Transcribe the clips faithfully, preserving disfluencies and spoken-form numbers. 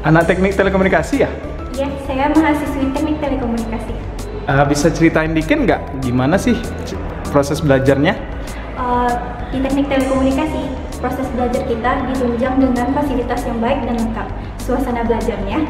Anak teknik telekomunikasi ya? Iya, saya mahasiswi teknik telekomunikasi. Uh, bisa ceritain dikit nggak gimana sih proses belajarnya? Uh, di teknik telekomunikasi, proses belajar kita ditunjang dengan fasilitas yang baik dan lengkap. Suasana belajarnya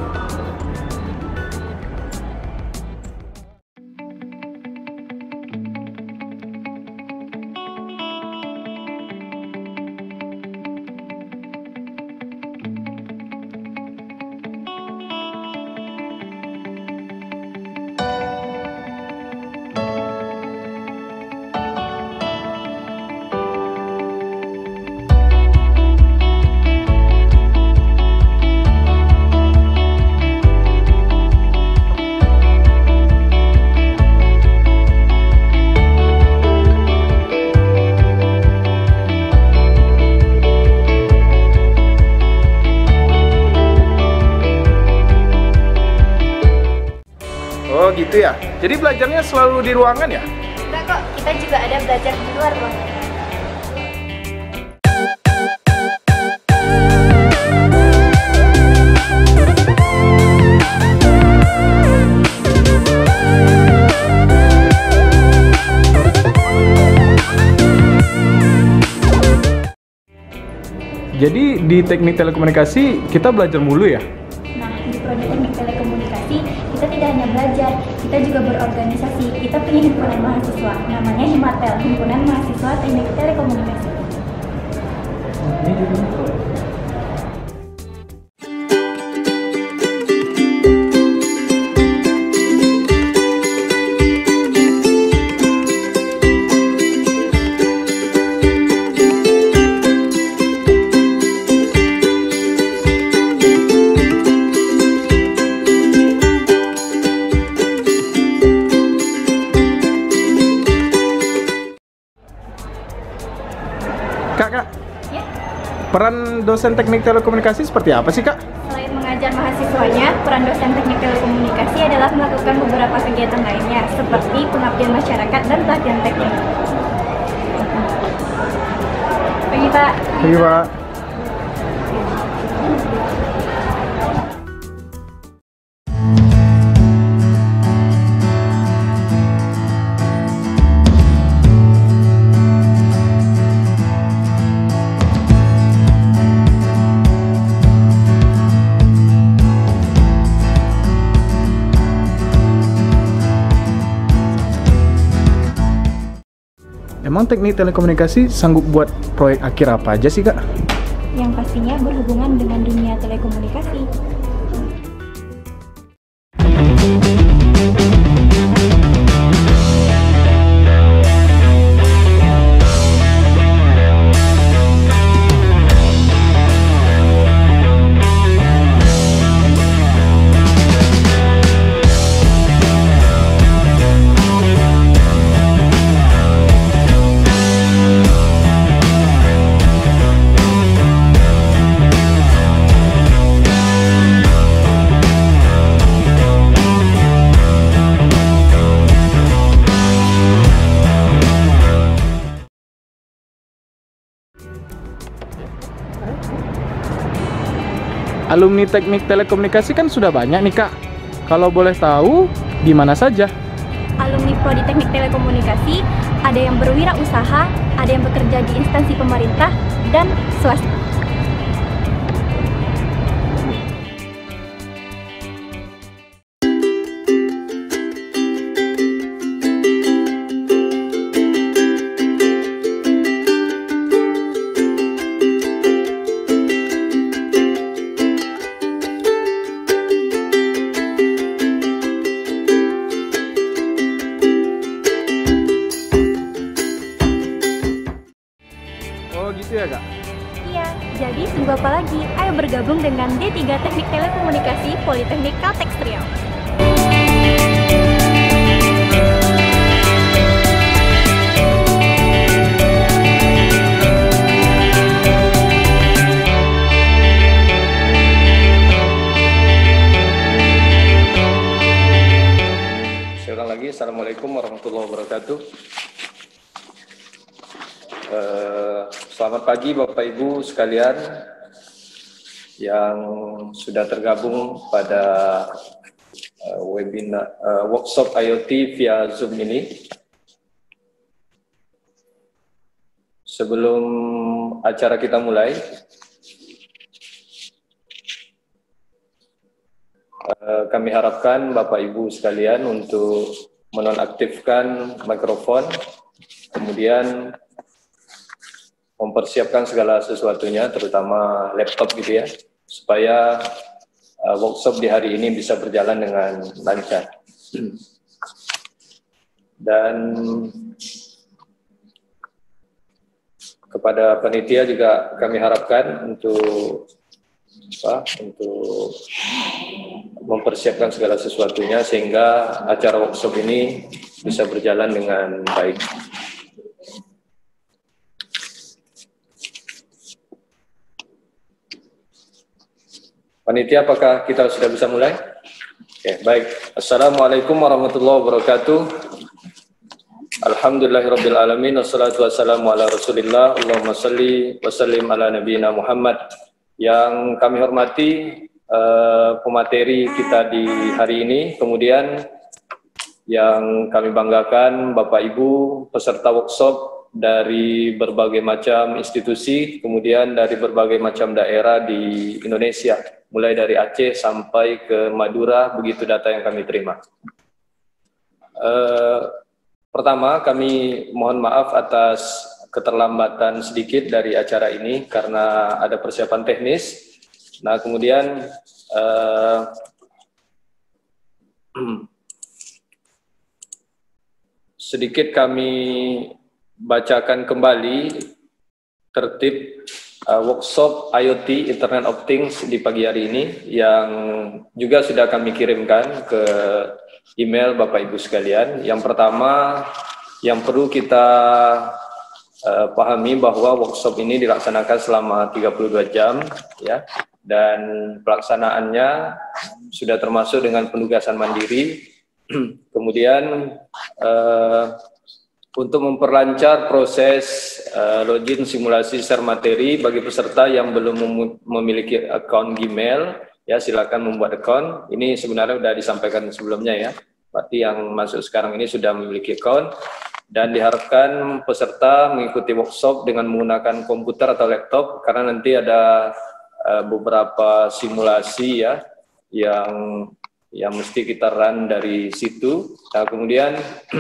Oh gitu ya. Jadi belajarnya selalu di ruangan ya? enggak kok, kita juga ada belajar di luar kok. Jadi di teknik telekomunikasi kita belajar mulu ya? Nah, di prodi teknik telekomunikasi, kita tidak hanya belajar, kita juga berorganisasi. Kita punya himpunan mahasiswa, namanya Himatel, Himpunan Mahasiswa Teknik Telekomunikasi. Kak, Kak, Ya, peran dosen teknik telekomunikasi seperti apa sih, Kak? selain mengajar mahasiswanya, peran dosen teknik telekomunikasi adalah melakukan beberapa kegiatan lainnya, seperti pengabdian masyarakat dan pelatihan teknik. Pagi, Pak. Iya, Pak. Emang teknik telekomunikasi sanggup buat proyek akhir apa aja sih, Kak? Yang pastinya berhubungan dengan dunia telekomunikasi. Alumni teknik telekomunikasi kan sudah banyak nih, Kak. Kalau boleh tahu, di mana saja? Alumni prodi teknik telekomunikasi ada yang berwirausaha, ada yang bekerja di instansi pemerintah dan swasta. Oh gitu ya, Kak? Iya, jadi tunggu apa lagi? Ayo bergabung dengan D tiga Teknik Telekomunikasi Politeknik Kalteks Riau. Assalamualaikum warahmatullahi wabarakatuh. Uh, selamat pagi Bapak Ibu sekalian yang sudah tergabung pada uh, webinar uh, workshop I O T via Zoom ini. Sebelum acara kita mulai, uh, kami harapkan Bapak Ibu sekalian untuk menonaktifkan mikrofon, kemudian mempersiapkan segala sesuatunya, terutama laptop gitu ya, supaya uh, workshop di hari ini bisa berjalan dengan lancar. Dan kepada panitia juga kami harapkan untuk apa, untuk mempersiapkan segala sesuatunya sehingga acara workshop ini bisa berjalan dengan baik. Panitia, apakah kita sudah bisa mulai? Oke, baik. Assalamualaikum warahmatullahi wabarakatuh. Alhamdulillahirabbil alamin, wassalatu wassalamu ala Rasulillah. Allahumma shalli wa sallim ala nabiyina Muhammad. Yang kami hormati uh, pemateri kita di hari ini, kemudian yang kami banggakan Bapak Ibu peserta workshop dari berbagai macam institusi, kemudian dari berbagai macam daerah di Indonesia, mulai dari Aceh sampai ke Madura, begitu data yang kami terima. Uh, pertama, kami mohon maaf atas keterlambatan sedikit dari acara ini karena ada persiapan teknis. Nah, kemudian uh, sedikit kami bacakan kembali tertib uh, workshop I O T Internet of Things di pagi hari ini yang juga sudah kami kirimkan ke email Bapak Ibu sekalian. Yang pertama yang perlu kita Uh, pahami bahwa workshop ini dilaksanakan selama tiga puluh dua jam ya, dan pelaksanaannya sudah termasuk dengan penugasan mandiri. Kemudian uh, untuk memperlancar proses uh, login simulasi share materi bagi peserta yang belum mem memiliki akun Gmail, ya silakan membuat akun. Ini sebenarnya sudah disampaikan sebelumnya ya, berarti yang masuk sekarang ini sudah memiliki akun. Dan diharapkan peserta mengikuti workshop dengan menggunakan komputer atau laptop, karena nanti ada uh, beberapa simulasi ya yang yang mesti kita run dari situ. Nah, kemudian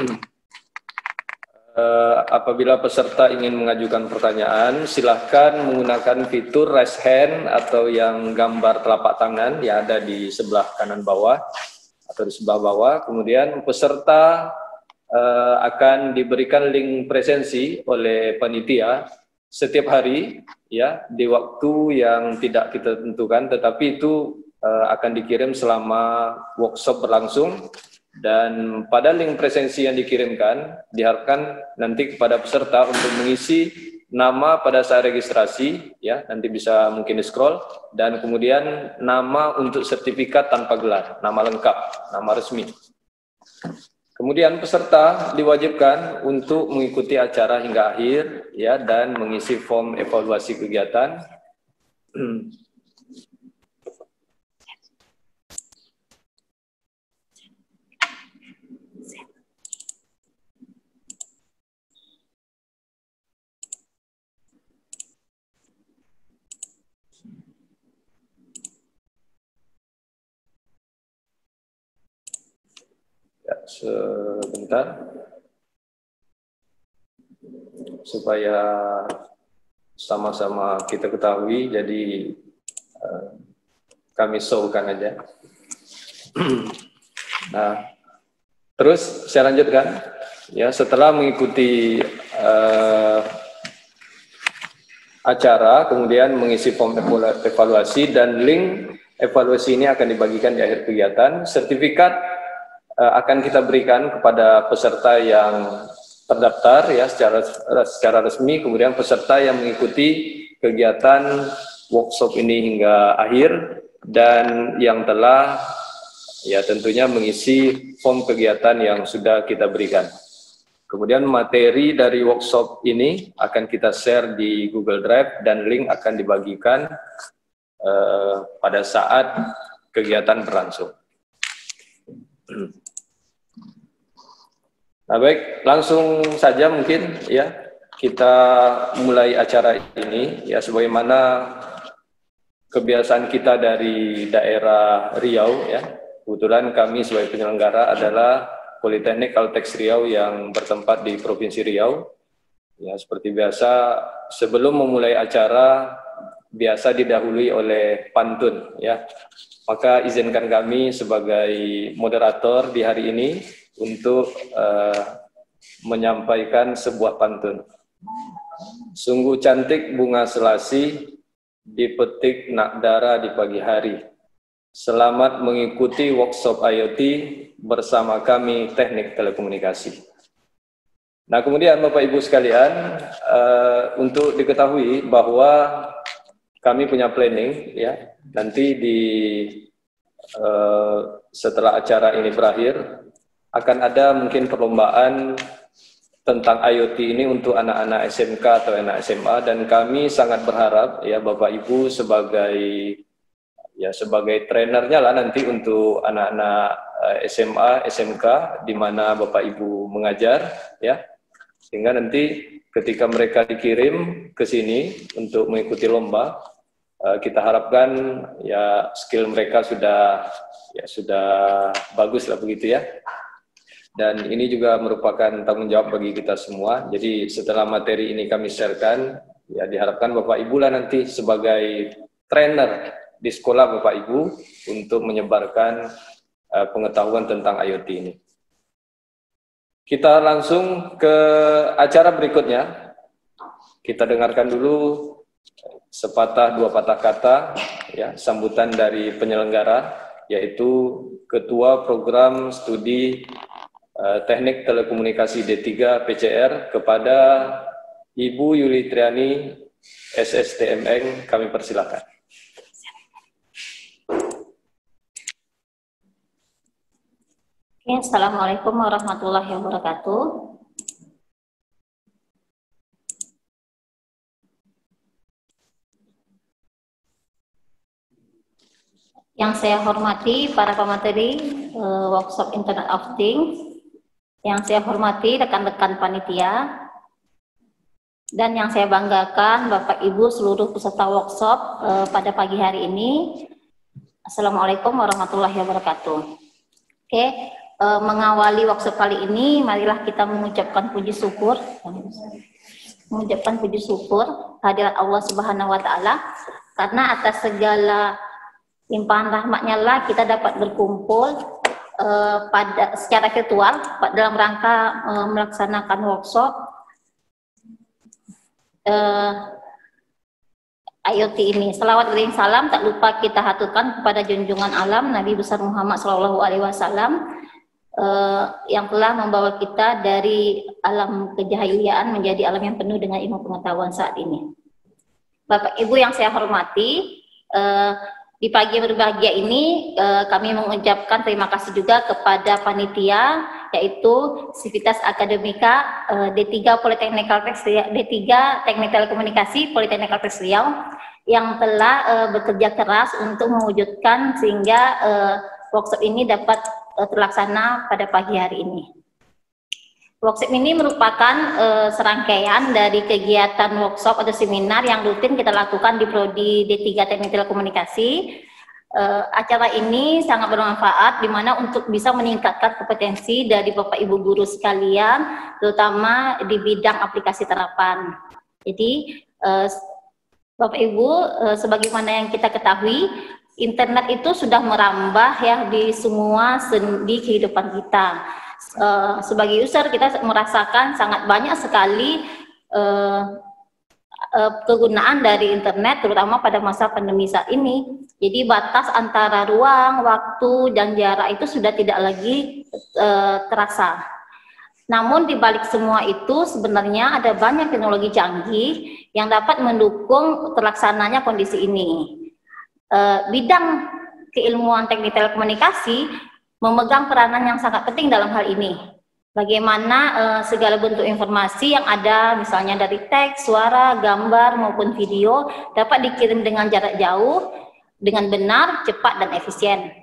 uh, apabila peserta ingin mengajukan pertanyaan, silahkan menggunakan fitur raise hand atau yang gambar telapak tangan yang ada di sebelah kanan bawah atau di sebelah bawah. Kemudian peserta Uh, akan diberikan link presensi oleh panitia setiap hari ya, di waktu yang tidak kita tentukan, tetapi itu uh, akan dikirim selama workshop berlangsung. Dan pada link presensi yang dikirimkan diharapkan nanti kepada peserta untuk mengisi nama pada saat registrasi ya, nanti bisa mungkin di scroll, dan kemudian nama untuk sertifikat tanpa gelar, nama lengkap, nama resmi. Kemudian peserta diwajibkan untuk mengikuti acara hingga akhir ya, dan mengisi form evaluasi kegiatan. Sebentar supaya sama-sama kita ketahui, jadi uh, kami showkan aja. Nah, terus saya lanjutkan ya, setelah mengikuti uh, acara, kemudian mengisi form evaluasi, dan link evaluasi ini akan dibagikan di akhir kegiatan. Sertifikat akan kita berikan kepada peserta yang terdaftar ya secara secara resmi, kemudian peserta yang mengikuti kegiatan workshop ini hingga akhir, dan yang telah ya tentunya mengisi form kegiatan yang sudah kita berikan. Kemudian materi dari workshop ini akan kita share di Google Drive, dan link akan dibagikan uh, pada saat kegiatan berlangsung. Nah, baik, langsung saja mungkin ya kita mulai acara ini ya, sebagaimana kebiasaan kita dari daerah Riau ya. Kebetulan kami sebagai penyelenggara adalah Politeknik Kalteks Riau yang bertempat di Provinsi Riau. Ya, seperti biasa sebelum memulai acara biasa didahului oleh pantun ya. Maka izinkan kami sebagai moderator di hari ini untuk uh, menyampaikan sebuah pantun. Sungguh cantik bunga selasi dipetik nak dara di pagi hari. Selamat mengikuti workshop I O T bersama kami Teknik Telekomunikasi. Nah, kemudian Bapak Ibu sekalian, uh, untuk diketahui bahwa kami punya planning ya, nanti di uh, setelah acara ini berakhir akan ada mungkin perlombaan tentang I O T ini untuk anak-anak S M K atau anak S M A, dan kami sangat berharap ya Bapak Ibu sebagai ya sebagai trainernya lah nanti untuk anak-anak S M A, S M K di mana Bapak Ibu mengajar ya, sehingga nanti ketika mereka dikirim ke sini untuk mengikuti lomba, kita harapkan ya skill mereka sudah ya sudah bagus lah begitu ya. Dan ini juga merupakan tanggung jawab bagi kita semua. Jadi setelah materi ini kami sharekan, ya diharapkan Bapak Ibu lah nanti sebagai trainer di sekolah Bapak Ibu untuk menyebarkan uh, pengetahuan tentang I O T ini. Kita langsung ke acara berikutnya. Kita dengarkan dulu sepatah dua patah kata ya sambutan dari penyelenggara, yaitu Ketua Program Studi Teknik Telekomunikasi D tiga P C R kepada Ibu Yuli Triani S S T M N. Kami persilakan. Oke, Assalamualaikum warahmatullahi wabarakatuh. Yang saya hormati para pemateri uh, workshop Internet of Things, yang saya hormati rekan-rekan panitia, dan yang saya banggakan Bapak Ibu seluruh peserta workshop uh, pada pagi hari ini. Assalamualaikum warahmatullahi wabarakatuh. Oke, uh, mengawali workshop kali ini, marilah kita mengucapkan puji syukur, mengucapkan puji syukur hadirat Allah Subhanahu Wa Taala, karena atas segala limpahan rahmatnya lah kita dapat berkumpul Uh, pada secara virtual dalam rangka uh, melaksanakan workshop uh, I O T ini. Salawat dan salam tak lupa kita haturkan kepada junjungan alam Nabi besar Muhammad Shallallahu Alaihi Wasallam uh, yang telah membawa kita dari alam kejahiliaan menjadi alam yang penuh dengan ilmu pengetahuan saat ini. Bapak Ibu yang saya hormati, uh, di pagi yang berbahagia ini eh, kami mengucapkan terima kasih juga kepada panitia, yaitu Sivitas Akademika eh, D tiga Politeknik Kalteks D tiga Teknik Telekomunikasi Politeknik Kalteks Riau yang telah eh, bekerja keras untuk mewujudkan sehingga eh, workshop ini dapat eh, terlaksana pada pagi hari ini. Workshop ini merupakan uh, serangkaian dari kegiatan workshop atau seminar yang rutin kita lakukan di Prodi D tiga Teknik Telekomunikasi. Uh, acara ini sangat bermanfaat, di mana untuk bisa meningkatkan kompetensi dari Bapak Ibu guru sekalian, terutama di bidang aplikasi terapan. Jadi, uh, Bapak Ibu, uh, sebagaimana yang kita ketahui, internet itu sudah merambah ya di semua sendi kehidupan kita. Uh, sebagai user kita merasakan sangat banyak sekali uh, uh, kegunaan dari internet, terutama pada masa pandemi saat ini. Jadi batas antara ruang, waktu, dan jarak itu sudah tidak lagi uh, terasa. Namun di balik semua itu sebenarnya ada banyak teknologi canggih yang dapat mendukung terlaksananya kondisi ini. Uh, bidang keilmuan teknik telekomunikasi memegang peranan yang sangat penting dalam hal ini. Bagaimana uh, segala bentuk informasi yang ada, misalnya dari teks, suara, gambar, maupun video, dapat dikirim dengan jarak jauh, dengan benar, cepat, dan efisien.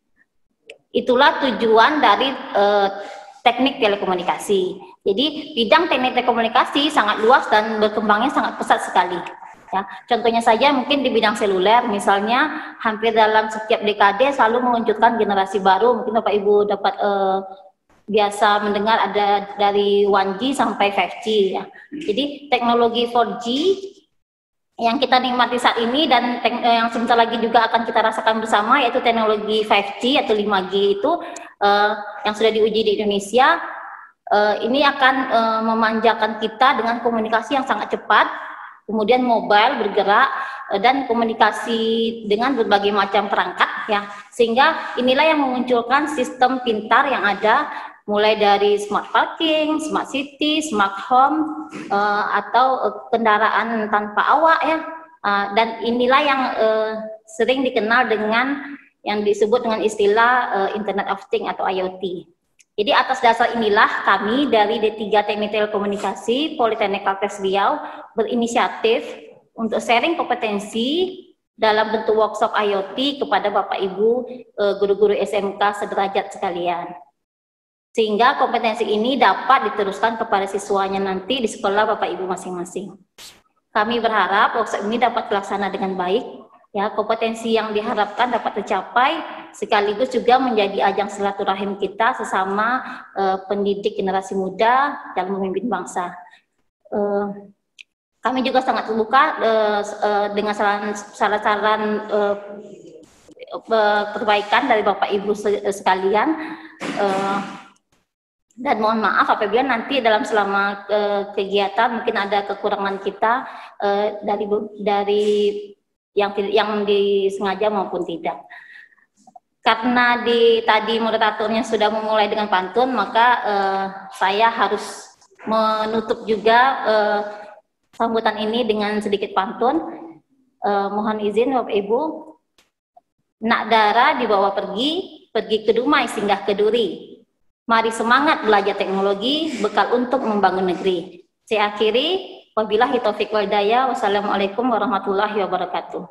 Itulah tujuan dari eh, teknik telekomunikasi. Jadi bidang teknik telekomunikasi sangat luas dan berkembangnya sangat pesat sekali. Ya, contohnya saja mungkin di bidang seluler, misalnya hampir dalam setiap dekade selalu meluncurkan generasi baru. Mungkin Bapak Ibu dapat eh, biasa mendengar ada dari one G sampai five G. Ya. Jadi teknologi four G yang kita nikmati saat ini dan yang sebentar lagi juga akan kita rasakan bersama, yaitu teknologi five G atau lima G itu uh, yang sudah diuji di Indonesia, uh, ini akan uh, memanjakan kita dengan komunikasi yang sangat cepat, kemudian mobile bergerak, uh, dan komunikasi dengan berbagai macam perangkat, ya, sehingga inilah yang memunculkan sistem pintar yang ada, mulai dari smart parking, smart city, smart home, uh, atau uh, kendaraan tanpa awak, ya, uh, dan inilah yang uh, sering dikenal dengan yang disebut dengan istilah uh, Internet of Things atau I O T. Jadi atas dasar inilah kami dari D tiga Teknik Telekomunikasi Politeknik Kalteks Riau berinisiatif untuk sharing kompetensi dalam bentuk workshop I O T kepada Bapak Ibu guru-guru uh, S M K sederajat sekalian. Sehingga kompetensi ini dapat diteruskan kepada siswanya nanti di sekolah Bapak Ibu masing-masing. Kami berharap workshop ini dapat terlaksana dengan baik, ya, kompetensi yang diharapkan dapat tercapai, sekaligus juga menjadi ajang silaturahim kita sesama uh, pendidik generasi muda yang memimpin bangsa. Uh, kami juga sangat terbuka uh, uh, dengan saran-saran uh, uh, perbaikan dari Bapak Ibu sekalian. Uh, Dan mohon maaf apabila nanti dalam selama uh, kegiatan mungkin ada kekurangan kita uh, dari dari yang yang disengaja maupun tidak. Karena di tadi moderatornya sudah memulai dengan pantun, maka uh, saya harus menutup juga uh, sambutan ini dengan sedikit pantun. Uh, mohon izin Bapak Ibu. Nak dara dibawa pergi, pergi ke Dumai singgah ke Duri. Mari semangat belajar teknologi, bekal untuk membangun negeri. Saya akhiri, wabillahi taufiq wal hidayah, wassalamualaikum warahmatullahi wabarakatuh.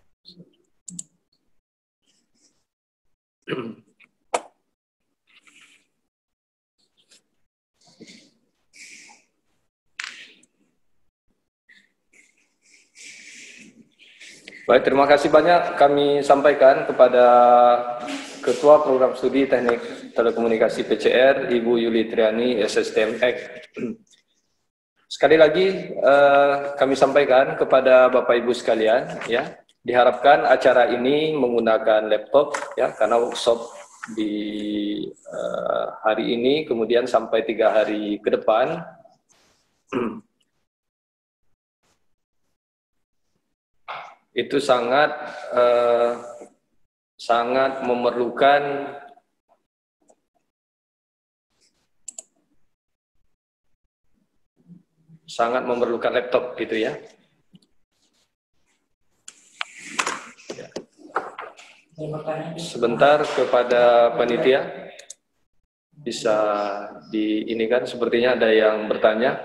Baik, terima kasih banyak kami sampaikan kepada Ketua Program Studi Teknik Telekomunikasi P C R, Ibu Yuli Triani, S S T M X. Sekali lagi eh, kami sampaikan kepada Bapak Ibu sekalian, ya, diharapkan acara ini menggunakan laptop, ya, karena workshop di eh, hari ini kemudian sampai tiga hari ke depan. Itu sangat eh, sangat memerlukan sangat memerlukan laptop, gitu ya. Sebentar kepada panitia, bisa di ini kan sepertinya ada yang bertanya.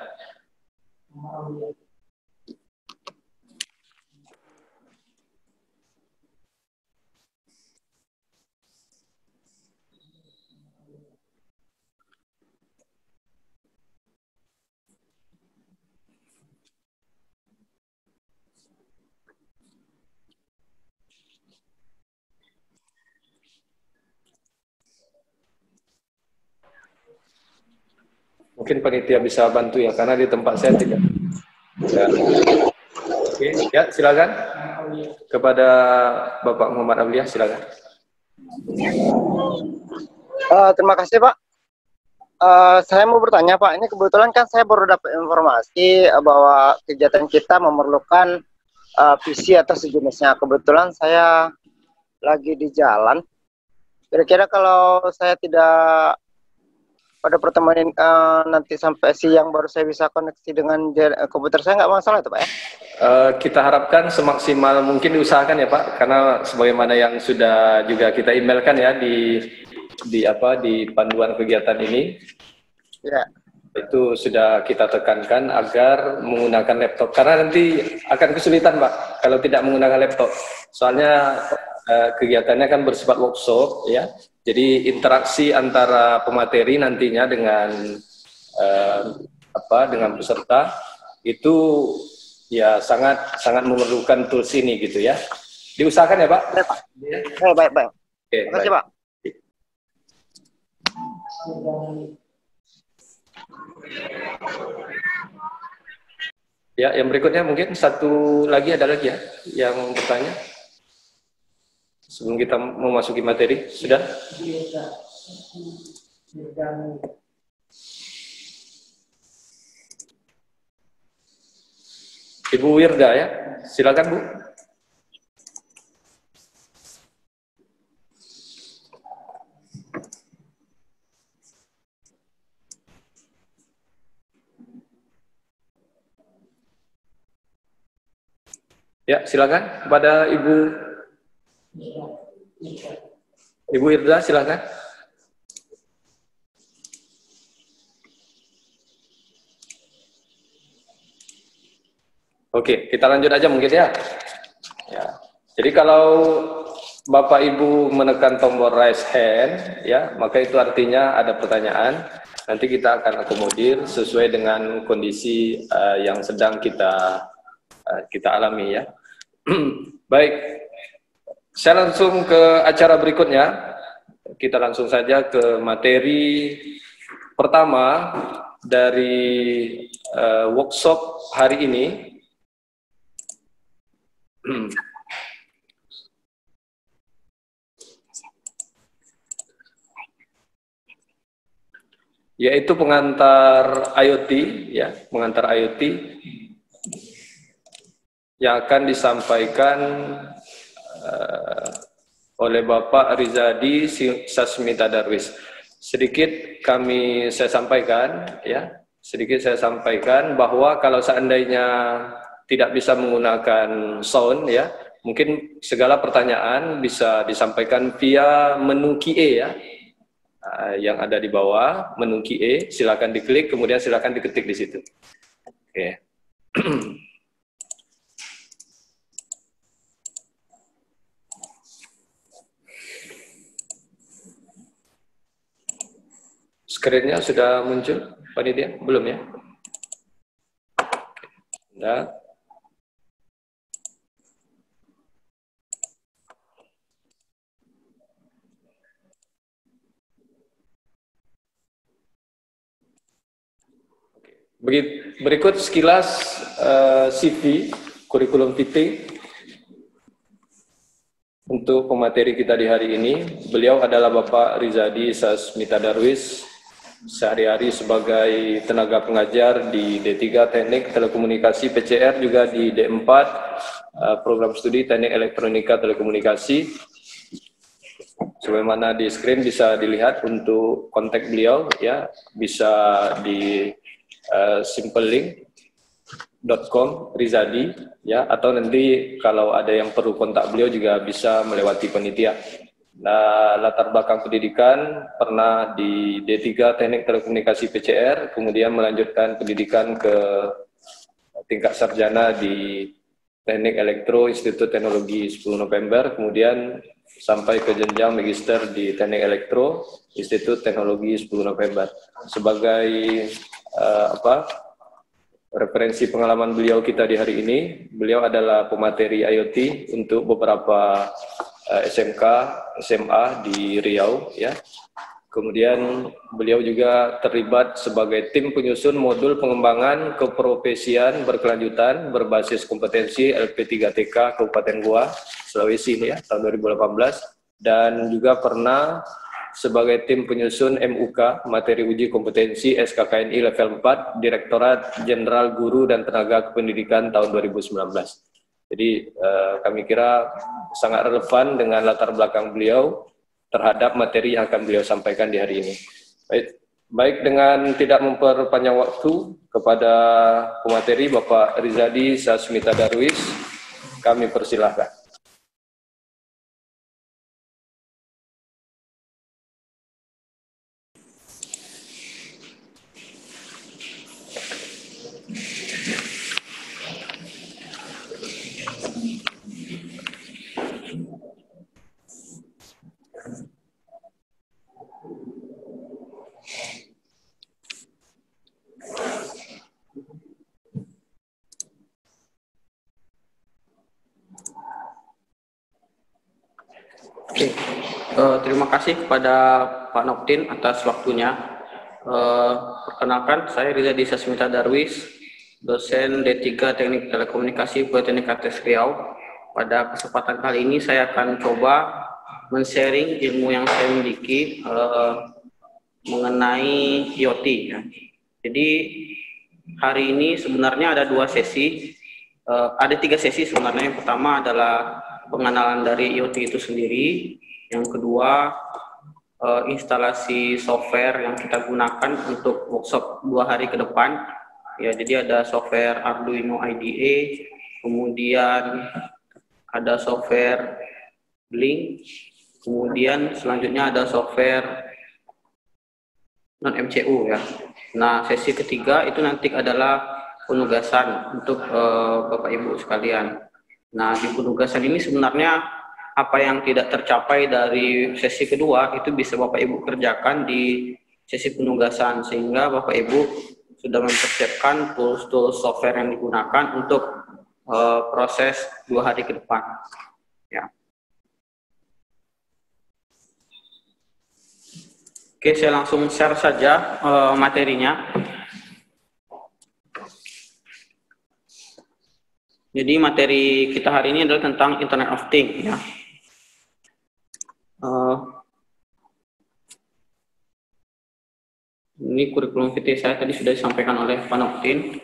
Mungkin panitia bisa bantu ya, karena di tempat saya tidak. Ya. Oke, ya, silakan. Kepada Bapak Muhammad Aulia, silakan. Uh, terima kasih Pak. Uh, saya mau bertanya Pak, ini kebetulan kan saya baru dapat informasi uh, bahwa kegiatan kita memerlukan uh, P C atau sejenisnya. Kebetulan saya lagi di jalan. Kira-kira kalau saya tidak pada pertemuan ini, uh, nanti sampai siang baru saya bisa koneksi dengan uh, komputer saya, nggak masalah itu Pak ya? Uh, kita harapkan semaksimal mungkin diusahakan ya Pak, karena sebagaimana yang sudah juga kita emailkan ya di di apa di panduan kegiatan ini. Ya. Itu sudah kita tekankan agar menggunakan laptop, karena nanti akan kesulitan Pak kalau tidak menggunakan laptop. Soalnya eh, kegiatannya kan bersifat workshop ya, jadi interaksi antara pemateri nantinya dengan eh, apa dengan peserta itu ya sangat sangat memerlukan tools ini gitu ya. Diusahakan ya Pak. Ya, Pak. Oh, baik baik. Oke, Terima kasih baik. Pak. Ya, yang berikutnya mungkin satu lagi, ada lagi ya yang bertanya sebelum kita memasuki materi. Sudah? Ibu Wirda ya, silakan Bu. Ya, silakan kepada Ibu Ibu Irda, silakan. Oke, kita lanjut aja mungkin ya. Ya. Jadi kalau Bapak Ibu menekan tombol raise hand, ya, maka itu artinya ada pertanyaan. Nanti kita akan akomodir sesuai dengan kondisi uh, yang sedang kita uh, kita alami ya. Baik, saya langsung ke acara berikutnya. Kita langsung saja ke materi pertama dari uh, workshop hari ini. Yaitu pengantar IoT, ya, pengantar IoT yang akan disampaikan uh, oleh Bapak Rizadi Sasmita Darwis. Sedikit kami saya sampaikan, ya, sedikit saya sampaikan bahwa kalau seandainya tidak bisa menggunakan sound, ya, mungkin segala pertanyaan bisa disampaikan via menu Q and A ya, uh, yang ada di bawah menu Q and A. Silakan diklik, kemudian silakan diketik di situ. Oke. Okay. Screen-nya sudah muncul, panitia? Belum ya? Nah. Berikut sekilas uh, C V, kurikulum vitae untuk pemateri kita di hari ini. Beliau adalah Bapak Rizadi Sasmita Darwis, sehari-hari sebagai tenaga pengajar di D tiga Teknik Telekomunikasi P C R, juga di D empat uh, Program Studi Teknik Elektronika Telekomunikasi. Sebagaimana di screen bisa dilihat untuk kontak beliau, ya, bisa di uh, simplelink dot com Rizadi, ya, atau nanti kalau ada yang perlu kontak beliau juga bisa melewati panitia. Nah, latar belakang pendidikan pernah di D tiga Teknik Telekomunikasi P C R, kemudian melanjutkan pendidikan ke tingkat sarjana di Teknik Elektro Institut Teknologi sepuluh November, kemudian sampai ke jenjang magister di Teknik Elektro Institut Teknologi sepuluh November. Sebagai uh, apa referensi pengalaman beliau kita di hari ini, beliau adalah pemateri IoT untuk beberapa uh, S M K, S M A di Riau, ya. Kemudian beliau juga terlibat sebagai tim penyusun modul pengembangan keprofesian berkelanjutan berbasis kompetensi L P tiga T K Kabupaten Goa, Sulawesi ini ya, tahun dua ribu delapan belas, dan juga pernah sebagai tim penyusun M U K, materi uji kompetensi S K K N I level empat, Direktorat Jenderal Guru dan Tenaga Kependidikan tahun dua ribu sembilan belas. Jadi eh, kami kira sangat relevan dengan latar belakang beliau terhadap materi yang akan beliau sampaikan di hari ini. Baik, baik dengan tidak memperpanjang waktu, kepada pemateri Bapak Rizadi Sasmita Darwis, kami persilahkan. terima kasih kepada Pak Noktin atas waktunya. Uh, perkenalkan, saya Riza Disa Smita Darwis, dosen D tiga Teknik Telekomunikasi Politeknik Artes Riau. Pada kesempatan kali ini saya akan coba men-sharing ilmu yang saya miliki uh, mengenai I O T. Ya. Jadi hari ini sebenarnya ada dua sesi, uh, ada tiga sesi sebenarnya. Yang pertama adalah pengenalan dari I O T itu sendiri. Yang kedua, uh, instalasi software yang kita gunakan untuk workshop dua hari ke depan. Ya, jadi ada software Arduino I D E, kemudian ada software Blink, kemudian selanjutnya ada software non M C U ya. Nah, sesi ketiga itu nanti adalah penugasan untuk uh, Bapak Ibu sekalian. Nah, di penugasan ini sebenarnya apa yang tidak tercapai dari sesi kedua itu bisa Bapak Ibu kerjakan di sesi penugasan, sehingga Bapak Ibu sudah mempersiapkan tools-tools software yang digunakan untuk uh, proses dua hari ke depan. Ya. Oke, saya langsung share saja uh, materinya. Jadi materi kita hari ini adalah tentang Internet of Things. Ya. Uh, ini kurikulum vitae saya tadi sudah disampaikan oleh Pak Noktin.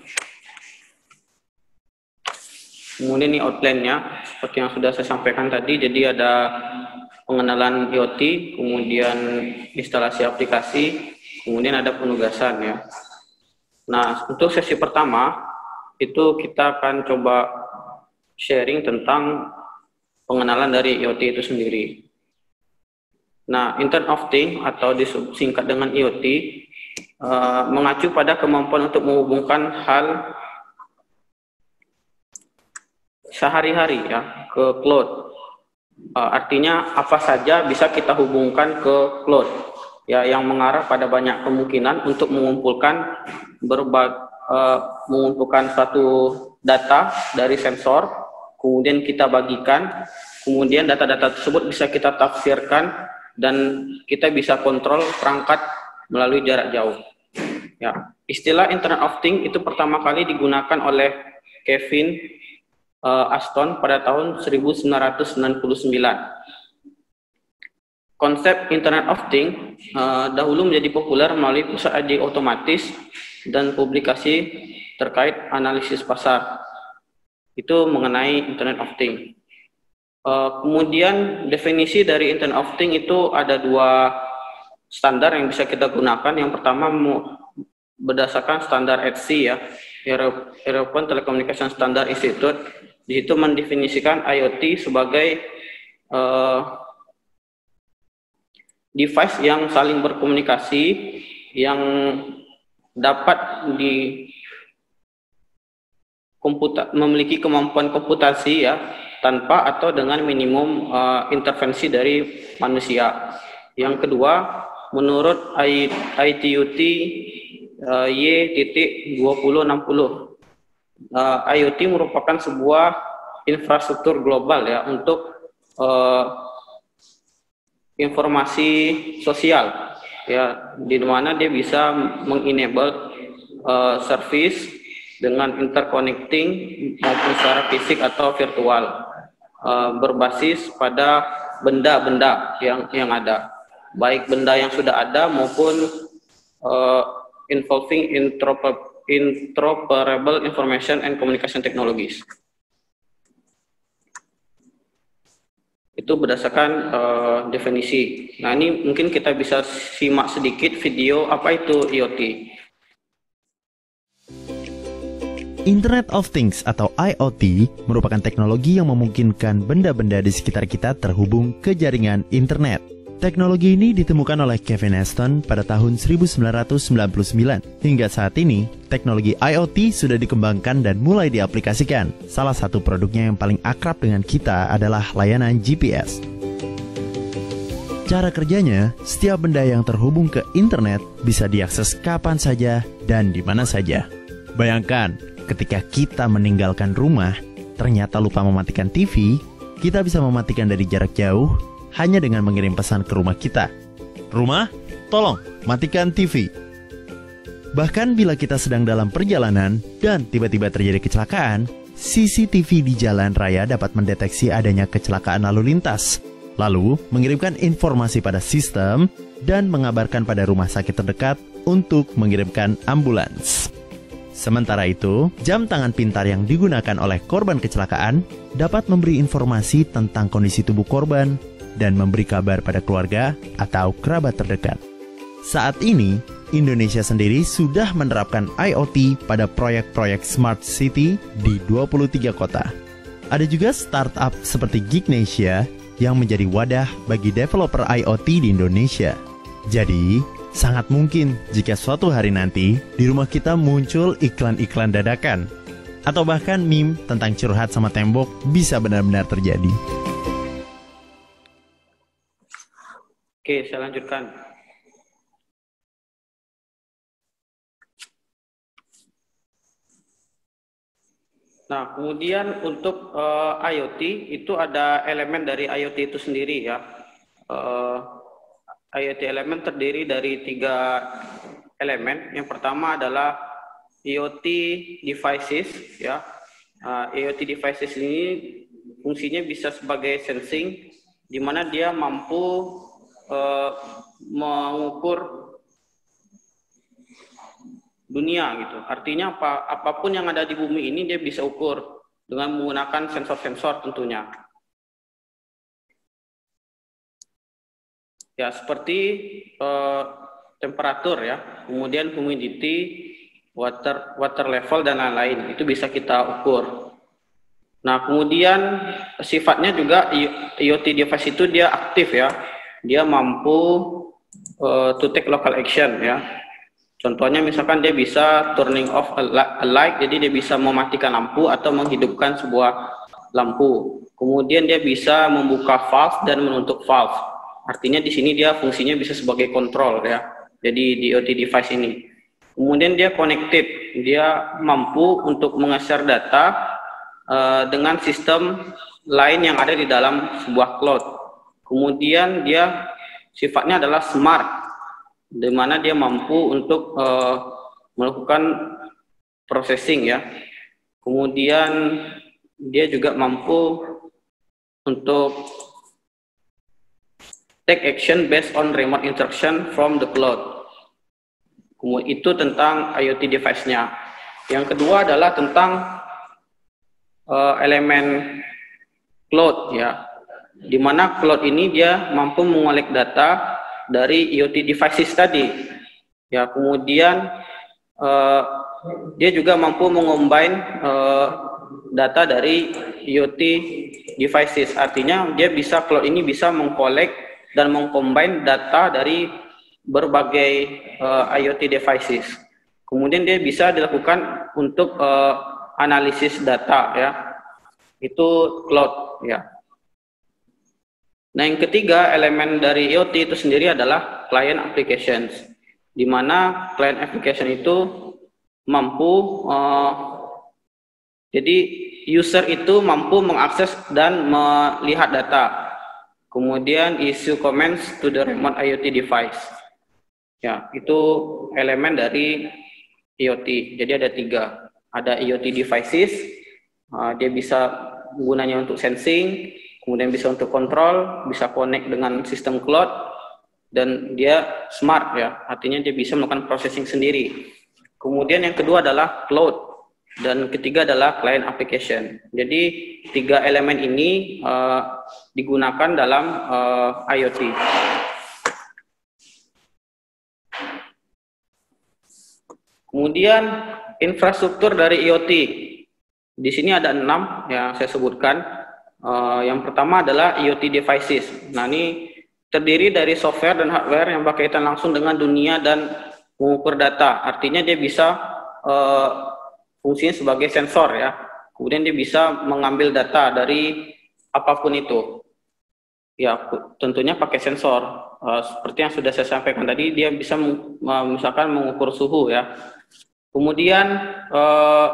Kemudian ini outline-nya seperti yang sudah saya sampaikan tadi. Jadi ada pengenalan I O T, kemudian instalasi aplikasi, kemudian ada penugasan ya. Nah, untuk sesi pertama itu kita akan coba sharing tentang pengenalan dari I O T itu sendiri. Nah, Internet of Things atau disingkat dengan I O T uh, mengacu pada kemampuan untuk menghubungkan hal sehari-hari ya ke cloud. Uh, artinya apa saja bisa kita hubungkan ke cloud ya, yang mengarah pada banyak kemungkinan untuk mengumpulkan berbagai uh, mengumpulkan satu data dari sensor, kemudian kita bagikan, kemudian data-data tersebut bisa kita tafsirkan dan kita bisa kontrol perangkat melalui jarak jauh. Ya, istilah Internet of Things itu pertama kali digunakan oleh Kevin uh, Ashton pada tahun seribu sembilan ratus sembilan puluh sembilan. Konsep Internet of Things uh, dahulu menjadi populer melalui pusat ide otomatis dan publikasi terkait analisis pasar. Itu mengenai Internet of Things. Uh, kemudian definisi dari Internet of Things itu ada dua standar yang bisa kita gunakan. Yang pertama berdasarkan standar E T S I ya, European Telecommunication Standard Institute. Di situ mendefinisikan I O T sebagai uh, device yang saling berkomunikasi, yang dapat di komputa memiliki kemampuan komputasi ya, tanpa atau dengan minimum uh, intervensi dari manusia. Yang kedua, menurut I T U T uh, Y dua nol enam nol, uh, I O T merupakan sebuah infrastruktur global ya untuk uh, informasi sosial ya, di mana dia bisa mengenable uh, service dengan interconnecting maupun secara fisik atau virtual, uh, berbasis pada benda-benda yang yang ada, baik benda yang sudah ada maupun uh, involving interoper interoperable information and communication technologies. Itu berdasarkan uh, definisi. Nah, ini mungkin kita bisa simak sedikit video apa itu I O T. Internet of Things atau I O T merupakan teknologi yang memungkinkan benda-benda di sekitar kita terhubung ke jaringan internet. Teknologi ini ditemukan oleh Kevin Ashton pada tahun seribu sembilan ratus sembilan puluh sembilan. Hingga saat ini, teknologi I O T sudah dikembangkan dan mulai diaplikasikan. Salah satu produknya yang paling akrab dengan kita adalah layanan G P S. Cara kerjanya, setiap benda yang terhubung ke internet bisa diakses kapan saja dan di mana saja. Bayangkan, ketika kita meninggalkan rumah, ternyata lupa mematikan T V, kita bisa mematikan dari jarak jauh, hanya dengan mengirim pesan ke rumah kita. Rumah, tolong matikan T V. Bahkan bila kita sedang dalam perjalanan dan tiba-tiba terjadi kecelakaan, C C T V di jalan raya dapat mendeteksi adanya kecelakaan lalu lintas, lalu mengirimkan informasi pada sistem dan mengabarkan pada rumah sakit terdekat untuk mengirimkan ambulans. Sementara itu, jam tangan pintar yang digunakan oleh korban kecelakaan dapat memberi informasi tentang kondisi tubuh korban dan memberi kabar pada keluarga atau kerabat terdekat. Saat ini, Indonesia sendiri sudah menerapkan I O T pada proyek-proyek Smart City di dua puluh tiga kota. Ada juga startup seperti Gignesia yang menjadi wadah bagi developer I O T di Indonesia. Jadi, sangat mungkin jika suatu hari nanti di rumah kita muncul iklan-iklan dadakan, atau bahkan meme tentang curhat sama tembok bisa benar-benar terjadi. Oke, saya lanjutkan. Nah, kemudian untuk uh, I O T itu ada elemen dari I O T itu sendiri ya. Uh, I O T elemen terdiri dari tiga elemen. Yang pertama adalah I O T devices ya. Uh, I O T devices ini fungsinya bisa sebagai sensing, di mana dia mampu uh, mengukur dunia gitu. Artinya apa, apapun yang ada di bumi ini dia bisa ukur dengan menggunakan sensor-sensor tentunya. Ya, seperti eh, temperatur ya, kemudian humidity, water water level dan lain-lain itu bisa kita ukur. Nah, kemudian sifatnya juga I O T device itu dia aktif ya, dia mampu uh, to take local action ya. Contohnya misalkan dia bisa turning off a light, jadi dia bisa mematikan lampu atau menghidupkan sebuah lampu. Kemudian dia bisa membuka valve dan menutup valve. Artinya di sini dia fungsinya bisa sebagai kontrol ya. Jadi di I O T device ini. Kemudian dia connected, dia mampu untuk menge-share data uh, dengan sistem lain yang ada di dalam sebuah cloud. Kemudian dia sifatnya adalah smart, di mana dia mampu untuk uh, melakukan processing ya. Kemudian dia juga mampu untuk take action based on remote instruction from the cloud. Kemudian itu tentang I O T device-nya. Yang kedua adalah tentang uh, elemen cloud ya, di mana cloud ini dia mampu mengolek data dari I O T devices tadi. Ya, kemudian uh, dia juga mampu mengombine uh, data dari I O T devices. Artinya dia bisa, cloud ini bisa mengkolek dan mengcombine data dari berbagai uh, I O T devices. Kemudian dia bisa dilakukan untuk uh, analisis data ya. Itu cloud ya. Nah, yang ketiga elemen dari I O T itu sendiri adalah client applications, di mana client application itu mampu uh, jadi user itu mampu mengakses dan melihat data. Kemudian issue comments to the remote I O T device. Ya, itu elemen dari I O T. Jadi ada tiga. Ada I O T devices, uh, dia bisa gunanya untuk sensing, kemudian bisa untuk kontrol, bisa connect dengan sistem cloud, dan dia smart ya. Artinya dia bisa melakukan processing sendiri. Kemudian yang kedua adalah cloud. Dan ketiga adalah client application. Jadi tiga elemen ini uh, digunakan dalam uh, I O T. Kemudian infrastruktur dari I O T. Di sini ada enam yang saya sebutkan. Uh, yang pertama adalah I O T devices. Nah, ini terdiri dari software dan hardware yang berkaitan langsung dengan dunia dan mengukur data. Artinya dia bisa uh, fungsinya sebagai sensor ya. Kemudian dia bisa mengambil data dari apapun itu. Ya, tentunya pakai sensor. Uh, seperti yang sudah saya sampaikan tadi, dia bisa uh, misalkan mengukur suhu ya. Kemudian uh,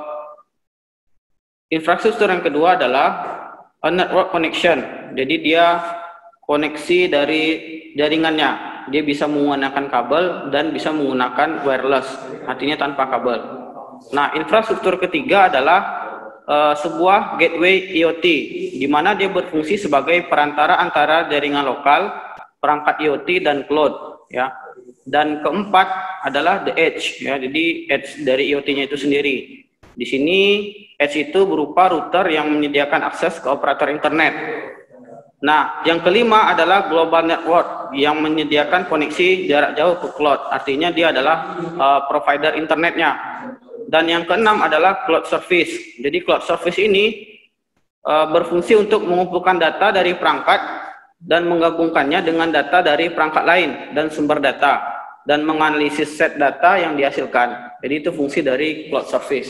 infrastruktur yang kedua adalah a network connection. Jadi dia koneksi dari jaringannya. Dia bisa menggunakan kabel dan bisa menggunakan wireless, artinya tanpa kabel. Nah, infrastruktur ketiga adalah uh, sebuah gateway I O T, di mana dia berfungsi sebagai perantara antara jaringan lokal, perangkat I O T dan cloud, ya. Dan keempat adalah the edge, ya. Jadi edge dari I O T-nya itu sendiri. Di sini edge itu berupa router yang menyediakan akses ke operator internet. Nah, yang kelima adalah global network yang menyediakan koneksi jarak jauh ke cloud. Artinya dia adalah uh, provider internetnya. Dan yang keenam adalah cloud service. Jadi cloud service ini uh, berfungsi untuk mengumpulkan data dari perangkat dan menggabungkannya dengan data dari perangkat lain dan sumber data dan menganalisis set data yang dihasilkan. Jadi itu fungsi dari cloud service.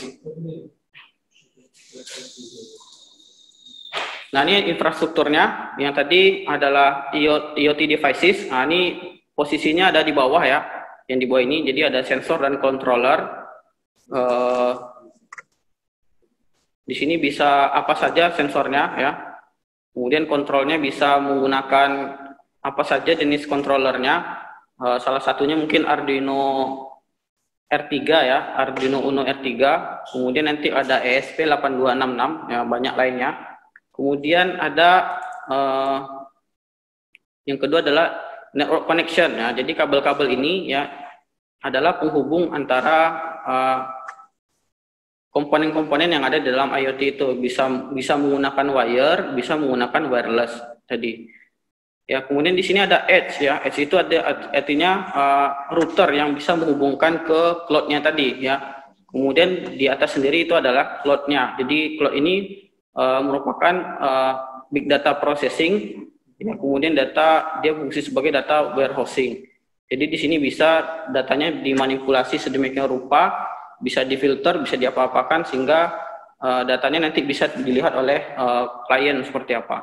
Nah, ini infrastrukturnya. Yang tadi adalah I O T devices. Nah, ini posisinya ada di bawah, ya. Yang di bawah ini, jadi ada sensor dan controller. Uh, di sini bisa apa saja sensornya, ya. Kemudian kontrolnya bisa menggunakan apa saja jenis kontrolernya. Uh, salah satunya mungkin Arduino R tiga, ya, Arduino Uno R tiga. Kemudian nanti ada E S P delapan dua enam enam, ya, banyak lainnya. Kemudian ada uh, yang kedua adalah network connection, ya. Jadi kabel-kabel ini, ya, adalah penghubung antara komponen-komponen uh, yang ada di dalam I O T itu. Bisa bisa menggunakan wire, bisa menggunakan wireless tadi. Ya, kemudian di sini ada edge, ya. Edge itu ada artinya uh, router yang bisa menghubungkan ke cloud-nya tadi, ya. Kemudian di atas sendiri itu adalah cloud-nya. Jadi cloud ini Uh, merupakan uh, big data processing, ya, kemudian data dia fungsi sebagai data warehousing. Jadi di sini bisa datanya dimanipulasi sedemikian rupa, bisa difilter, bisa diapa-apakan sehingga uh, datanya nanti bisa dilihat oleh uh, klien seperti apa.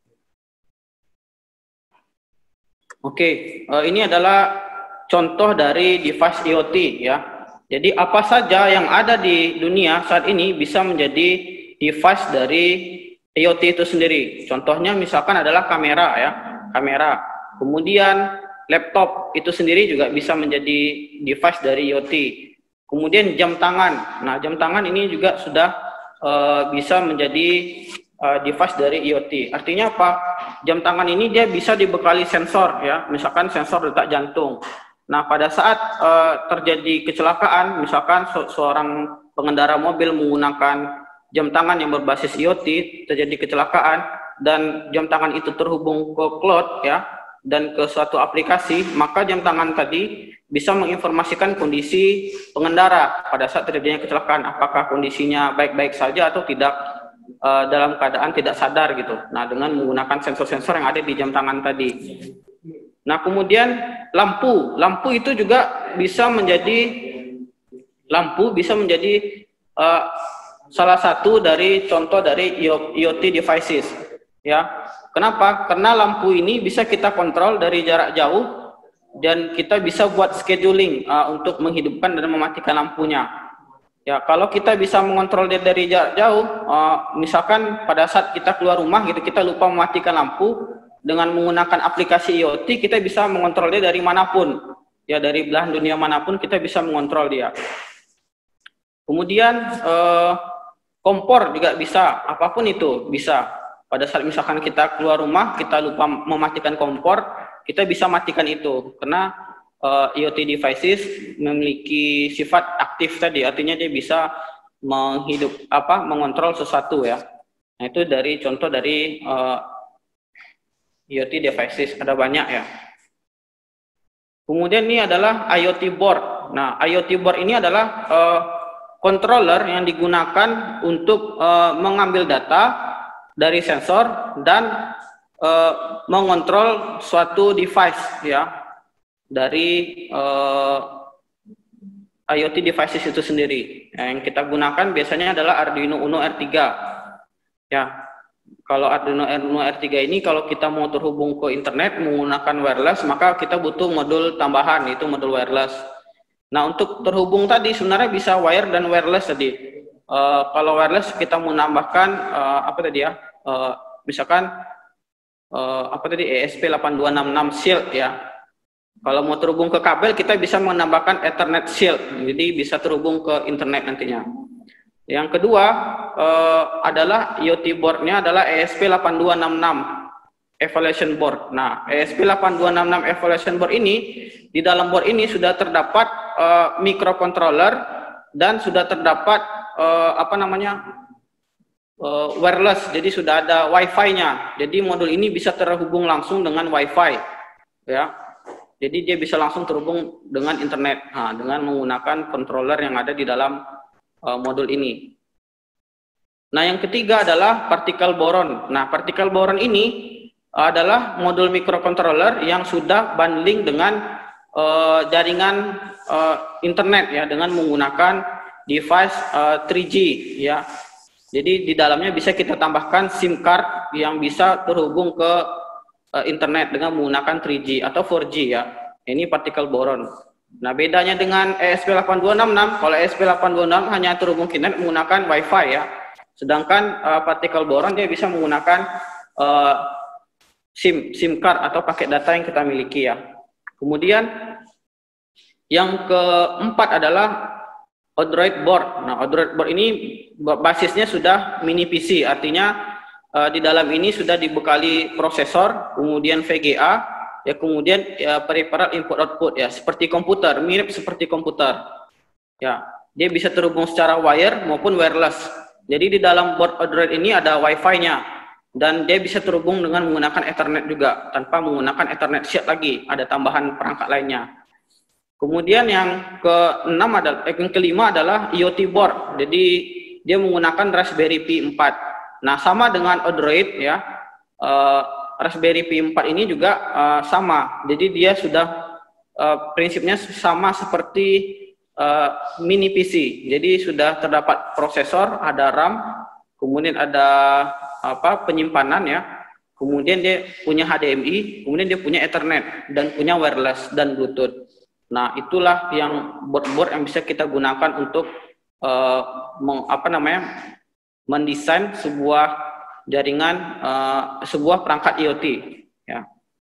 Oke, uh, ini adalah contoh dari device I O T, ya. Jadi apa saja yang ada di dunia saat ini bisa menjadi device dari I O T itu sendiri. Contohnya misalkan adalah kamera, ya, kamera. Kemudian laptop itu sendiri juga bisa menjadi device dari I O T. Kemudian jam tangan. Nah, jam tangan ini juga sudah uh, bisa menjadi uh, device dari I O T. Artinya apa? Jam tangan ini dia bisa dibekali sensor, ya. Misalkan sensor detak jantung. Nah, pada saat uh, terjadi kecelakaan, misalkan se seorang pengendara mobil menggunakan jam tangan yang berbasis I O T, terjadi kecelakaan dan jam tangan itu terhubung ke cloud, ya, dan ke suatu aplikasi, maka jam tangan tadi bisa menginformasikan kondisi pengendara pada saat terjadinya kecelakaan, apakah kondisinya baik-baik saja atau tidak, uh, dalam keadaan tidak sadar gitu. Nah, dengan menggunakan sensor-sensor yang ada di jam tangan tadi. Nah, kemudian lampu, lampu itu juga bisa menjadi lampu bisa menjadi uh, salah satu dari contoh dari I O T devices, ya. Kenapa? Karena lampu ini bisa kita kontrol dari jarak jauh dan kita bisa buat scheduling uh, untuk menghidupkan dan mematikan lampunya. Ya, kalau kita bisa mengontrol dia dari jarak jauh, uh, misalkan pada saat kita keluar rumah gitu, kita lupa mematikan lampu, dengan menggunakan aplikasi I O T kita bisa mengontrol dia dari manapun, ya, dari belahan dunia manapun kita bisa mengontrol dia. Kemudian uh, kompor juga bisa, apapun itu bisa. Pada saat misalkan kita keluar rumah, kita lupa mematikan kompor, kita bisa matikan itu. Karena uh, I O T devices memiliki sifat aktif tadi, artinya dia bisa menghidup apa, mengontrol sesuatu, ya. Nah, itu dari contoh dari uh, I O T devices, ada banyak, ya. Kemudian ini adalah I O T board. Nah, I O T board ini adalah uh, controller yang digunakan untuk uh, mengambil data dari sensor dan uh, mengontrol suatu device, ya, dari uh, I O T devices itu sendiri. Yang kita gunakan biasanya adalah Arduino Uno R tiga, ya. Kalau Arduino Uno R tiga ini kalau kita mau terhubung ke internet menggunakan wireless, maka kita butuh modul tambahan, itu modul wireless. Nah, untuk terhubung tadi sebenarnya bisa wire dan wireless tadi. Uh, kalau wireless kita mau nambahkan uh, apa tadi, ya? Uh, misalkan uh, apa tadi E S P delapan dua enam enam Shield ya. Kalau mau terhubung ke kabel, kita bisa menambahkan Ethernet Shield, jadi bisa terhubung ke internet nantinya. Yang kedua uh, adalah I O T board-nya adalah E S P delapan dua enam enam Evaluation Board. Nah, E S P delapan dua enam enam Evaluation Board ini, di dalam board ini sudah terdapat uh, microcontroller dan sudah terdapat uh, apa namanya uh, wireless. Jadi sudah ada Wi-Fi-nya. Jadi modul ini bisa terhubung langsung dengan Wi-Fi, ya. Jadi dia bisa langsung terhubung dengan internet, nah, dengan menggunakan controller yang ada di dalam uh, modul ini. Nah, yang ketiga adalah particle boron. Nah, particle boron ini adalah modul microcontroller yang sudah bundling dengan uh, jaringan uh, internet ya, dengan menggunakan device uh, tiga G ya. Jadi di dalamnya bisa kita tambahkan SIM card yang bisa terhubung ke uh, internet dengan menggunakan tiga G atau empat G ya. Ini particle boron. Nah, bedanya dengan E S P delapan dua enam enam, kalau E S P delapan dua enam hanya terhubung ke internet menggunakan Wi-Fi ya. Sedangkan uh, particle boron dia bisa menggunakan uh, SIM, SIM card atau paket data yang kita miliki ya. Kemudian yang keempat adalah Odroid board. Nah, Odroid board ini basisnya sudah mini P C, artinya uh, di dalam ini sudah dibekali prosesor, kemudian V G A, ya kemudian ya, peripheral input output ya, seperti komputer, mirip seperti komputer. Ya, dia bisa terhubung secara wire maupun wireless. Jadi di dalam board Odroid ini ada Wi-Fi-nya. Dan dia bisa terhubung dengan menggunakan Ethernet juga, tanpa menggunakan Ethernet Shield lagi, ada tambahan perangkat lainnya. Kemudian yang keenam adalah, eh, yang kelima adalah I O T board, jadi dia menggunakan Raspberry Pi empat. Nah, sama dengan Odroid ya, uh, Raspberry Pi empat ini juga uh, sama, jadi dia sudah uh, prinsipnya sama seperti uh, mini P C, jadi sudah terdapat prosesor, ada RAM, kemudian ada apa penyimpanan ya, kemudian dia punya H D M I, kemudian dia punya Ethernet dan punya wireless dan Bluetooth. Nah, itulah yang board-board yang bisa kita gunakan untuk uh, meng, apa namanya mendesain sebuah jaringan, uh, sebuah perangkat I O T ya.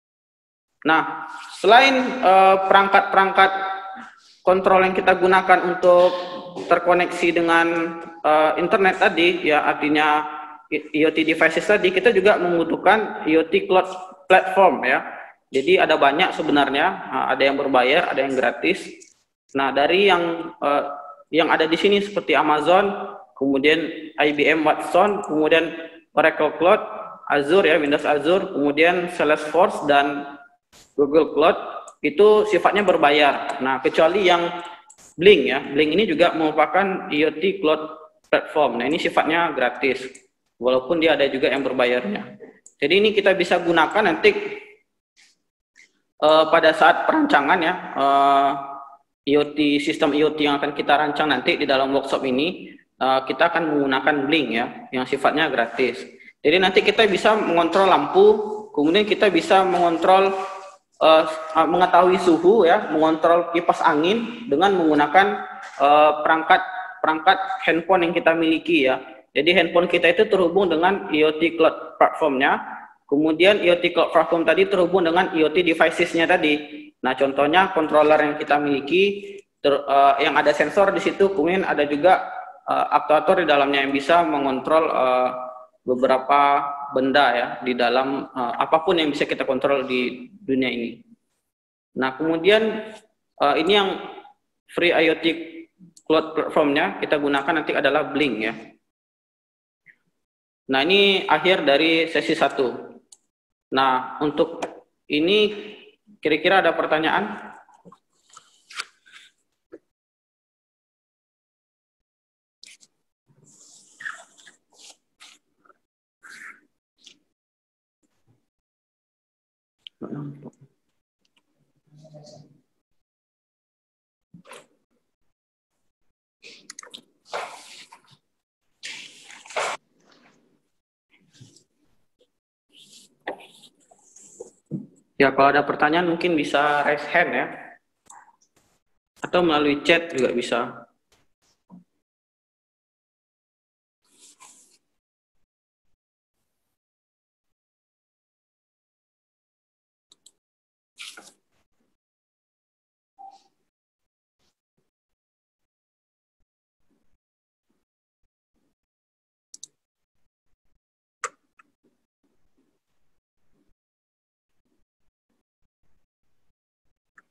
Nah, selain perangkat-perangkat uh, kontrol yang kita gunakan untuk terkoneksi dengan uh, internet tadi ya, artinya I O T devices tadi, kita juga membutuhkan I O T cloud platform ya. Jadi ada banyak sebenarnya, ada yang berbayar, ada yang gratis. Nah, dari yang uh, yang ada di sini seperti Amazon, kemudian I B M Watson, kemudian Oracle Cloud, Azure ya, Windows Azure, kemudian Salesforce dan Google Cloud, itu sifatnya berbayar. Nah, kecuali yang Blink ya, Blink ini juga merupakan I O T cloud platform. Nah, ini sifatnya gratis, walaupun dia ada juga yang berbayarnya. Jadi ini kita bisa gunakan nanti uh, pada saat perancangan ya, uh, I O T, sistem I O T yang akan kita rancang nanti di dalam workshop ini, uh, kita akan menggunakan Blink ya, yang sifatnya gratis. Jadi nanti kita bisa mengontrol lampu, kemudian kita bisa mengontrol, uh, mengetahui suhu ya, mengontrol kipas angin dengan menggunakan uh, perangkat perangkat handphone yang kita miliki ya. Jadi handphone kita itu terhubung dengan I O T cloud platformnya, kemudian I O T cloud platform tadi terhubung dengan I O T devices-nya tadi. Nah, contohnya controller yang kita miliki, ter, uh, yang ada sensor di situ, kemudian ada juga uh, aktuator di dalamnya yang bisa mengontrol uh, beberapa benda ya di dalam uh, apapun yang bisa kita kontrol di dunia ini. Nah, kemudian uh, ini yang free I O T cloud platformnya kita gunakan nanti adalah Blink ya. Nah, ini akhir dari sesi satu. Nah, untuk ini kira-kira ada pertanyaan? Ya, kalau ada pertanyaan mungkin bisa raise hand ya. Atau melalui chat juga bisa.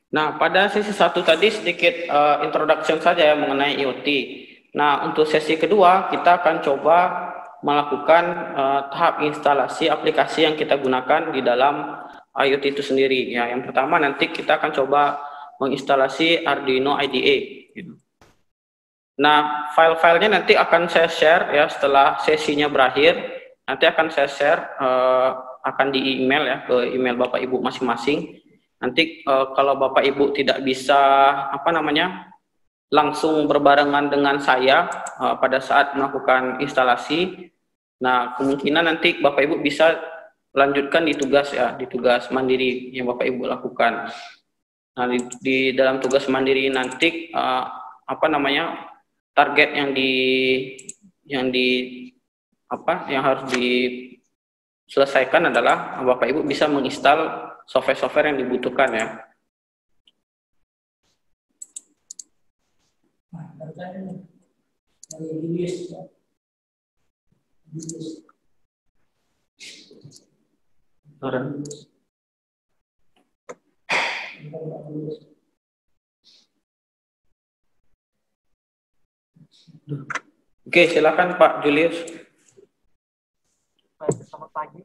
Nah, pada sesi satu tadi sedikit uh, introduction saja ya mengenai I O T. Nah, untuk sesi kedua kita akan coba melakukan uh, tahap instalasi aplikasi yang kita gunakan di dalam I O T itu sendiri. Ya, yang pertama nanti kita akan coba menginstalasi Arduino I D E. Nah, file-filenya nanti akan saya share ya setelah sesinya berakhir. Nanti akan saya share uh, akan di email ya ke email Bapak Ibu masing-masing. Nanti uh, kalau Bapak Ibu tidak bisa apa namanya langsung berbarengan dengan saya uh, pada saat melakukan instalasi, nah kemungkinan nanti Bapak Ibu bisa lanjutkan di tugas ya, di tugas mandiri yang Bapak Ibu lakukan. Nah di, di dalam tugas mandiri nanti uh, apa namanya target yang di yang di apa yang harus diselesaikan adalah Bapak Ibu bisa menginstal software-software yang dibutuhkan ya. Oke, silakan Pak Julius. Baik, selamat pagi.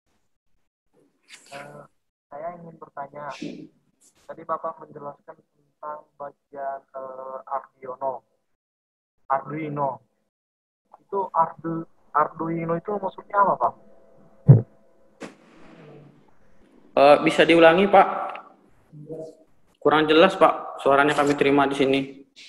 Uh, saya ingin bertanya, tadi Bapak menjelaskan tentang bagian uh, Arduino. Arduino. Itu Ardu, Arduino itu maksudnya apa, Pak? Uh, bisa diulangi, Pak? Kurang jelas, Pak. Suaranya kami terima di sini.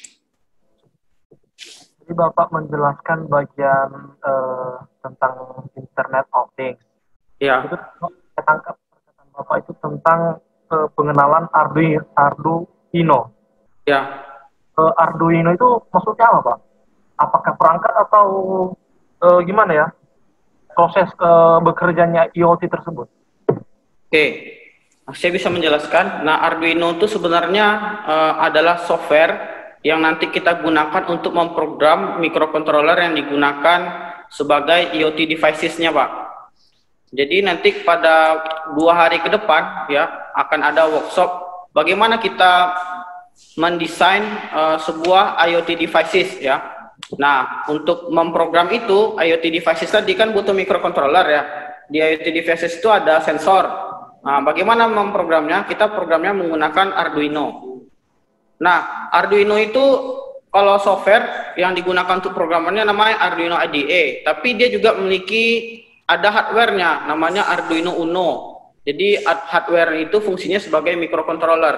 Jadi Bapak menjelaskan bagian uh, tentang Internet of Things. Ya. Itu saya tangkap perkataan Bapak itu tentang uh, pengenalan Arduino. Arduino. Ya. Uh, Arduino itu maksudnya apa, Pak? Apakah perangkat atau uh, gimana ya proses uh, bekerjanya I O T tersebut? Oke, saya bisa menjelaskan. Nah, Arduino itu sebenarnya uh, adalah software yang nanti kita gunakan untuk memprogram microcontroller yang digunakan sebagai I O T devices-nya, Pak. Jadi nanti pada dua hari ke depan ya akan ada workshop bagaimana kita mendesain uh, sebuah I O T devices ya. Nah, untuk memprogram itu I O T devices tadi kan butuh microcontroller ya. Di I O T devices itu ada sensor. Nah, bagaimana memprogramnya? Kita programnya menggunakan Arduino. Nah, Arduino itu kalau software yang digunakan untuk programmernya namanya Arduino I D E, tapi dia juga memiliki ada hardware-nya namanya Arduino Uno. Jadi hardware itu fungsinya sebagai microcontroller.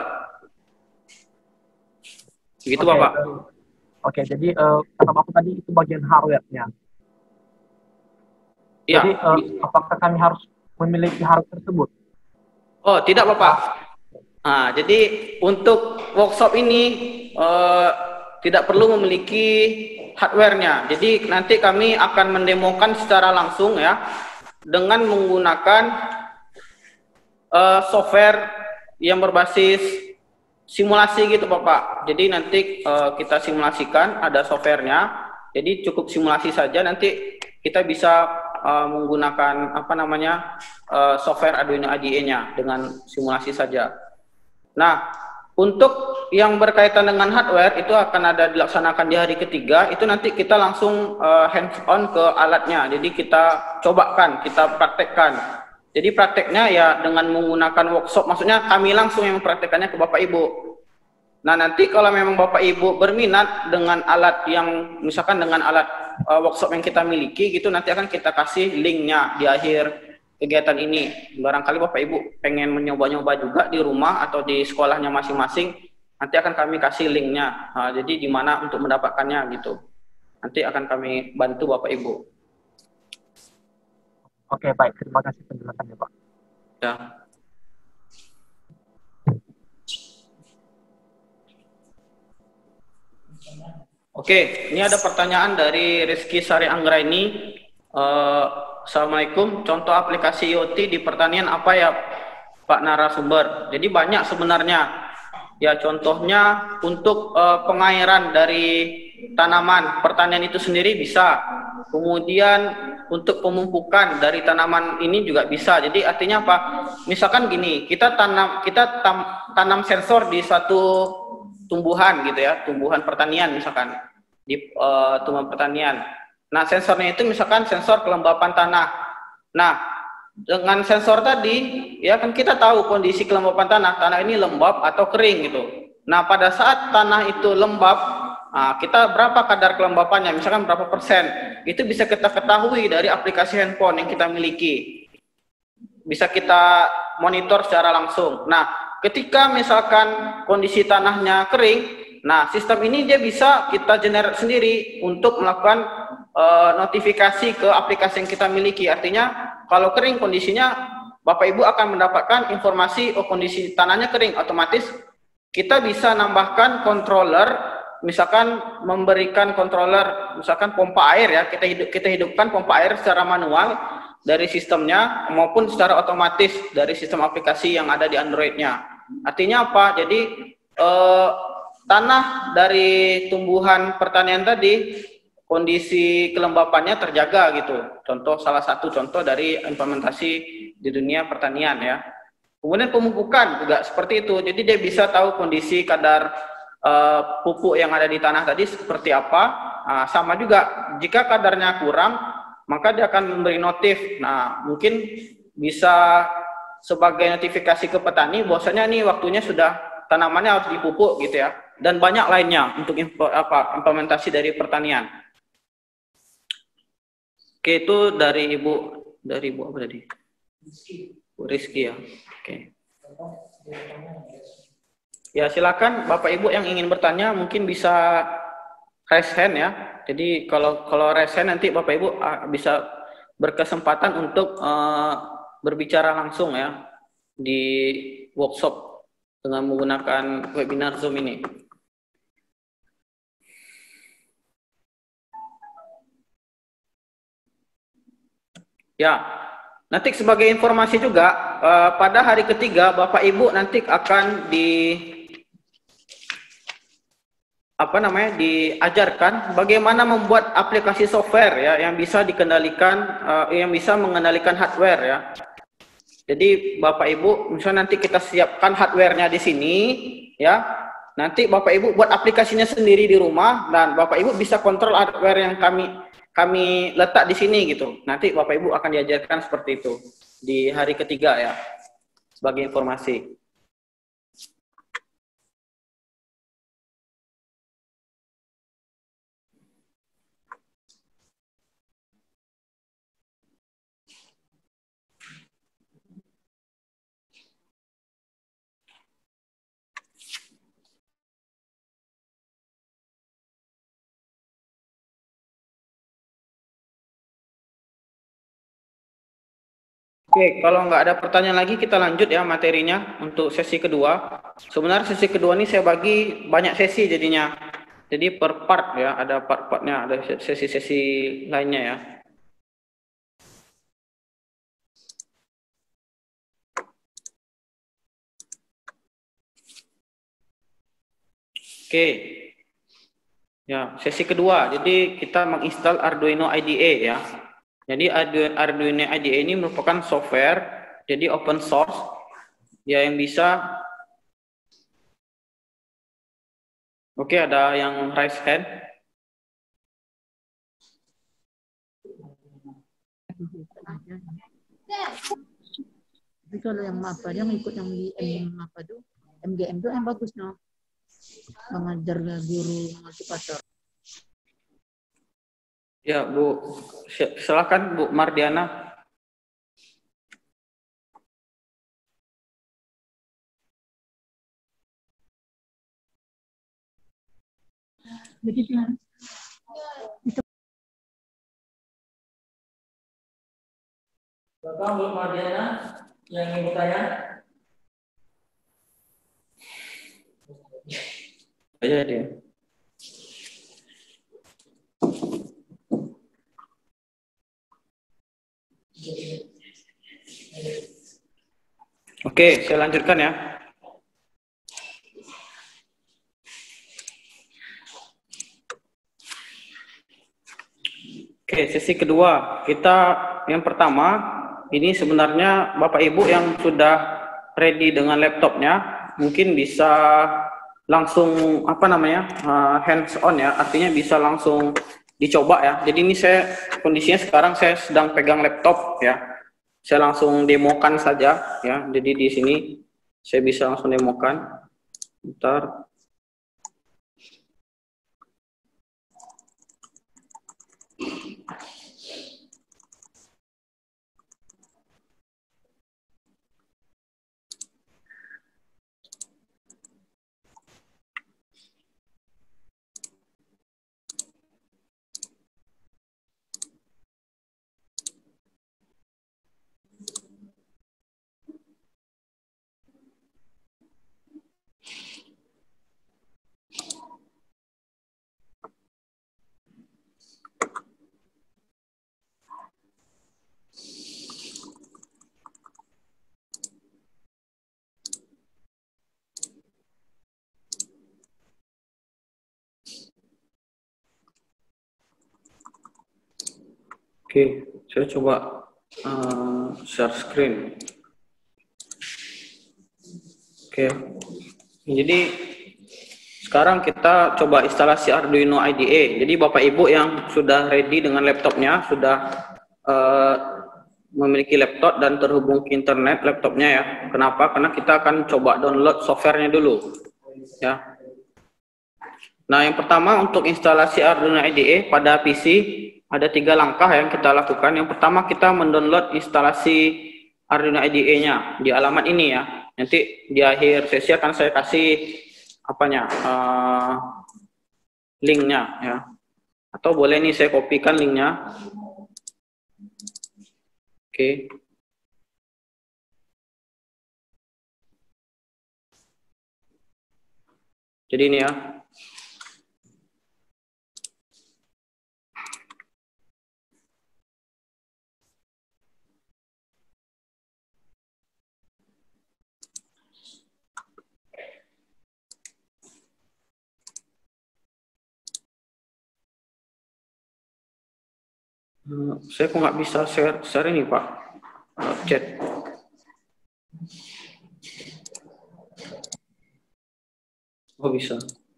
Begitu, okay, Bapak. Oke, okay, jadi uh, kata Bapak tadi itu bagian hardware-nya. Ya. Jadi uh, apakah kami harus memiliki hardware tersebut? Oh, tidak, Bapak. Nah, jadi untuk workshop ini uh, tidak perlu memiliki hardware-nya. Jadi nanti kami akan mendemokan secara langsung ya dengan menggunakan uh, software yang berbasis simulasi gitu, Bapak. Jadi nanti uh, kita simulasikan, ada softwarenya. Jadi cukup simulasi saja, nanti kita bisa uh, menggunakan apa namanya uh, software Arduino I D E-nya dengan simulasi saja. Nah, untuk yang berkaitan dengan hardware itu akan ada dilaksanakan di hari ketiga. Itu nanti kita langsung uh, hands-on ke alatnya. Jadi kita cobakan, kita praktekkan. Jadi prakteknya ya dengan menggunakan workshop, maksudnya kami langsung yang mempraktekannya ke Bapak Ibu. Nah, nanti kalau memang Bapak Ibu berminat dengan alat yang, misalkan dengan alat uh, workshop yang kita miliki, gitu nanti akan kita kasih linknya di akhir kegiatan ini. Barangkali Bapak Ibu pengen mencoba-nyoba juga di rumah atau di sekolahnya masing-masing, nanti akan kami kasih linknya. Nah, jadi di mana untuk mendapatkannya gitu. Nanti akan kami bantu Bapak Ibu. Oke, baik. Terima kasih penjelasannya, Pak. Ya. Oke, ini ada pertanyaan dari Rizky Sari Anggraini. Uh, Assalamualaikum, contoh aplikasi I O T di pertanian apa ya Pak narasumber? Jadi banyak sebenarnya. Ya contohnya untuk uh, pengairan dari tanaman pertanian itu sendiri bisa. Kemudian untuk pemumpukan dari tanaman ini juga bisa. Jadi artinya apa? Misalkan gini, kita tanam kita tam, tanam sensor di suatu tumbuhan gitu ya, tumbuhan pertanian misalkan di uh, tumbuhan pertanian. Nah, sensornya itu misalkan sensor kelembapan tanah. Nah, dengan sensor tadi ya kan kita tahu kondisi kelembapan tanah, tanah ini lembab atau kering gitu. Nah, pada saat tanah itu lembab, nah, kita berapa kadar kelembapannya, misalkan berapa persen, itu bisa kita ketahui dari aplikasi handphone yang kita miliki. Bisa kita monitor secara langsung. Nah, ketika misalkan kondisi tanahnya kering, nah sistem ini dia bisa kita generate sendiri untuk melakukan uh, notifikasi ke aplikasi yang kita miliki. Artinya, kalau kering kondisinya, Bapak Ibu akan mendapatkan informasi, oh kondisi tanahnya kering, otomatis kita bisa nambahkan controller, misalkan memberikan controller, misalkan pompa air ya, kita hidup kita hidupkan pompa air secara manual dari sistemnya maupun secara otomatis dari sistem aplikasi yang ada di Android-nya. Artinya apa? Jadi eh, tanah dari tumbuhan pertanian tadi kondisi kelembapannya terjaga gitu. Contoh salah satu contoh dari implementasi di dunia pertanian ya. Kemudian pemupukan juga seperti itu. Jadi dia bisa tahu kondisi kadar uh, pupuk yang ada di tanah tadi seperti apa. Nah, sama juga jika kadarnya kurang, maka dia akan memberi notif. Nah, mungkin bisa sebagai notifikasi ke petani bahwasanya nih waktunya sudah tanamannya harus dipupuk gitu ya. Dan banyak lainnya untuk info, apa, implementasi dari pertanian. Oke, itu dari Ibu dari Ibu apa tadi? Bu Rizky ya. Oke. Ya, silakan Bapak Ibu yang ingin bertanya mungkin bisa raise hand ya. Jadi kalau kalau raise hand nanti Bapak Ibu bisa berkesempatan untuk uh, berbicara langsung ya di workshop dengan menggunakan webinar Zoom ini. Ya, nanti sebagai informasi juga, uh, pada hari ketiga Bapak Ibu nanti akan di apa namanya diajarkan bagaimana membuat aplikasi software ya yang bisa dikendalikan, uh, yang bisa mengendalikan hardware ya. Jadi Bapak Ibu, misalnya nanti kita siapkan hardware-nya di sini ya. Nanti Bapak Ibu buat aplikasinya sendiri di rumah dan Bapak Ibu bisa kontrol hardware yang kami kami letak di sini gitu. Nanti Bapak Ibu akan diajarkan seperti itu di hari ketiga ya, sebagai informasi. Oke, kalau nggak ada pertanyaan lagi kita lanjut ya materinya untuk sesi kedua. Sebenarnya sesi kedua ini saya bagi banyak sesi jadinya. Jadi per part ya, ada part-partnya, ada sesi-sesi lainnya ya. Oke. Ya, sesi kedua. Jadi kita menginstal Arduino I D E ya. Jadi Arduino I D E ini merupakan software, jadi open source, ya yang bisa. Oke, ada yang raise hand. Tapi kalau yang apa yang ikut yang di M apa tuh M G M tuh yang bagus no, mengajar guru motivator. Ya, Bu, silakan Bu Mardiana. Jadi silakan Bapak Bu Mardiana yang ingin bertanya. Aja dia. Oke, saya lanjutkan ya. Oke, Oke, sesi kedua. Kita yang pertama, ini sebenarnya Bapak Ibu yang sudah ready dengan laptopnya, mungkin bisa langsung apa namanya uh, hands on ya, artinya bisa langsung dicoba ya. Jadi ini saya kondisinya sekarang saya sedang pegang laptop ya. Saya langsung demokan saja ya. Jadi di sini saya bisa langsung demokan. Bentar. Oke, saya coba uh, share screen. Oke, jadi sekarang kita coba instalasi Arduino I D E. Jadi Bapak Ibu yang sudah ready dengan laptopnya, sudah uh, memiliki laptop dan terhubung ke internet laptopnya ya. Kenapa? Karena kita akan coba download softwarenya dulu. Ya. Nah, yang pertama untuk instalasi Arduino I D E pada P C ada tiga langkah yang kita lakukan. Yang pertama kita mendownload instalasi Arduino I D E-nya di alamat ini ya. Nanti di akhir sesi akan saya kasih apanya uh, linknya ya. Atau boleh nih saya kopikan linknya. Oke. Jadi ini ya. Uh, saya kok nggak bisa share share ini Pak, uh, chat. Oh bisa.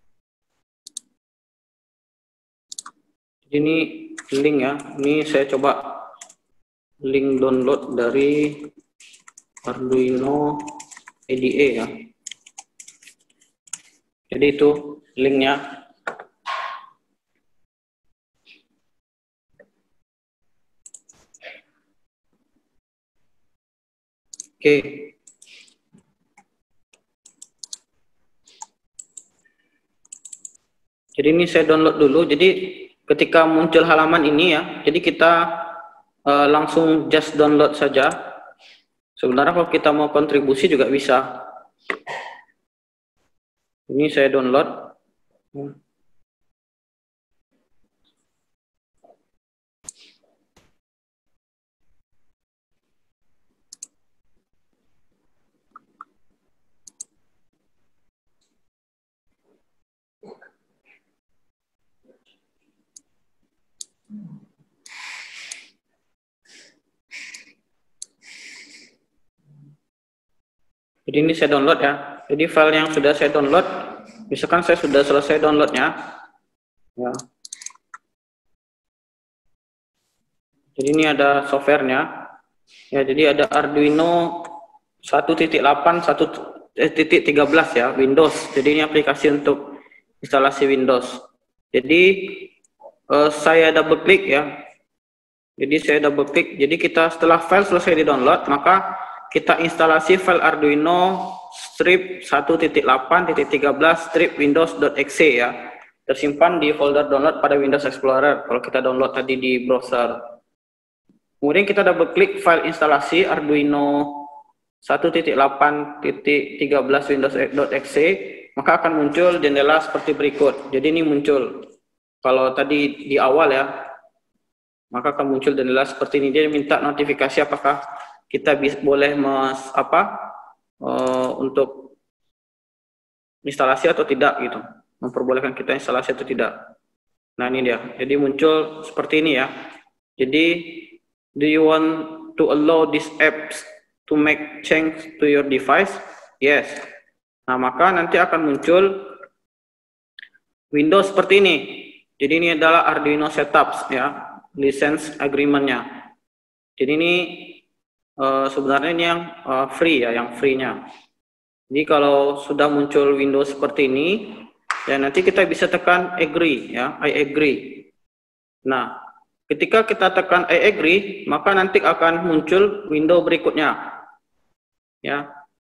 Ini link ya. Ini saya coba link download dari Arduino I D E ya. Jadi itu linknya. Oke. Jadi ini saya download dulu. Jadi ketika muncul halaman ini ya, jadi kita uh, langsung just download saja. Sebenarnya kalau kita mau kontribusi juga bisa. Ini saya download. Jadi ini saya download ya. Jadi file yang sudah saya download, misalkan saya sudah selesai downloadnya, ya. Jadi ini ada softwarenya, ya. Jadi ada Arduino satu titik delapan satu titik tiga belas ya, Windows. Jadi ini aplikasi untuk instalasi Windows. Jadi eh, saya double klik ya. Jadi saya double klik. Jadi kita setelah file selesai di download, maka kita instalasi file Arduino strip satu titik delapan titik tiga belas strip windows.exe ya. Tersimpan di folder download pada Windows Explorer kalau kita download tadi di browser. Kemudian kita double klik file instalasi Arduino satu titik delapan titik tiga belas windows.exe, maka akan muncul jendela seperti berikut. Jadi ini muncul. Kalau tadi di awal ya, maka akan muncul jendela seperti ini. Dia minta notifikasi apakah kita bisa boleh mes, apa uh, untuk instalasi atau tidak gitu, memperbolehkan kita instalasi atau tidak. Nah ini dia, jadi muncul seperti ini ya. Jadi, do you want to allow these apps to make change to your device? Yes. Nah, maka nanti akan muncul window seperti ini. Jadi ini adalah Arduino setup ya, license agreement-nya. Jadi ini uh, sebenarnya ini yang uh, free ya, yang free-nya. Jadi kalau sudah muncul window seperti ini, ya nanti kita bisa tekan agree ya, I agree. Nah, ketika kita tekan I agree, maka nanti akan muncul window berikutnya. Ya.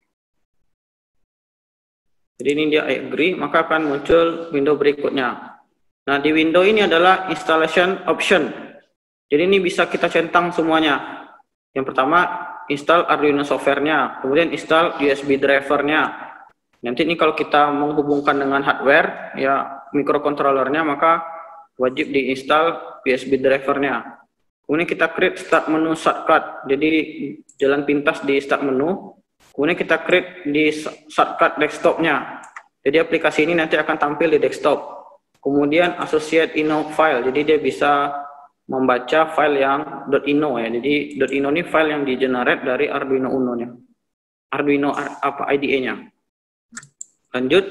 Jadi ini dia I agree, maka akan muncul window berikutnya. Nah, di window ini adalah installation option. Jadi ini bisa kita centang semuanya. Yang pertama, install Arduino software-nya, kemudian install U S B driver-nya. Nanti ini kalau kita menghubungkan dengan hardware, ya microcontroller-nya, maka wajib diinstal U S B driver-nya. Kemudian kita create start menu shortcut. Jadi jalan pintas di start menu. Kemudian kita create di shortcut desktop-nya. Jadi aplikasi ini nanti akan tampil di desktop. Kemudian associate ino file. Jadi dia bisa membaca file yang .ino ya. Jadi .ino ini file yang di-generate dari Arduino Uno-nya. Arduino apa I D E-nya. Lanjut.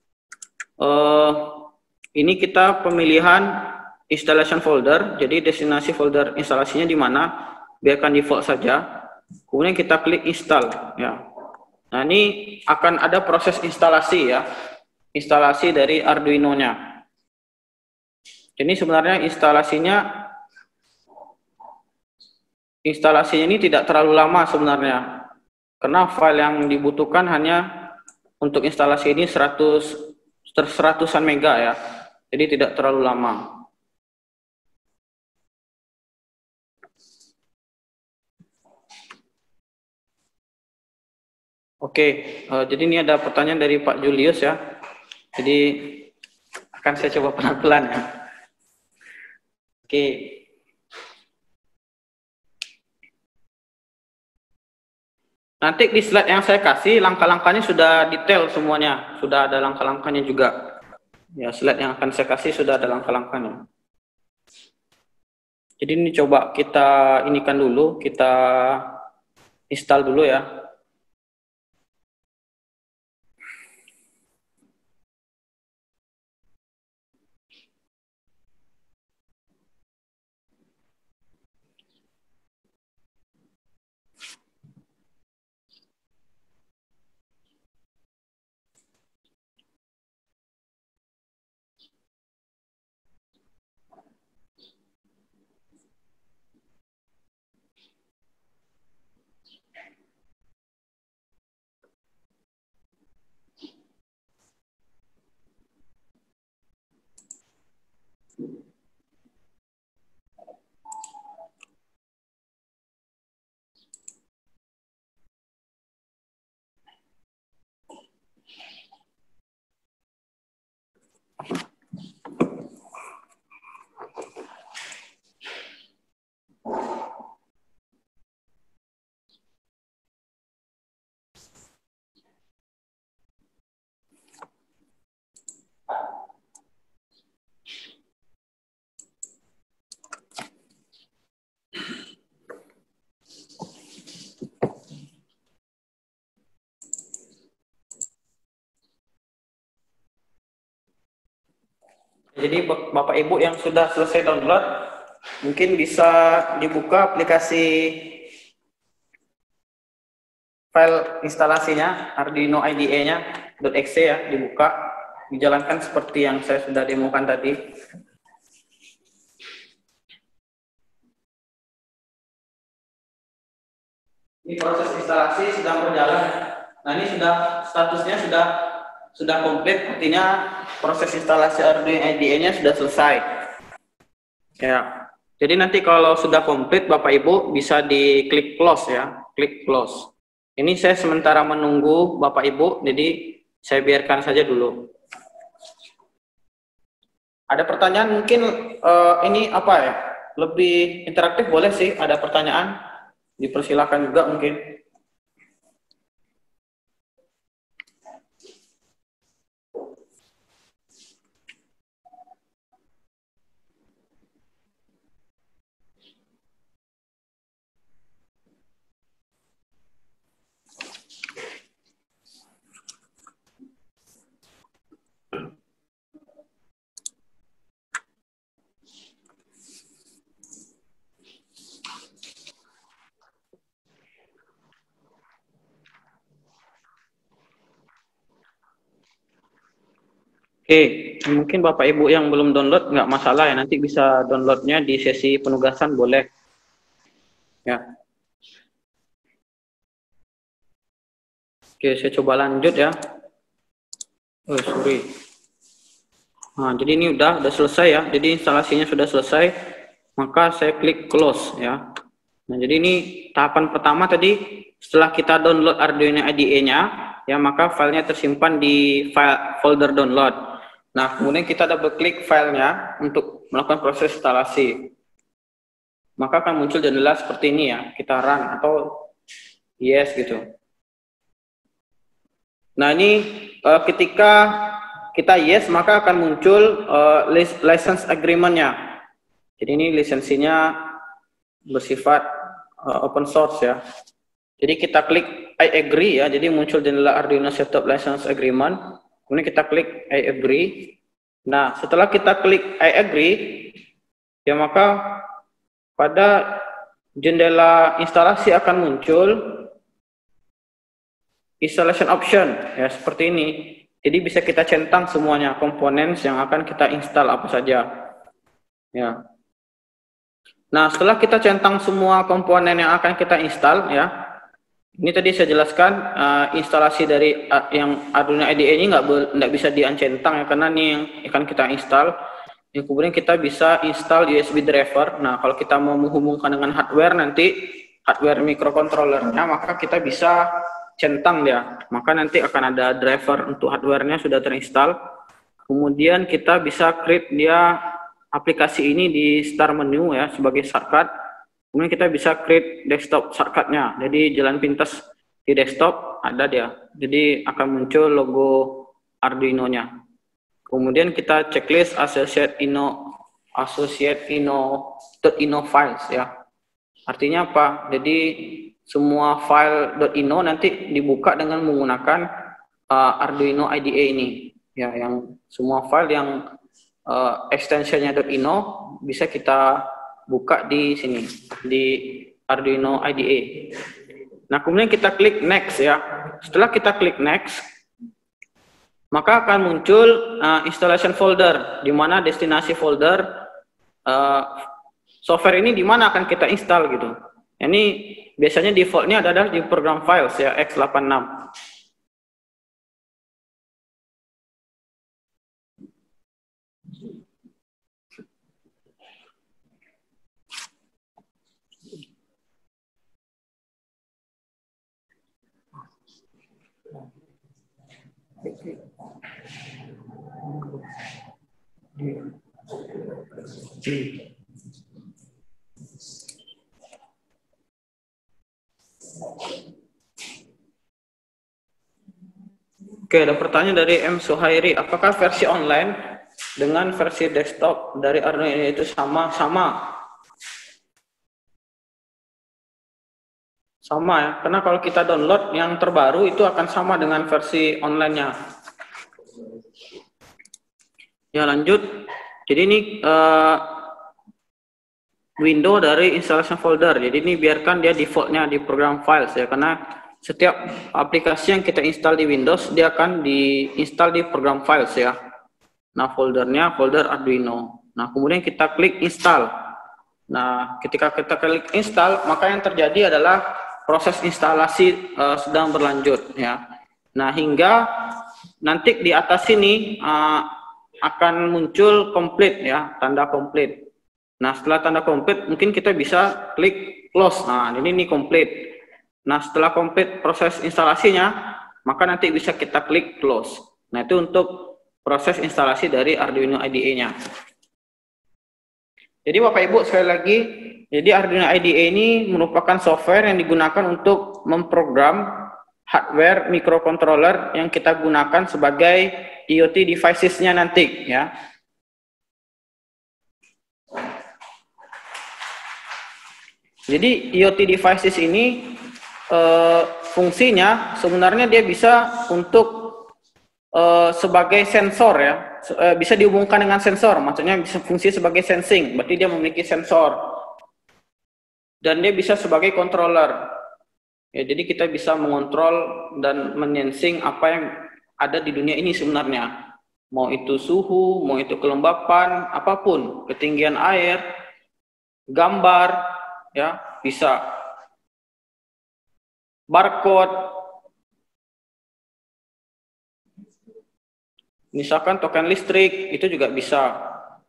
Uh, ini kita pemilihan installation folder. Jadi destinasi folder instalasinya di mana? Biarkan default saja. Kemudian kita klik install ya. Nah, ini akan ada proses instalasi ya. Instalasi dari Arduino-nya. Ini sebenarnya instalasinya instalasinya ini tidak terlalu lama sebenarnya. Karena file yang dibutuhkan hanya untuk instalasi ini seratus seratusan mega ya. Jadi tidak terlalu lama. Oke, uh, jadi ini ada pertanyaan dari Pak Julius ya. Jadi akan saya coba pelan-pelan ya. Oke. Nanti di slide yang saya kasih langkah-langkahnya sudah detail semuanya, sudah ada langkah-langkahnya juga. Ya, slide yang akan saya kasih sudah ada langkah-langkahnya. Jadi ini coba kita inikan dulu, kita install dulu ya. Jadi Bapak Ibu yang sudah selesai download, mungkin bisa dibuka aplikasi file instalasinya, Arduino I D E-nya .exe ya, dibuka, dijalankan seperti yang saya sudah demokan tadi. Ini proses instalasi sedang berjalan. Nah, ini sudah statusnya sudah sudah komplit, artinya proses instalasi Arduino I D E-nya sudah selesai. Ya. Jadi nanti kalau sudah komplit Bapak Ibu bisa diklik close ya, klik close. Ini saya sementara menunggu Bapak Ibu, jadi saya biarkan saja dulu. Ada pertanyaan mungkin uh, ini apa ya? Lebih interaktif boleh sih, ada pertanyaan dipersilakan juga mungkin. Oke, mungkin Bapak Ibu yang belum download nggak masalah ya, nanti bisa downloadnya di sesi penugasan boleh. Ya. Oke, saya coba lanjut ya. Oh, sorry. Nah, jadi ini udah udah selesai ya. Jadi instalasinya sudah selesai, maka saya klik close ya. Nah, jadi ini tahapan pertama tadi, setelah kita download Arduino I D E-nya, ya maka filenya tersimpan di file folder download. Nah, kemudian kita double klik filenya untuk melakukan proses instalasi. Maka akan muncul jendela seperti ini ya, kita run atau yes gitu. Nah, ini uh, ketika kita yes, maka akan muncul uh, license agreement-nya. Jadi ini lisensinya bersifat uh, open source ya. Jadi kita klik I agree ya, jadi muncul jendela Arduino Setup License Agreement. Kemudian kita klik I agree. Nah, setelah kita klik I agree, ya maka pada jendela instalasi akan muncul installation option ya seperti ini. Jadi bisa kita centang semuanya komponen yang akan kita install apa saja. Ya. Nah, setelah kita centang semua komponen yang akan kita install ya. Ini tadi saya jelaskan uh, instalasi dari uh, yang Arduino I D E ini nggak nggak bisa diancentang ya, karena ini yang akan kita install. Yang kemudian kita bisa install U S B driver. Nah, kalau kita mau menghubungkan dengan hardware nanti hardware microcontrollernya, maka kita bisa centang dia. Maka nanti akan ada driver untuk hardwarenya sudah terinstall. Kemudian kita bisa create dia aplikasi ini di start menu ya sebagai shortcut. Kemudian kita bisa create desktop shortcut-nya. Jadi jalan pintas di desktop ada dia. Jadi akan muncul logo Arduino-nya. Kemudian kita checklist associate ino associate ino .ino files ya. Artinya apa? Jadi semua file .ino nanti dibuka dengan menggunakan uh, Arduino I D E ini. Ya, yang semua file yang uh, extensionnya .ino bisa kita buka di sini di Arduino I D E. Nah, kemudian kita klik next ya. Setelah kita klik next, maka akan muncul uh, installation folder, di mana destinasi folder uh, software ini di mana akan kita install gitu. Ini biasanya defaultnya adalah di program files ya x delapan enam. Oke, ada pertanyaan dari M. Suhairi. Apakah versi online dengan versi desktop dari Arduino itu sama? Sama. Sama ya, karena kalau kita download yang terbaru itu akan sama dengan versi online-nya. Ya, lanjut. Jadi ini uh, window dari installation folder. Jadi ini biarkan dia defaultnya di program files ya, karena setiap aplikasi yang kita install di Windows dia akan diinstal di program files ya. Nah, foldernya folder Arduino. Nah, kemudian kita klik install. Nah, ketika kita klik install, maka yang terjadi adalah proses instalasi uh, sedang berlanjut ya. Nah, hingga nanti di atas sini uh, akan muncul complete ya, tanda complete. Nah, setelah tanda complete mungkin kita bisa klik close. Nah, ini nih complete. Nah, setelah complete proses instalasinya, maka nanti bisa kita klik close. Nah, itu untuk proses instalasi dari Arduino I D E-nya. Jadi Bapak Ibu sekali lagi, jadi Arduino I D E ini merupakan software yang digunakan untuk memprogram hardware microcontroller yang kita gunakan sebagai I o T devices-nya nanti ya. Jadi I o T devices ini eh, fungsinya sebenarnya dia bisa untuk eh, sebagai sensor ya, eh, bisa dihubungkan dengan sensor, maksudnya bisa fungsi sebagai sensing, berarti dia memiliki sensor. Dan dia bisa sebagai controller. Ya, jadi kita bisa mengontrol dan mensensing apa yang ada di dunia ini sebenarnya. mau itu suhu, mau itu kelembapan, apapun, ketinggian air, gambar, ya bisa. Barcode, misalkan token listrik itu juga bisa.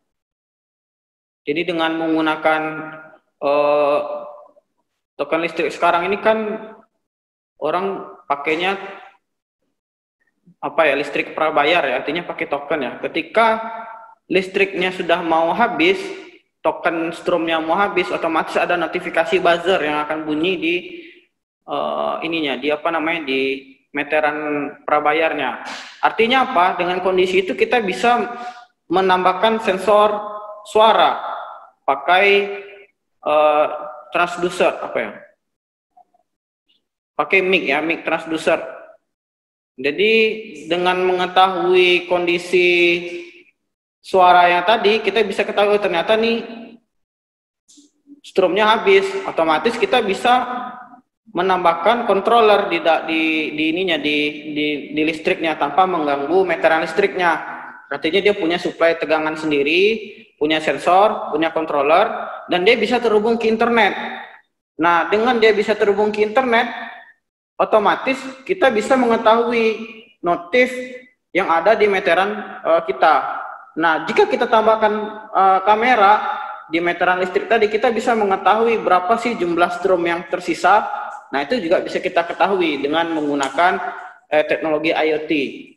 Jadi dengan menggunakan uh, token listrik sekarang ini kan orang pakainya apa ya, listrik prabayar ya, artinya pakai token ya. Ketika listriknya sudah mau habis, token stromnya mau habis, otomatis ada notifikasi buzzer yang akan bunyi di uh, ininya, di apa namanya, di meteran prabayarnya. Artinya apa? Dengan kondisi itu kita bisa menambahkan sensor suara pakai uh, transducer apa ya? Pakai mic ya, mic transducer. Jadi dengan mengetahui kondisi suara yang tadi, kita bisa ketahui ternyata nih stromnya habis, otomatis kita bisa menambahkan controller di di, di ininya di, di di listriknya tanpa mengganggu meteran listriknya. Artinya dia punya suplai tegangan sendiri, punya sensor, punya controller, dan dia bisa terhubung ke internet. Nah, dengan dia bisa terhubung ke internet, otomatis kita bisa mengetahui notif yang ada di meteran uh, kita. Nah, jika kita tambahkan uh, kamera di meteran listrik tadi, kita bisa mengetahui berapa sih jumlah strom yang tersisa. Nah, itu juga bisa kita ketahui dengan menggunakan uh, teknologi I O T.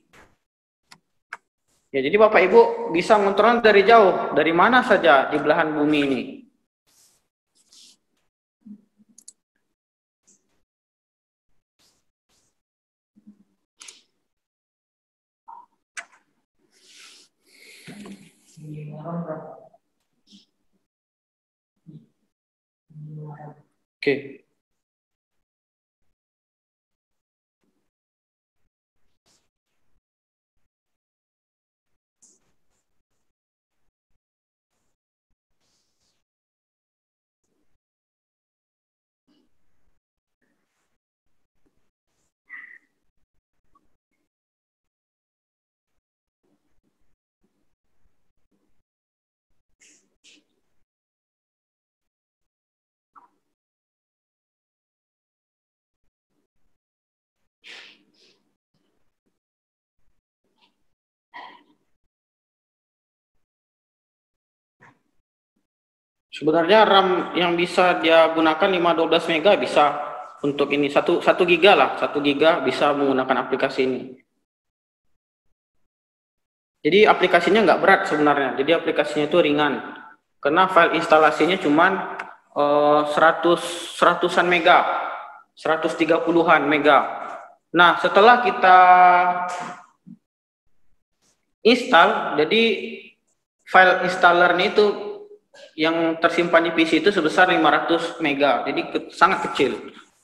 Ya, jadi Bapak Ibu bisa mengontrol dari jauh, dari mana saja di belahan bumi ini. Oke. Sebenarnya RAM yang bisa dia gunakan lima dua belas mega bisa untuk ini, satu satu giga lah, satu giga bisa menggunakan aplikasi ini. Jadi aplikasinya nggak berat sebenarnya, jadi aplikasinya itu ringan, karena file instalasinya cuman uh, seratus seratusan mega, seratus tiga puluhan mega. Nah, setelah kita install, jadi file installernya itu yang tersimpan di P C itu sebesar lima ratus mega, jadi ke, sangat kecil.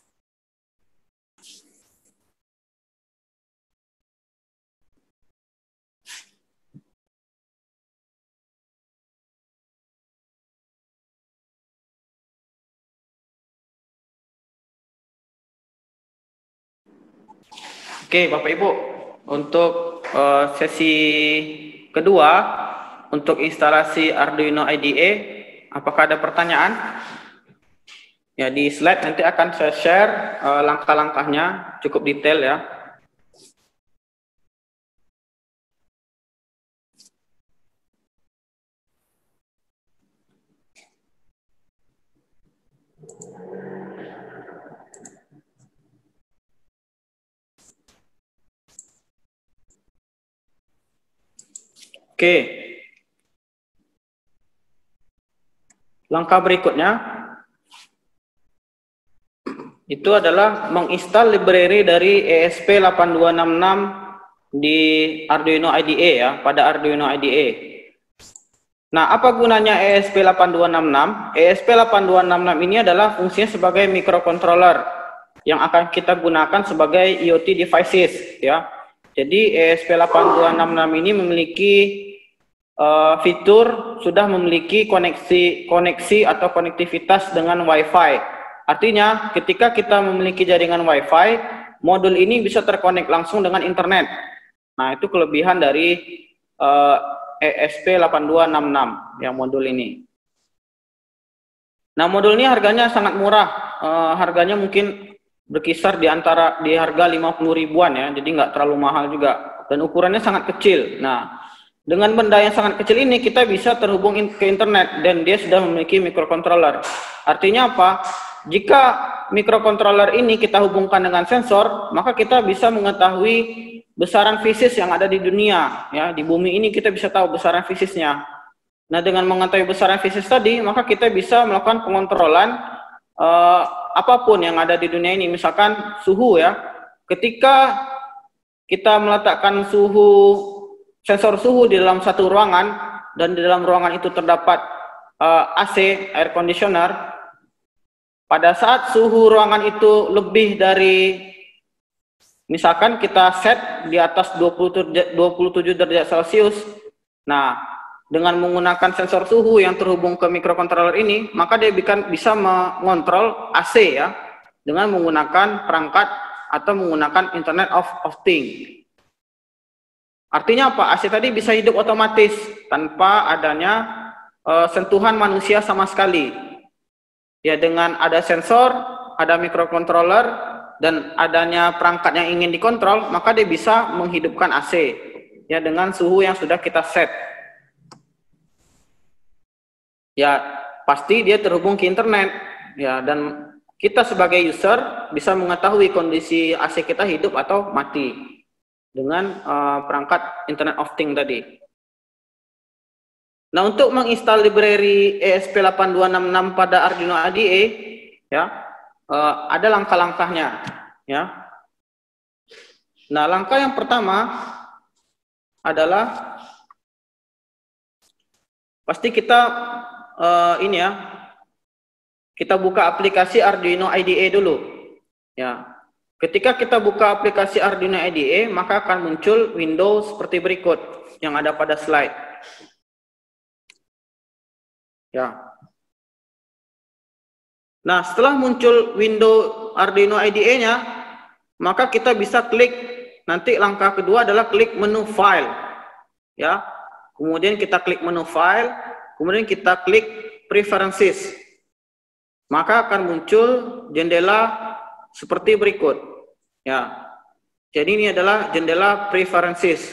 Oke, Bapak Ibu, untuk uh, sesi kedua, untuk instalasi Arduino I D E, apakah ada pertanyaan? Ya, di slide nanti akan saya share uh, langkah-langkahnya, cukup detail ya. Oke, langkah berikutnya itu adalah menginstal library dari E S P delapan dua enam enam di Arduino I D E ya, pada Arduino I D E. Nah, apa gunanya E S P delapan dua enam enam? E S P delapan dua enam enam ini adalah fungsinya sebagai microcontroller yang akan kita gunakan sebagai I O T devices ya. Jadi E S P delapan dua enam enam ini memiliki Uh, fitur sudah memiliki koneksi koneksi atau konektivitas dengan Wi-Fi. Artinya, ketika kita memiliki jaringan Wi-Fi, modul ini bisa terkonek langsung dengan internet. Nah, itu kelebihan dari uh, E S P delapan dua enam enam yang modul ini. Nah, modul ini harganya sangat murah. Uh, harganya mungkin berkisar di antara di harga lima puluh ribuan ya, jadi nggak terlalu mahal juga. Dan ukurannya sangat kecil. Nah, dengan benda yang sangat kecil ini kita bisa terhubung in ke internet dan dia sudah memiliki microcontroller. Artinya apa? Jika microcontroller ini kita hubungkan dengan sensor, maka kita bisa mengetahui besaran fisis yang ada di dunia. Ya, di bumi ini kita bisa tahu besaran fisisnya. Nah, dengan mengetahui besaran fisis tadi, maka kita bisa melakukan pengontrolan uh, apapun yang ada di dunia ini. Misalkan suhu ya. Ketika kita meletakkan suhu, sensor suhu di dalam satu ruangan, dan di dalam ruangan itu terdapat uh, A C, air conditioner, pada saat suhu ruangan itu lebih dari, misalkan kita set di atas dua puluh tujuh derajat Celcius, nah, dengan menggunakan sensor suhu yang terhubung ke microcontroller ini, maka dia bisa mengontrol A C ya, dengan menggunakan perangkat atau menggunakan Internet of, of Things. Artinya apa? A C tadi bisa hidup otomatis tanpa adanya uh, sentuhan manusia sama sekali. Ya, dengan ada sensor, ada microcontroller, dan adanya perangkat yang ingin dikontrol, maka dia bisa menghidupkan A C ya dengan suhu yang sudah kita set. Ya, pasti dia terhubung ke internet ya, dan kita sebagai user bisa mengetahui kondisi A C kita hidup atau mati dengan uh, perangkat Internet of Things tadi. Nah, untuk menginstal library E S P delapan dua enam enam pada Arduino I D E ya, uh, ada langkah-langkahnya ya. Nah, langkah yang pertama adalah pasti kita uh, ini ya, kita buka aplikasi Arduino I D E dulu ya. Ketika kita buka aplikasi Arduino I D E, maka akan muncul window seperti berikut yang ada pada slide ya. Nah, setelah muncul window Arduino I D E-nya, maka kita bisa klik, nanti langkah kedua adalah klik menu file ya. Kemudian kita klik menu file, kemudian kita klik preferences, maka akan muncul jendela seperti berikut ya. Jadi ini adalah jendela preferences.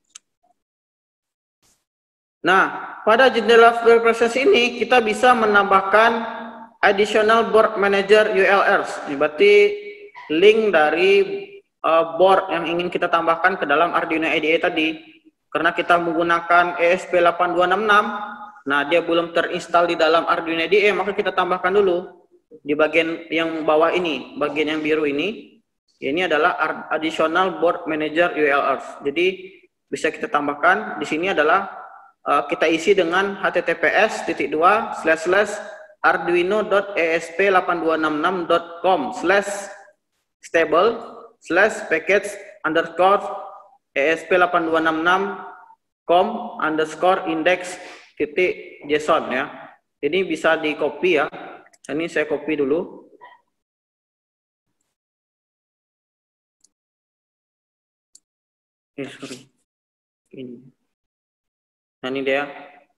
Nah, pada jendela preferences ini kita bisa menambahkan additional board manager U L Rs. Ini berarti link dari uh, board yang ingin kita tambahkan ke dalam Arduino I D E tadi. Karena kita menggunakan E S P delapan dua enam enam, nah dia belum terinstall di dalam Arduino I D E, maka kita tambahkan dulu di bagian yang bawah ini, bagian yang biru ini. Ini adalah additional board manager U L Rs. Jadi bisa kita tambahkan. Di sini adalah uh, kita isi dengan H T T P S titik dua slash slash arduino dot e s p delapan dua enam enam dot com slash stable slash package underscore E S P delapan dua enam enam com underscore index titik JSON ya. Ini bisa di copy ya. Ini saya copy dulu. Eh, sorry. Ini. Nah, ini dia.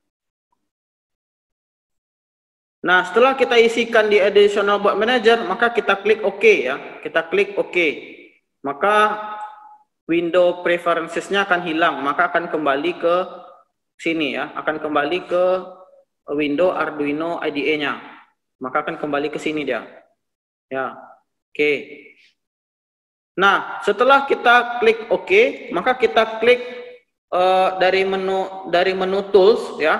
Nah, setelah kita isikan di additional board manager, maka kita klik OK ya. Kita klik OK. Maka window preferences-nya akan hilang, maka akan kembali ke sini ya, akan kembali ke window Arduino I D E-nya. Maka akan kembali ke sini dia. Ya. Oke. Okay. Nah, setelah kita klik OK, maka kita klik uh, dari menu dari menu tools ya.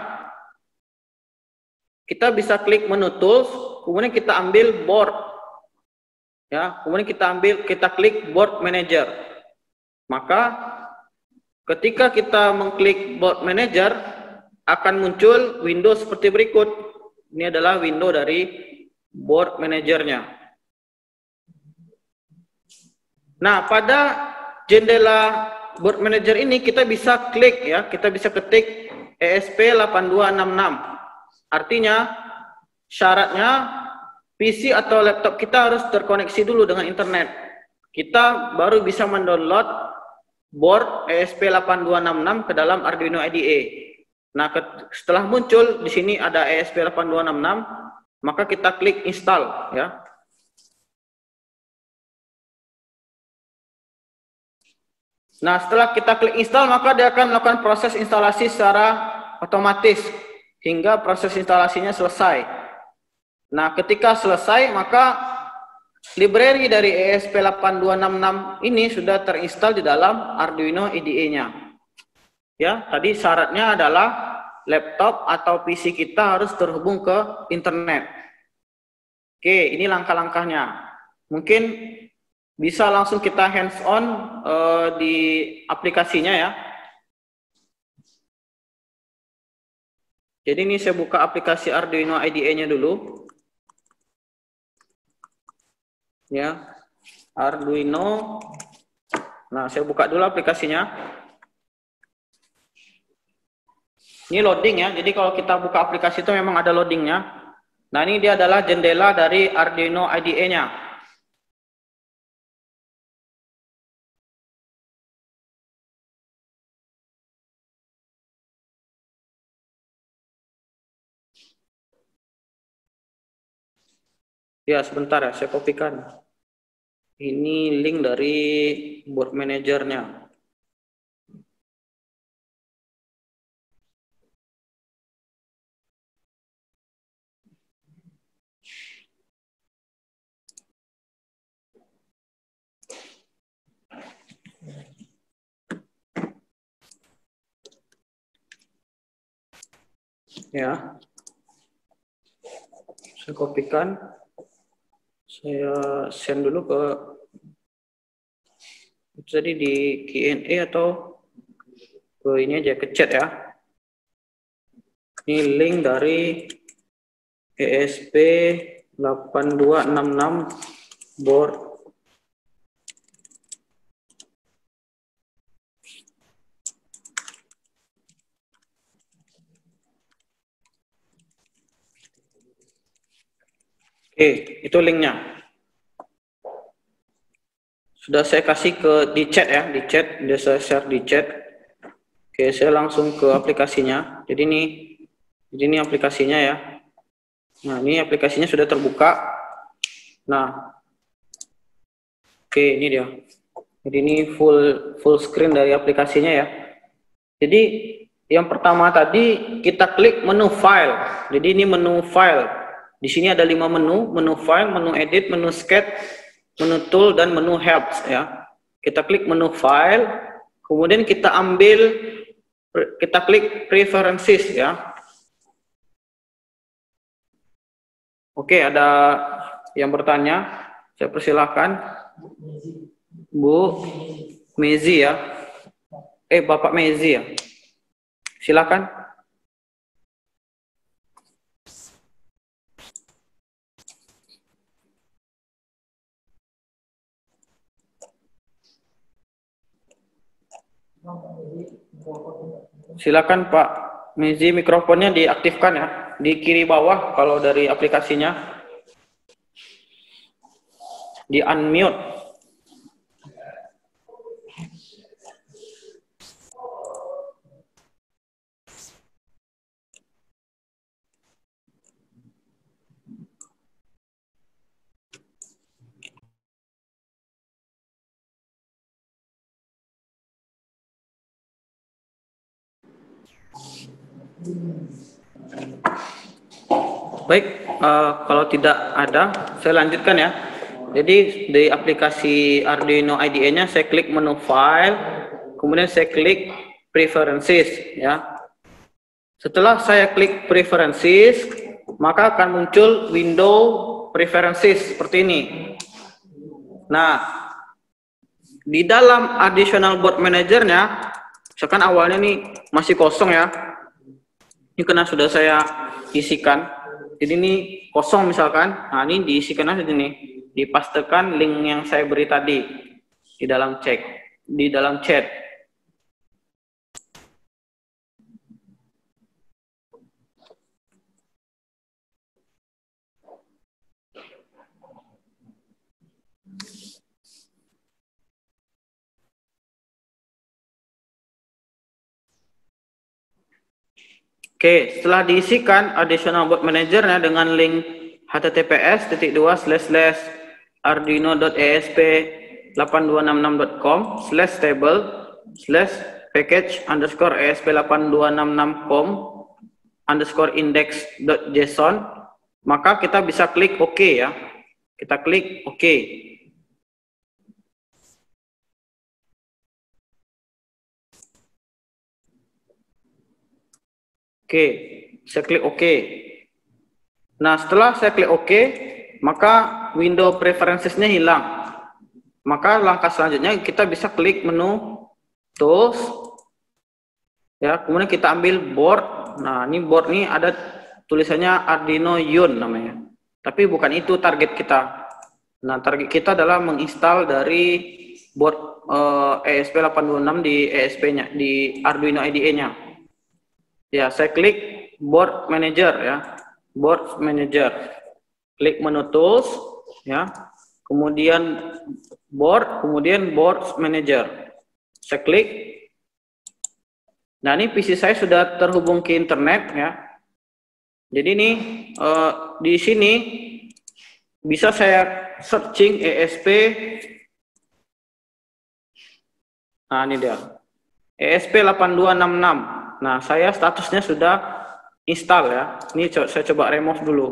Kita bisa klik menu tools, kemudian kita ambil board. Ya, kemudian kita ambil kita klik board manager. Maka ketika kita mengklik board manager, akan muncul window seperti berikut. Ini adalah window dari board manajernya. Nah, pada jendela board manager ini kita bisa klik ya, kita bisa ketik E S P delapan dua enam enam. Artinya syaratnya P C atau laptop kita harus terkoneksi dulu dengan internet. Kita baru bisa mendownload board E S P delapan dua enam enam ke dalam Arduino I D E. Nah, setelah muncul di sini ada E S P delapan dua enam enam, maka kita klik install ya. Nah, setelah kita klik install, maka dia akan melakukan proses instalasi secara otomatis hingga proses instalasinya selesai. Nah, ketika selesai, maka library dari E S P delapan dua enam enam ini sudah terinstall di dalam Arduino I D E-nya. Ya, tadi syaratnya adalah laptop atau P C kita harus terhubung ke internet. Oke, ini langkah-langkahnya. Mungkin bisa langsung kita hands on uh, di aplikasinya ya. Jadi ini saya buka aplikasi Arduino I D E-nya dulu. Ya, Arduino. Nah, saya buka dulu aplikasinya. Ini loading ya. Jadi kalau kita buka aplikasi itu memang ada loadingnya. Nah, ini dia adalah jendela dari Arduino I D E-nya. Ya, sebentar ya, saya kopikan. Ini link dari board manajernya. Ya, saya kopikan. Saya send dulu ke jadi di Q and A atau ke ini aja ke chat ya. Ini link dari E S P delapan dua enam enam board. Oke, itu linknya. Sudah saya kasih ke di chat ya, di chat, sudah saya share di chat. Oke, saya langsung ke aplikasinya. Jadi ini, jadi ini aplikasinya ya. Nah, ini aplikasinya sudah terbuka. Nah, oke, ini dia. Jadi ini full full screen dari aplikasinya ya. Jadi yang pertama tadi kita klik menu file. Jadi ini menu file. Di sini ada lima menu, menu file, menu edit, menu sketch, menu tool, dan menu help ya. Kita klik menu file, kemudian kita ambil, kita klik preferences ya. Oke, ada yang bertanya, saya persilahkan. Bu Mezi ya. Eh, Bapak Mezi ya. Silakan. Silakan Pak Mezi, mikrofonnya diaktifkan ya, di kiri bawah kalau dari aplikasinya. Di unmute. Baik, uh, kalau tidak ada, saya lanjutkan ya. Jadi di aplikasi Arduino I D E-nya saya klik menu file, kemudian saya klik preferences ya. Setelah saya klik preferences, maka akan muncul window preferences seperti ini. Nah, di dalam additional board manager-nya, misalkan awalnya nih masih kosong ya. Ini karena sudah saya isikan. Jadi ini kosong misalkan. Nah, ini diisikan aja nih. Dipastekan link yang saya beri tadi di dalam chat, di dalam chat. Oke, setelah diisikan additional board managernya dengan link https titik dua slash slash arduino.esp delapan dua enam enam dot com slash table slash package underscore esp delapan dua enam enam com underscore index.json, maka kita bisa klik OK ya. Kita klik OK. Oke, saya klik OK. Nah, setelah saya klik OK, maka window preferences-nya hilang. Maka langkah selanjutnya kita bisa klik menu Tools. Ya, kemudian kita ambil board. Nah, ini board ini ada tulisannya Arduino Yun namanya. Tapi bukan itu target kita. Nah, target kita adalah menginstal dari board uh, E S P delapan dua enam di E S P-nya, di Arduino I D E-nya. Ya, saya klik board manager ya. Board manager. Klik menu tools ya. Kemudian board, kemudian board manager. Saya klik. Nah, ini P C saya sudah terhubung ke internet ya. Jadi ini uh, di sini bisa saya searching E S P. Nah, ini dia. E S P delapan dua enam enam. Nah, saya statusnya sudah install ya. Ini co saya coba remove dulu.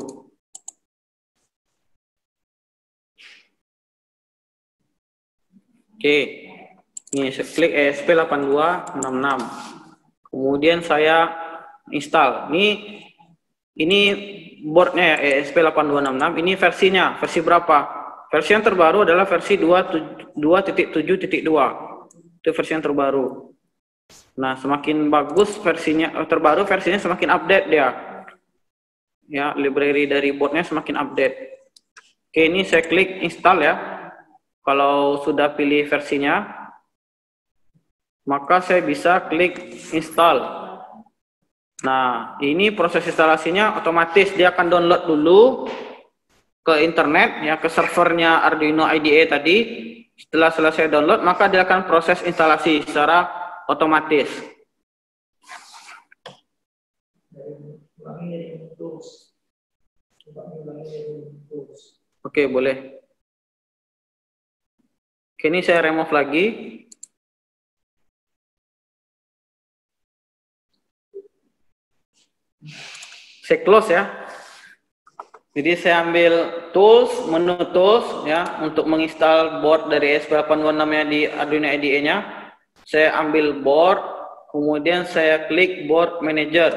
Oke. Ini saya klik E S P delapan dua enam enam. Kemudian saya install. Ini ini boardnya ya, E S P delapan dua enam enam. Ini versinya, versi berapa? Versi yang terbaru adalah versi dua titik tujuh titik dua. Itu versi yang terbaru. Nah, semakin bagus versinya, terbaru versinya semakin update dia. Ya, library dari boardnya semakin update. Oke, ini saya klik install ya. Kalau sudah pilih versinya, maka saya bisa klik install. Nah, ini proses instalasinya otomatis. Dia akan download dulu ke internet, ya, ke servernya Arduino I D E tadi. Setelah selesai download, maka dia akan proses instalasi secara otomatis. Oke, boleh. Oke, ini saya remove lagi. Saya close ya. Jadi saya ambil tools, menu tools ya, untuk menginstal board dari E S P delapan dua enam nya di Arduino I D E-nya. Saya ambil board, kemudian saya klik board manager.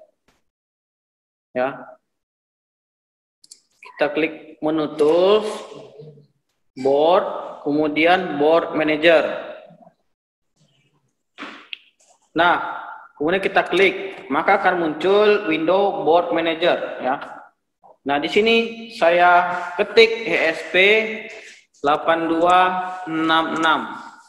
Ya. Kita klik menu tools, board, kemudian board manager. Nah, kemudian kita klik, maka akan muncul window board manager ya. Nah, di sini saya ketik E S P delapan dua enam enam.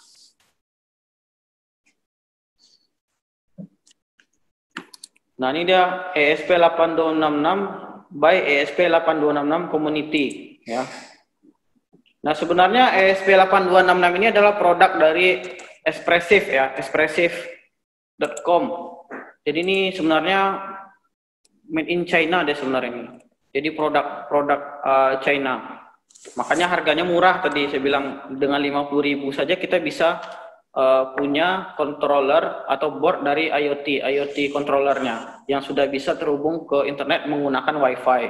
Nah, ini dia E S P delapan dua enam enam by E S P delapan dua enam enam community ya. Nah, sebenarnya E S P delapan dua enam enam ini adalah produk dari Espressif ya, espressif dot com. Jadi ini sebenarnya made in China deh sebenarnya ini. Jadi produk-produk uh, China. Makanya harganya murah tadi saya bilang, dengan lima puluh ribu saja kita bisa uh, punya controller atau board dari IoT, IoT controllernya yang sudah bisa terhubung ke internet menggunakan Wi-Fi.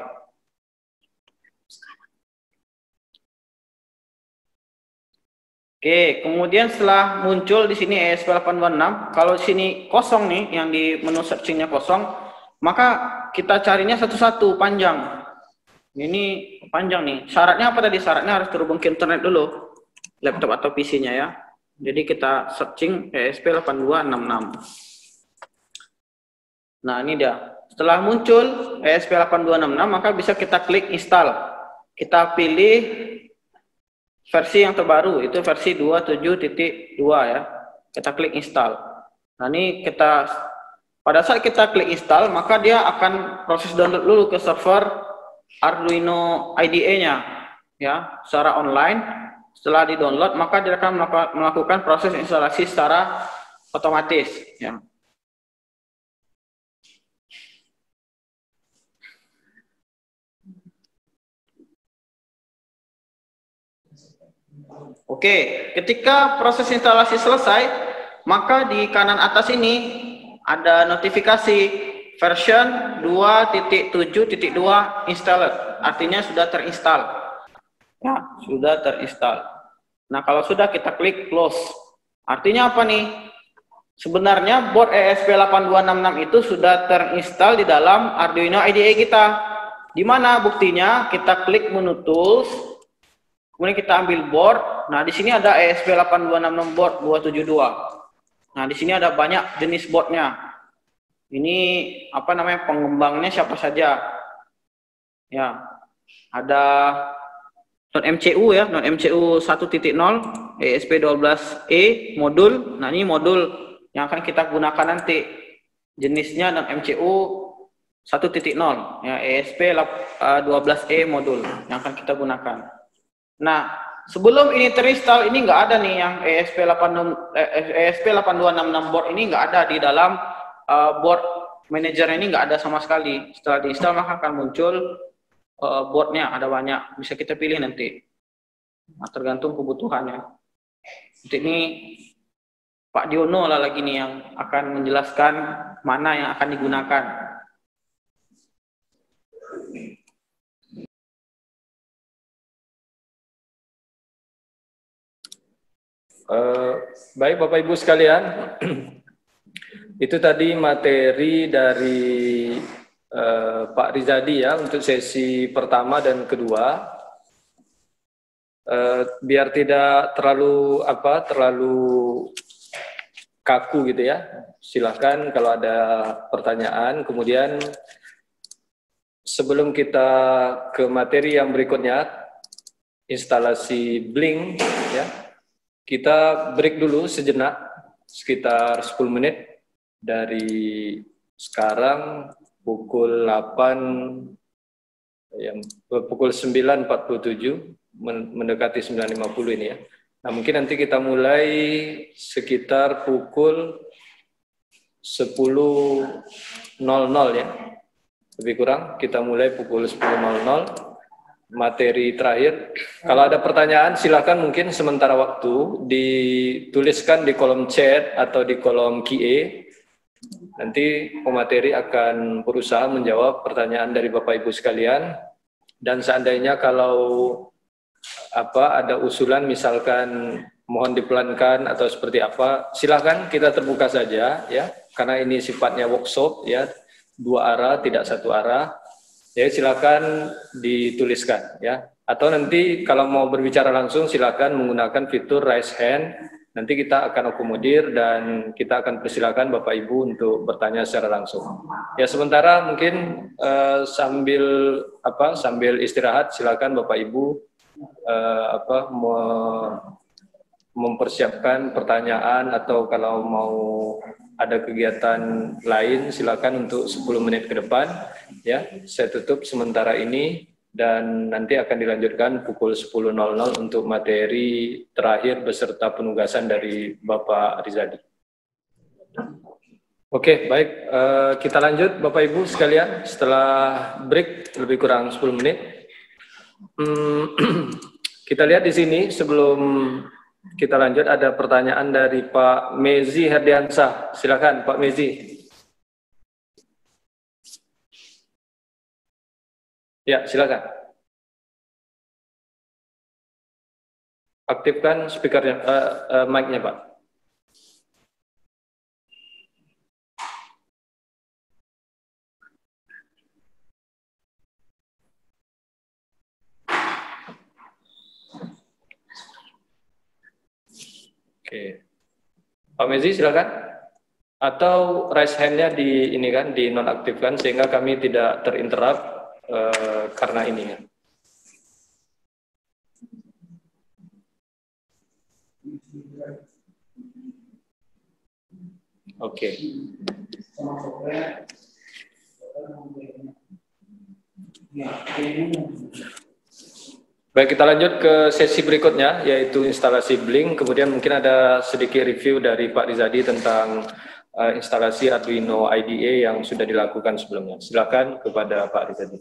Oke, kemudian setelah muncul di sini E S P delapan dua enam, kalau di sini kosong nih, yang di menu searchingnya kosong, maka kita carinya satu-satu panjang. Ini panjang nih. Syaratnya apa tadi? Syaratnya harus terhubung ke internet dulu, laptop atau P C-nya ya. Jadi kita searching E S P delapan dua enam enam. Nah, ini dia. Setelah muncul E S P delapan dua enam enam, maka bisa kita klik install. Kita pilih versi yang terbaru, itu versi dua puluh tujuh titik dua ya. Kita klik install. Nah, ini kita pada saat kita klik install, maka dia akan proses download dulu ke server Arduino I D E-nya ya, secara online. Setelah di-download, maka dia akan melakukan proses instalasi secara otomatis ya. Oke, ketika proses instalasi selesai, maka di kanan atas ini ada notifikasi version dua titik tujuh titik dua installed, artinya sudah terinstal. Ya, sudah terinstal. Nah, kalau sudah kita klik close. Artinya apa nih? Sebenarnya board E S P delapan dua enam enam itu sudah terinstal di dalam Arduino I D E kita. Di mana buktinya? Kita klik menu tools, kemudian kita ambil board. Nah, di sini ada E S P delapan dua enam enam board dua tujuh dua. Nah, di sini ada banyak jenis boardnya. Ini apa namanya, pengembangnya siapa saja? Ya, ada non M C U ya, non M C U satu titik nol, E S P dua belas E modul. Nah, ini modul yang akan kita gunakan nanti. Jenisnya non M C U satu titik nol, ya, E S P dua belas E modul yang akan kita gunakan. Nah, sebelum ini terinstall, ini nggak ada nih yang E S P delapan dua enam enam board ini nggak ada di dalam uh, board manager ini, nggak ada sama sekali. Setelah diinstal maka akan muncul uh, boardnya, ada banyak, bisa kita pilih nanti. Nah, tergantung kebutuhannya. Nanti ini Pak Diono lah lagi nih yang akan menjelaskan mana yang akan digunakan. Uh, baik Bapak Ibu sekalian, itu tadi materi dari uh, Pak Rizadi ya untuk sesi pertama dan kedua. Uh, biar tidak terlalu apa terlalu kaku gitu ya. Silahkan kalau ada pertanyaan. Kemudian sebelum kita ke materi yang berikutnya, instalasi Blink ya. Kita break dulu sejenak, sekitar sepuluh menit dari sekarang pukul delapan, yang pukul sembilan empat puluh tujuh, mendekati sembilan lima puluh ini ya. Nah, mungkin nanti kita mulai sekitar pukul sepuluh nol nol ya. Lebih kurang kita mulai pukul sepuluh nol nol. Materi terakhir. Kalau ada pertanyaan silakan mungkin sementara waktu dituliskan di kolom chat atau di kolom Q A. Nanti pemateri akan berusaha menjawab pertanyaan dari Bapak Ibu sekalian. Dan seandainya kalau apa ada usulan misalkan mohon dipelankan atau seperti apa, silakan, kita terbuka saja ya. Karena ini sifatnya workshop ya, dua arah tidak satu arah. Ya, silakan dituliskan ya. Atau nanti kalau mau berbicara langsung silakan menggunakan fitur raise hand. Nanti kita akan akomodir dan kita akan persilakan Bapak Ibu untuk bertanya secara langsung. Ya, sementara mungkin uh, sambil apa sambil istirahat silakan Bapak Ibu uh, apa me mempersiapkan pertanyaan, atau kalau mau ada kegiatan lain silakan untuk sepuluh menit ke depan ya. Saya tutup sementara ini dan nanti akan dilanjutkan pukul sepuluh nol nol untuk materi terakhir beserta penugasan dari Bapak Rizadi. Oke, baik, uh, kita lanjut Bapak Ibu sekalian setelah break lebih kurang sepuluh menit. Hmm, kita lihat di sini sebelum kita lanjut ada pertanyaan dari Pak Mezi Herdiansah. Silakan Pak Mezi. Ya, silakan. Aktifkan speakernya, uh, uh, mic-nya Pak. Oke, Pak Mezi silakan. Atau raise hand-nya di ini kan, di nonaktifkan sehingga kami tidak terinterrupt uh, karena ini kan. Oke. Baik, kita lanjut ke sesi berikutnya, yaitu instalasi Blink. Kemudian mungkin ada sedikit review dari Pak Rizadi tentang uh, instalasi Arduino I D E yang sudah dilakukan sebelumnya. Silakan kepada Pak Rizadi.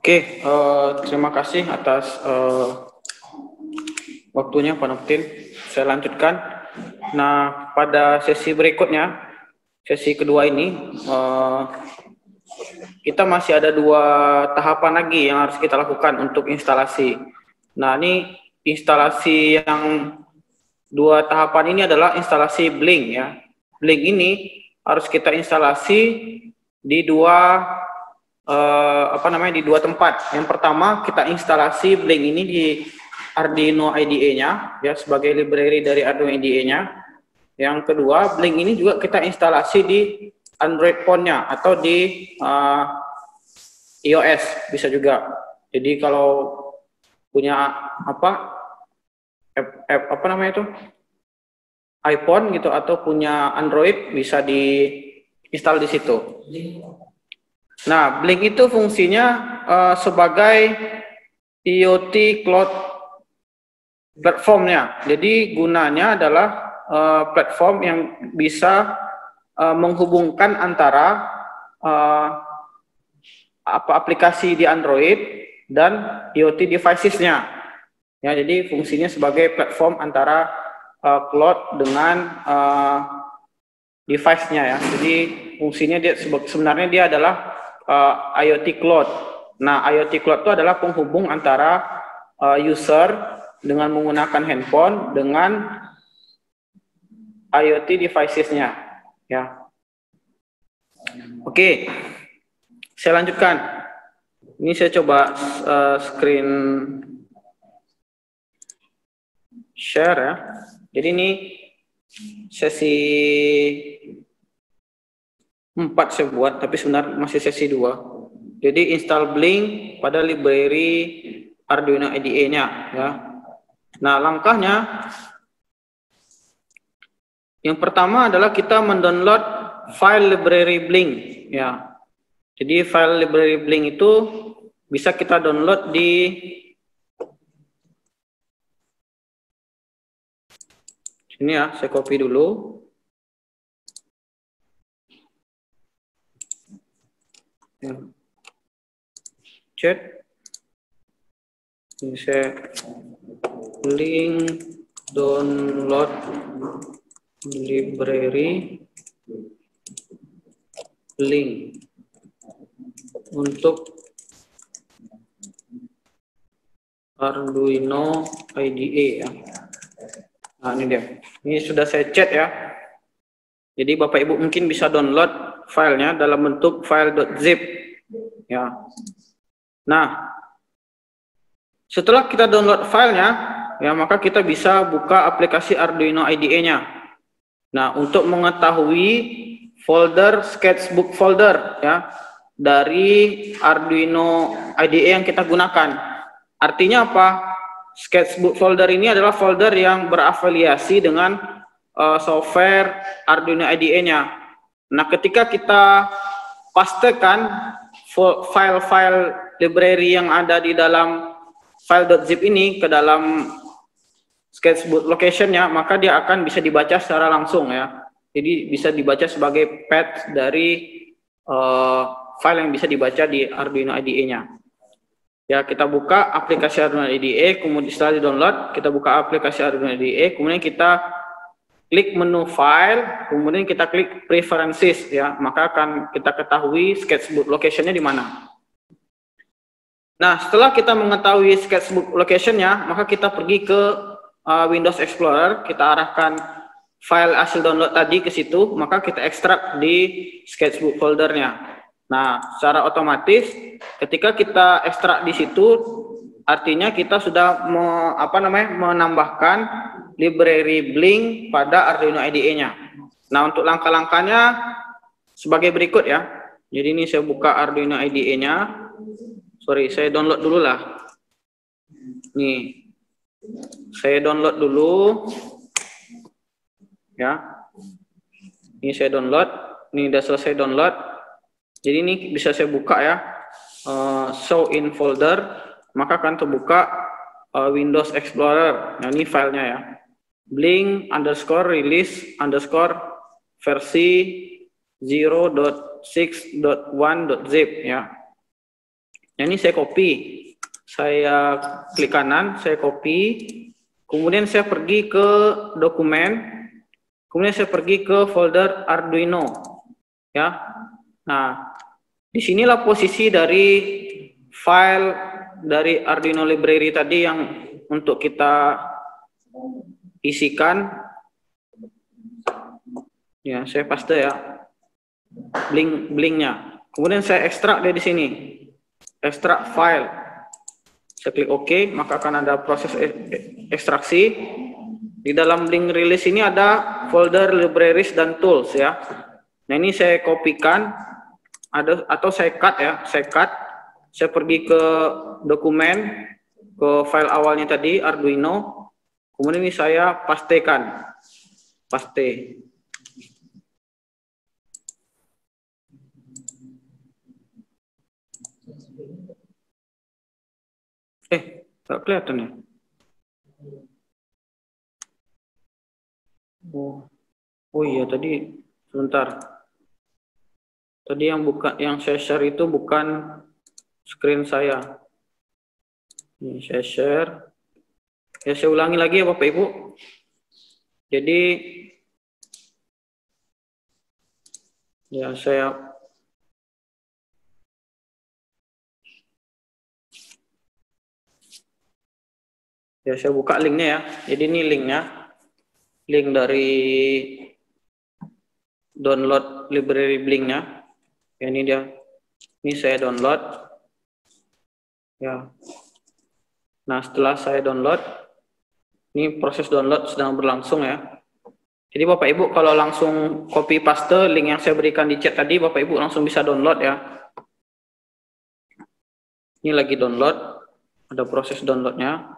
Oke, uh, terima kasih atas uh, waktunya Pak Noktin. Saya lanjutkan. Nah, pada sesi berikutnya, sesi kedua ini, uh, kita masih ada dua tahapan lagi yang harus kita lakukan untuk instalasi. Nah, ini instalasi yang dua tahapan ini adalah instalasi Blink ya. Blink ini harus kita instalasi di dua uh, apa namanya di dua tempat. Yang pertama kita instalasi Blink ini di Arduino I D E-nya ya sebagai library dari Arduino I D E-nya. Yang kedua, Blink ini juga kita instalasi di Android phone-nya atau di uh, iOS bisa juga. Jadi kalau punya apa app, app apa namanya itu iPhone gitu atau punya Android bisa diinstal di situ. Nah, Blink itu fungsinya uh, sebagai IoT cloud platformnya. Jadi gunanya adalah uh, platform yang bisa uh, menghubungkan antara uh, apa aplikasi di Android dan IoT devices-nya. Ya, jadi fungsinya sebagai platform antara uh, cloud dengan uh, device-nya ya. Jadi fungsinya dia sebenarnya dia adalah uh, IoT cloud. Nah, IoT cloud itu adalah penghubung antara uh, user dengan menggunakan handphone dengan IoT devices-nya ya. Oke. Saya lanjutkan. Ini saya coba uh, screen share ya. Jadi ini sesi empat saya buat, tapi sebenarnya masih sesi dua. Jadi install Blink pada library Arduino I D E-nya ya. Nah, langkahnya yang pertama adalah kita mendownload file library Blink ya. Jadi file library Blink itu bisa kita download di sini ya, saya copy dulu. Chat. Ini saya link download library link untuk Arduino I D E ya. Nah, ini dia. Ini sudah saya chat ya. Jadi Bapak Ibu mungkin bisa download filenya dalam bentuk file .zip ya. Nah, setelah kita download filenya ya, maka kita bisa buka aplikasi Arduino I D E-nya. Nah, untuk mengetahui folder sketchbook folder ya dari Arduino I D E yang kita gunakan. Artinya apa? Sketchbook folder ini adalah folder yang berafiliasi dengan uh, software Arduino I D E-nya. Nah, ketika kita pastekan file-file library yang ada di dalam file.zip ini ke dalam sketchbook location-nya, maka dia akan bisa dibaca secara langsung ya. Jadi bisa dibaca sebagai path dari uh, file yang bisa dibaca di Arduino I D E-nya. Ya, kita buka aplikasi Arduino I D E, kemudian setelah di-download, kita buka aplikasi Arduino I D E, kemudian kita klik menu file, kemudian kita klik preferences ya, maka akan kita ketahui sketchbook location-nya di mana. Nah, setelah kita mengetahui sketchbook location-nya, maka kita pergi ke uh, Windows Explorer, kita arahkan file hasil download tadi ke situ, maka kita ekstrak di sketchbook foldernya. Nah, secara otomatis ketika kita ekstrak di situ, artinya kita sudah me, apa namanya menambahkan library Blink pada Arduino I D E-nya. Nah, untuk langkah-langkahnya sebagai berikut ya. Jadi ini saya buka Arduino I D E-nya. Sorry, saya download dulu lah. Nih, saya download dulu. Ya, ini saya download. Ini sudah selesai download. Jadi ini bisa saya buka ya, uh, show in folder, maka akan terbuka uh, Windows Explorer. Nah, ini filenya ya, Blink underscore release underscore versi zero dot six dot one dot zip ya. Nah, ini saya copy. Saya klik kanan, saya copy. Kemudian saya pergi ke dokumen. Kemudian saya pergi ke folder Arduino. Ya. Nah, disinilah posisi dari file dari Arduino library tadi yang untuk kita isikan. Ya, saya paste ya. Blink blinknya. Kemudian saya ekstrak dari sini. Ekstrak file. Saya klik OK, maka akan ada proses ekstraksi. Di dalam link release ini ada folder libraries dan tools ya. Nah, ini saya kopikan ada atau saya cut ya, saya cut. Saya pergi ke dokumen, ke file awalnya tadi Arduino. Kemudian ini saya pastekan. Paste. Eh, tak kelihatan ya? Oh, oh iya tadi sebentar. Tadi yang bukan yang saya share itu bukan screen saya. Ini saya share. Ya saya ulangi lagi ya Bapak Ibu. Jadi ya saya Ya, saya buka linknya ya. Jadi ini linknya, link dari download library Blinknya. Ya, ini dia. Ini saya download. Ya. Nah, setelah saya download, ini proses download sedang berlangsung ya. Jadi Bapak Ibu kalau langsung copy paste link yang saya berikan di chat tadi, Bapak Ibu langsung bisa download ya. Ini lagi download, ada proses downloadnya.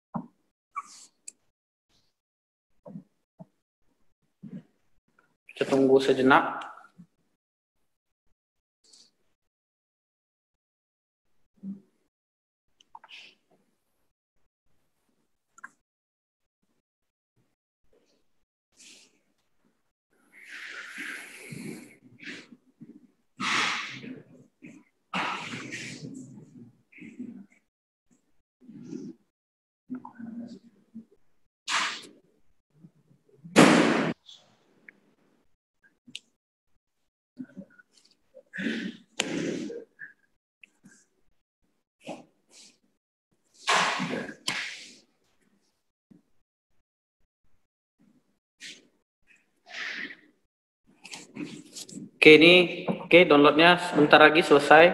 Kita tunggu sejenak. Oke, ini oke downloadnya sebentar lagi selesai.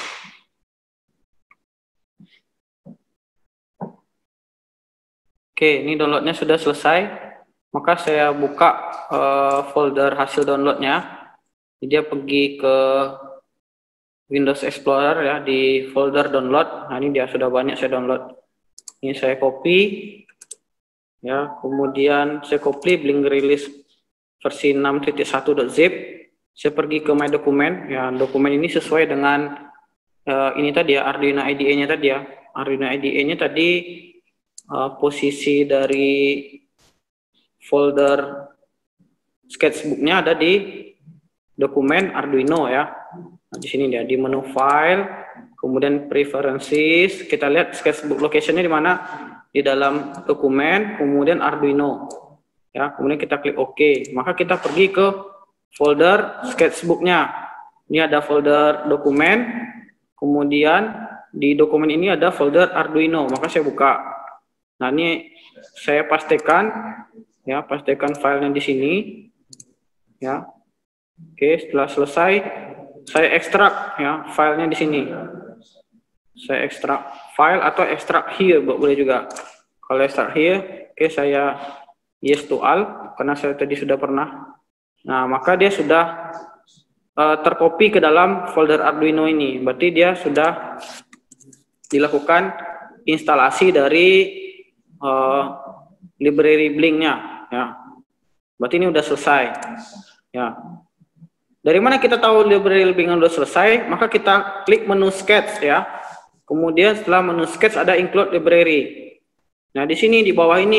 Oke, ini downloadnya sudah selesai. Maka saya buka uh, folder hasil downloadnya. Jadi dia pergi ke Windows Explorer ya, di folder download. Nah, ini dia sudah banyak saya download. Ini saya copy. Ya, kemudian saya copy Blink release versi enam titik satu dot zip. Saya pergi ke my dokumen, ya dokumen ini sesuai dengan uh, ini tadi ya, Arduino I D E-nya tadi ya. Arduino I D E-nya tadi uh, posisi dari folder sketchbook-nya ada di dokumen Arduino ya. Nah, di sini dia di menu file, kemudian preferences, kita lihat sketchbook location-nya di mana? Di dalam dokumen, kemudian Arduino. Ya, kemudian kita klik OK. Maka kita pergi ke folder sketchbook-nya. Ini ada folder dokumen, kemudian di dokumen ini ada folder Arduino. Maka saya buka. Nah, ini saya pastikan, ya, pastikan filenya di sini, ya. Oke, setelah selesai, saya ekstrak, ya, filenya di sini. Saya ekstrak file atau ekstrak here, boleh juga. Kalau ekstrak here, oke, saya yes to all, karena saya tadi sudah pernah. Nah, maka dia sudah uh, terkopi ke dalam folder Arduino ini. Berarti dia sudah dilakukan instalasi dari uh, library Blink-nya. Ya. Berarti ini sudah selesai. Ya. Dari mana kita tahu library Blink sudah selesai? Maka kita klik menu sketch ya. Kemudian setelah menu sketch ada include library. Nah, di sini di bawah ini,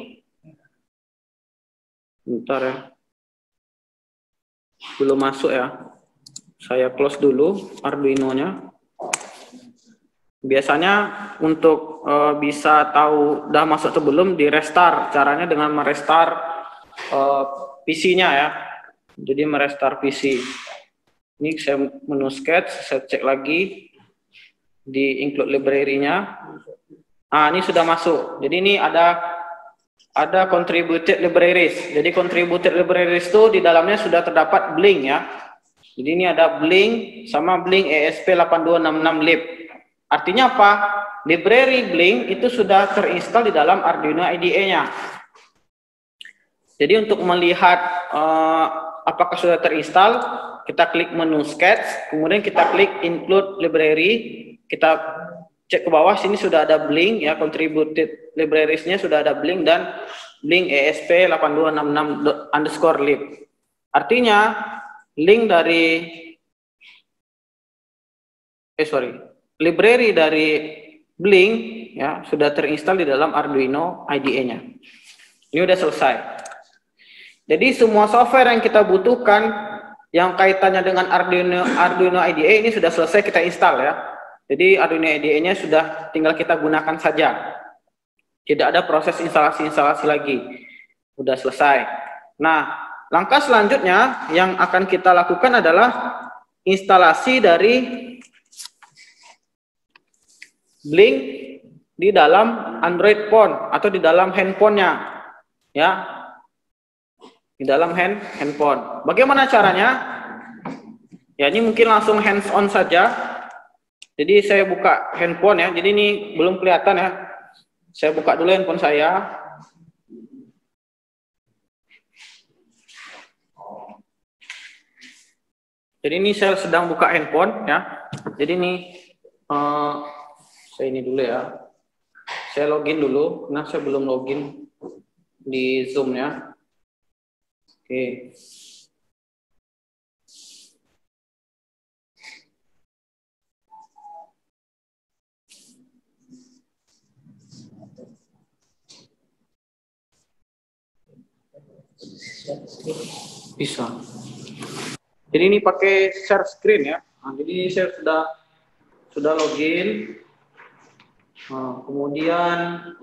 bentar ya. Belum masuk ya. Saya close dulu Arduino-nya. Biasanya untuk uh, bisa tahu udah masuk atau belum, di restart. Caranya dengan merestart uh, P C-nya ya. Jadi merestart P C. Ini saya menu sketch, saya cek lagi di include library-nya. Ah, ini sudah masuk. Jadi ini ada ada contributed libraries. Jadi contributed libraries itu di dalamnya sudah terdapat Blink ya. Jadi ini ada Blink sama Blink E S P delapan dua enam enam lib. Artinya apa? Library Blink itu sudah terinstall di dalam Arduino I D E-nya. Jadi untuk melihat uh, apakah sudah terinstall, kita klik menu sketch, kemudian kita klik include library, kita cek ke bawah, sini sudah ada Blink ya, contributed libraries-nya sudah ada Blink dan Blink E S P delapan dua enam enam underscore lib. Artinya link dari eh sorry library dari Blink ya sudah terinstall di dalam Arduino I D E-nya. Ini udah selesai. Jadi semua software yang kita butuhkan yang kaitannya dengan Arduino Arduino I D E ini sudah selesai kita install ya. Jadi Arduino I D E-nya sudah tinggal kita gunakan saja. Tidak ada proses instalasi-instalasi lagi. Sudah selesai. Nah, langkah selanjutnya yang akan kita lakukan adalah instalasi dari Blink di dalam Android phone atau di dalam handphonenya, ya, di dalam hand handphone. Bagaimana caranya? Ya, ini mungkin langsung hands on saja. Jadi saya buka handphone ya. Jadi ini belum kelihatan ya. Saya buka dulu handphone saya. Jadi ini saya sedang buka handphone ya. Jadi ini uh, saya ini dulu ya. Saya login dulu. Nah, saya belum login di Zoom ya. Oke. Bisa. Jadi ini pakai share screen ya. Nah, jadi saya sudah sudah login. Nah, kemudian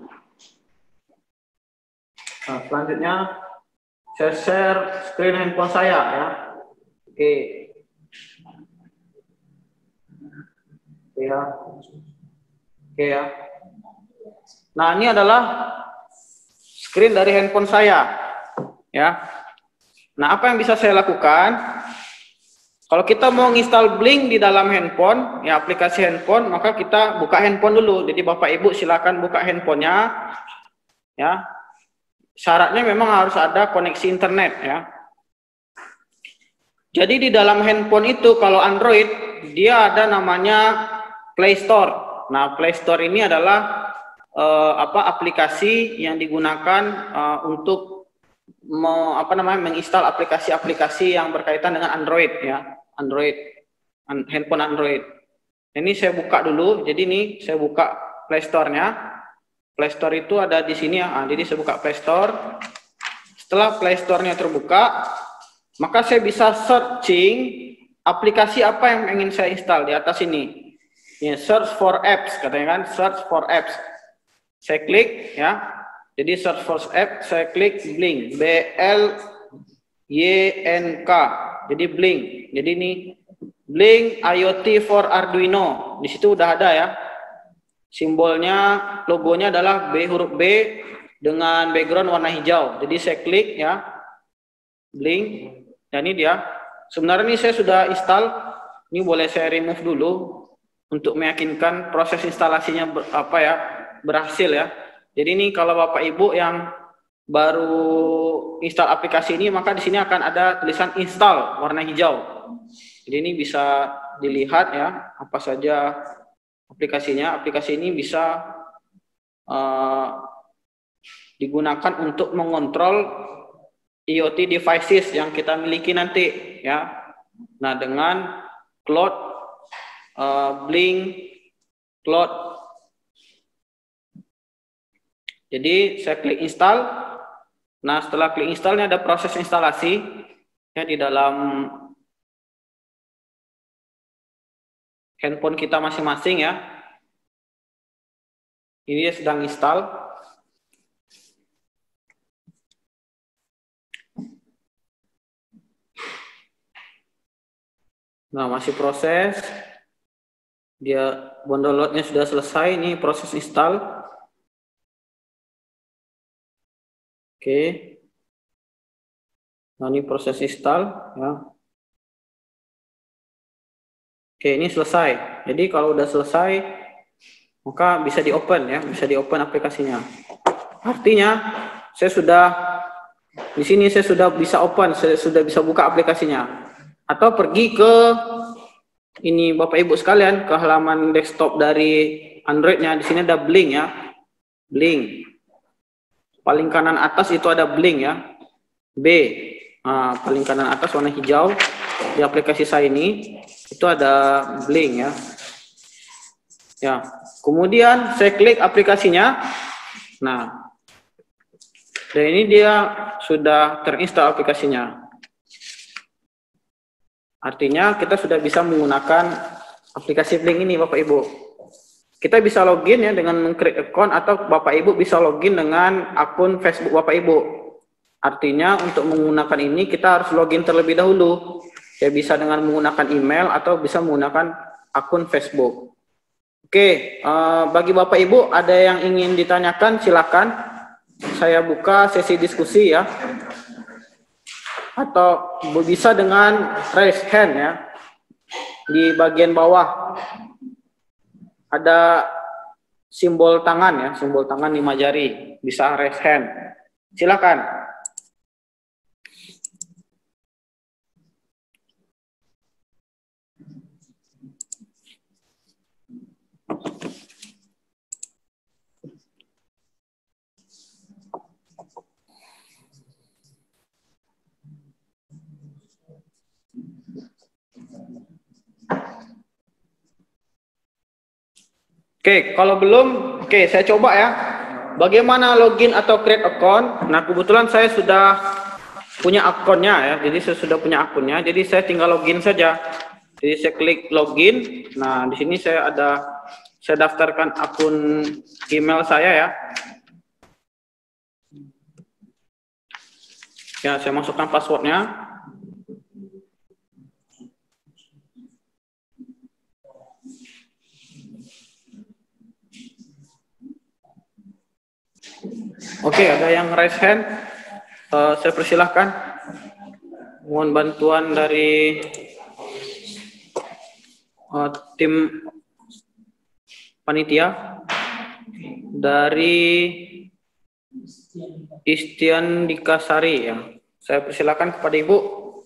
nah, selanjutnya saya share screen handphone saya ya. Oke. Oke ya. Oke ya. Nah, ini adalah screen dari handphone saya ya. Nah, apa yang bisa saya lakukan? Kalau kita mau install Blink di dalam handphone, ya aplikasi handphone, maka kita buka handphone dulu. Jadi Bapak Ibu silakan buka handphonenya, ya. Syaratnya memang harus ada koneksi internet, ya. Jadi di dalam handphone itu kalau Android dia ada namanya Play Store. Nah, Play Store ini adalah eh, apa aplikasi yang digunakan eh, untuk me, apa namanya menginstal aplikasi-aplikasi yang berkaitan dengan Android, ya. Android, handphone Android. Ini saya buka dulu. Jadi ini saya buka Play Store-nya. Play Store itu ada di sini ya. Nah, jadi saya buka Play Store. Setelah Play Store-nya terbuka, maka saya bisa searching aplikasi apa yang ingin saya install di atas ini. Ya, search for apps katanya kan, search for apps. Saya klik ya. Jadi search for apps, saya klik Blink, B L Y N K. Jadi Blink. Jadi ini Blink IoT for Arduino. Di situ udah ada ya. Simbolnya, logonya adalah B huruf B dengan background warna hijau. Jadi saya klik ya. Blink. Dan ini dia. Sebenarnya ini saya sudah install. Ini boleh saya remove dulu untuk meyakinkan proses instalasinya ber, apa ya berhasil ya. Jadi ini kalau Bapak Ibu yang baru install aplikasi ini, maka di sini akan ada tulisan install warna hijau. Jadi ini bisa dilihat ya apa saja aplikasinya. Aplikasi ini bisa uh, digunakan untuk mengontrol IoT devices yang kita miliki nanti ya. Nah, dengan Cloud uh, Blink Cloud. Jadi saya klik install. Nah, setelah klik installnya ada proses instalasi ya di dalam handphone kita masing-masing ya. Ini dia sedang install. Nah, masih proses. Dia downloadnya sudah selesai. Ini proses install. Oke. Nah, ini proses install. Ya. Oke, ini selesai. Jadi kalau udah selesai, maka bisa di open ya, bisa di open aplikasinya. Artinya, saya sudah di sini saya sudah bisa open, saya sudah bisa buka aplikasinya. Atau pergi ke ini Bapak Ibu sekalian ke halaman desktop dari Android-nya. Di sini ada Blink ya. Blink. Paling kanan atas itu ada Blink ya. B. Nah, paling kanan atas warna hijau di aplikasi saya ini itu ada Blink ya. Ya. Kemudian saya klik aplikasinya. Nah. Dan ini dia sudah terinstall aplikasinya. Artinya kita sudah bisa menggunakan aplikasi Blink ini Bapak Ibu. Kita bisa login ya dengan meng-create account atau Bapak Ibu bisa login dengan akun Facebook Bapak Ibu. Artinya untuk menggunakan ini kita harus login terlebih dahulu. Ya bisa dengan menggunakan email atau bisa menggunakan akun Facebook. Oke, uh, bagi Bapak Ibu ada yang ingin ditanyakan silakan. Saya buka sesi diskusi ya. Atau bisa dengan raise hand ya. Di bagian bawah ada simbol tangan ya, simbol tangan lima jari, bisa raise hand. Silakan. Oke, kalau belum, oke saya coba ya. Bagaimana login atau create account? Nah, kebetulan saya sudah punya akunnya ya. Jadi saya sudah punya akunnya. Jadi saya tinggal login saja. Jadi saya klik login. Nah, di sini saya ada saya daftarkan akun email saya ya. Ya, saya masukkan passwordnya. Oke, ada yang raise hand. Uh, saya persilahkan. Mohon bantuan dari uh, tim panitia dari Istian Dikasari ya. Saya persilahkan kepada Ibu.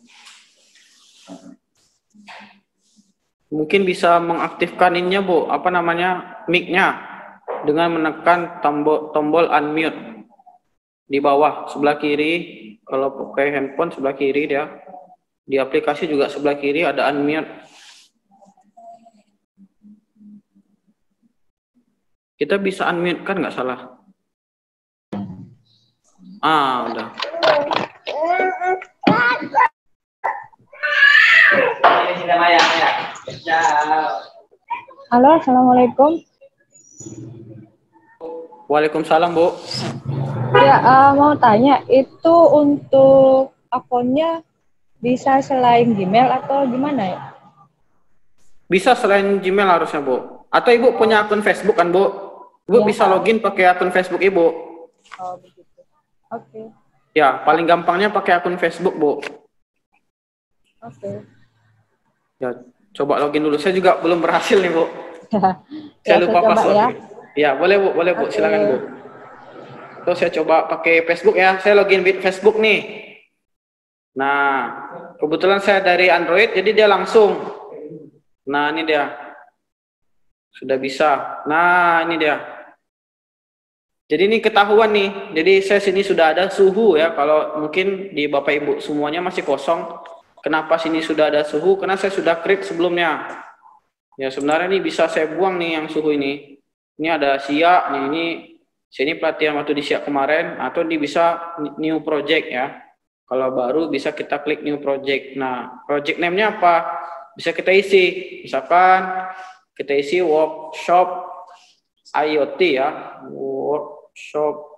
Mungkin bisa mengaktifkan ininya Bu, apa namanya mic-nya dengan menekan tombol tombol unmute. Di bawah sebelah kiri, kalau pakai handphone sebelah kiri dia. Di aplikasi juga sebelah kiri ada unmute. Kita bisa unmute kan nggak salah? Ah, udah. Halo, assalamualaikum. Waalaikumsalam Bu. Ya, uh, mau tanya, itu untuk akunnya bisa selain Gmail atau gimana ya? Bisa selain Gmail harusnya Bu. Atau Ibu punya akun Facebook kan Bu? Ibu ya, bisa login pakai akun Facebook Ibu. Oh begitu. Oke. Okay. Ya, paling gampangnya pakai akun Facebook Bu. Oke. Okay. Ya, coba login dulu. Saya juga belum berhasil nih Bu. Saya ya, lupa saya password. Ya. ya, boleh Bu, boleh Bu, okay. Silakan Bu. Terus saya coba pakai Facebook ya. Saya login di Facebook nih. Nah, kebetulan saya dari Android, jadi dia langsung. Nah, ini dia. Sudah bisa. Nah, ini dia. Jadi ini ketahuan nih. Jadi saya sini sudah ada suhu ya. Kalau mungkin di Bapak Ibu semuanya masih kosong. Kenapa sini sudah ada suhu? Karena saya sudah create sebelumnya. Ya, sebenarnya ini bisa saya buang nih yang suhu ini. Ini ada siak nih, ini sini pelatihan waktu di siak kemarin, atau di bisa new project ya. Kalau baru bisa kita klik new project. Nah, project name-nya apa? Bisa kita isi. Misalkan kita isi workshop I O T ya, workshop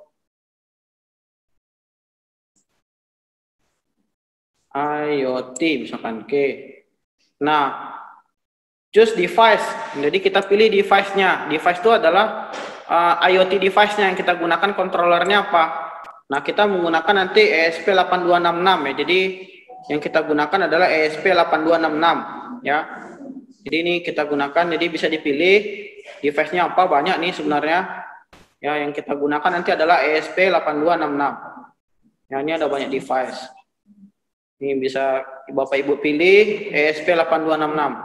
I O T misalkan. Oke. Nah, choose device. Jadi kita pilih device-nya. Device itu adalah uh, I O T device-nya yang kita gunakan, kontrolernya apa. Nah, kita menggunakan nanti E S P delapan dua enam enam ya. Jadi yang kita gunakan adalah E S P delapan dua enam enam ya. Jadi ini kita gunakan, jadi bisa dipilih device-nya apa, banyak nih sebenarnya. Ya, yang kita gunakan nanti adalah E S P delapan dua enam enam. Ya, ini ada banyak device. Ini bisa Bapak Ibu pilih E S P delapan dua enam enam.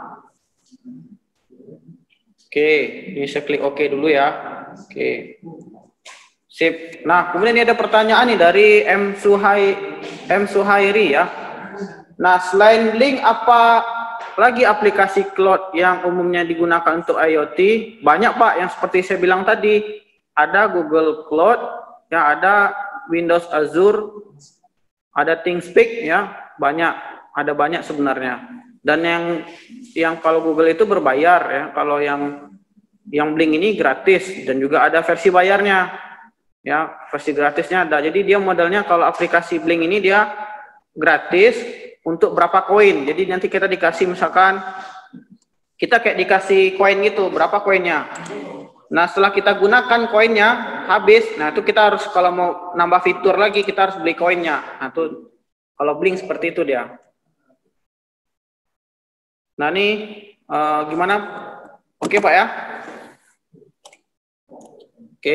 Oke, ini saya klik OK dulu ya. Oke. Sip. Nah, kemudian ini ada pertanyaan nih dari M Suhai M Suhairi ya. Nah, selain Blink apa lagi aplikasi cloud yang umumnya digunakan untuk I O T? Banyak Pak, yang seperti saya bilang tadi, ada Google Cloud, ya ada Windows Azure, ada ThinkSpeak ya, banyak, ada banyak sebenarnya. Dan yang yang kalau Google itu berbayar ya, kalau yang yang Blink ini gratis dan juga ada versi bayarnya. Ya, versi gratisnya ada. Jadi dia modelnya kalau aplikasi Blink ini dia gratis untuk berapa koin. Jadi nanti kita dikasih misalkan kita kayak dikasih koin gitu, berapa koinnya. Nah, setelah kita gunakan koinnya habis, nah itu kita harus kalau mau nambah fitur lagi kita harus beli koinnya. Nah, itu kalau Blink seperti itu dia. Nah, ini uh, gimana? Oke, Pak ya? Oke.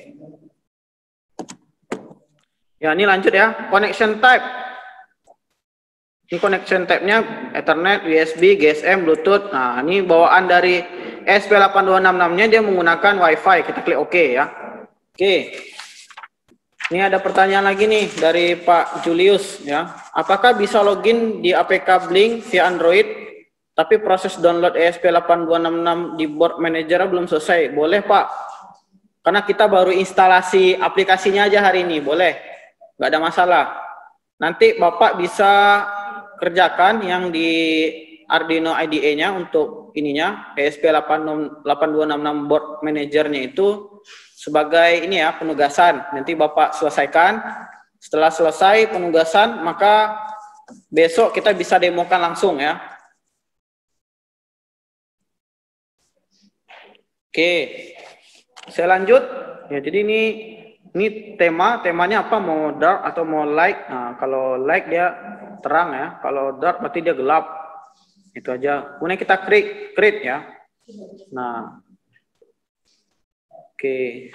Ya, ini lanjut ya. Connection type. Ini connection type-nya Ethernet, U S B, G S M, Bluetooth. Nah, ini bawaan dari E S P delapan dua enam enam-nya dia menggunakan Wi-Fi. Kita klik OK ya. Oke. Ini ada pertanyaan lagi nih dari Pak Julius ya. Apakah bisa login di A P K Blink via Android tapi proses download E S P delapan dua enam enam di board manager belum selesai? Boleh, Pak. Karena kita baru instalasi aplikasinya aja hari ini, boleh. Nggak ada masalah. Nanti Bapak bisa kerjakan yang di Arduino I D E-nya untuk ininya, E S P delapan dua enam enam board manager-nya itu sebagai ini ya, penugasan. Nanti Bapak selesaikan. Setelah selesai penugasan, maka besok kita bisa demokan langsung ya. Oke. Saya lanjut. Ya, jadi ini Ini tema, temanya apa? Mau dark atau mau light? Nah, kalau light dia terang ya. Kalau dark berarti dia gelap. Itu aja. Kemudian kita create, create ya. Nah, oke. Okay.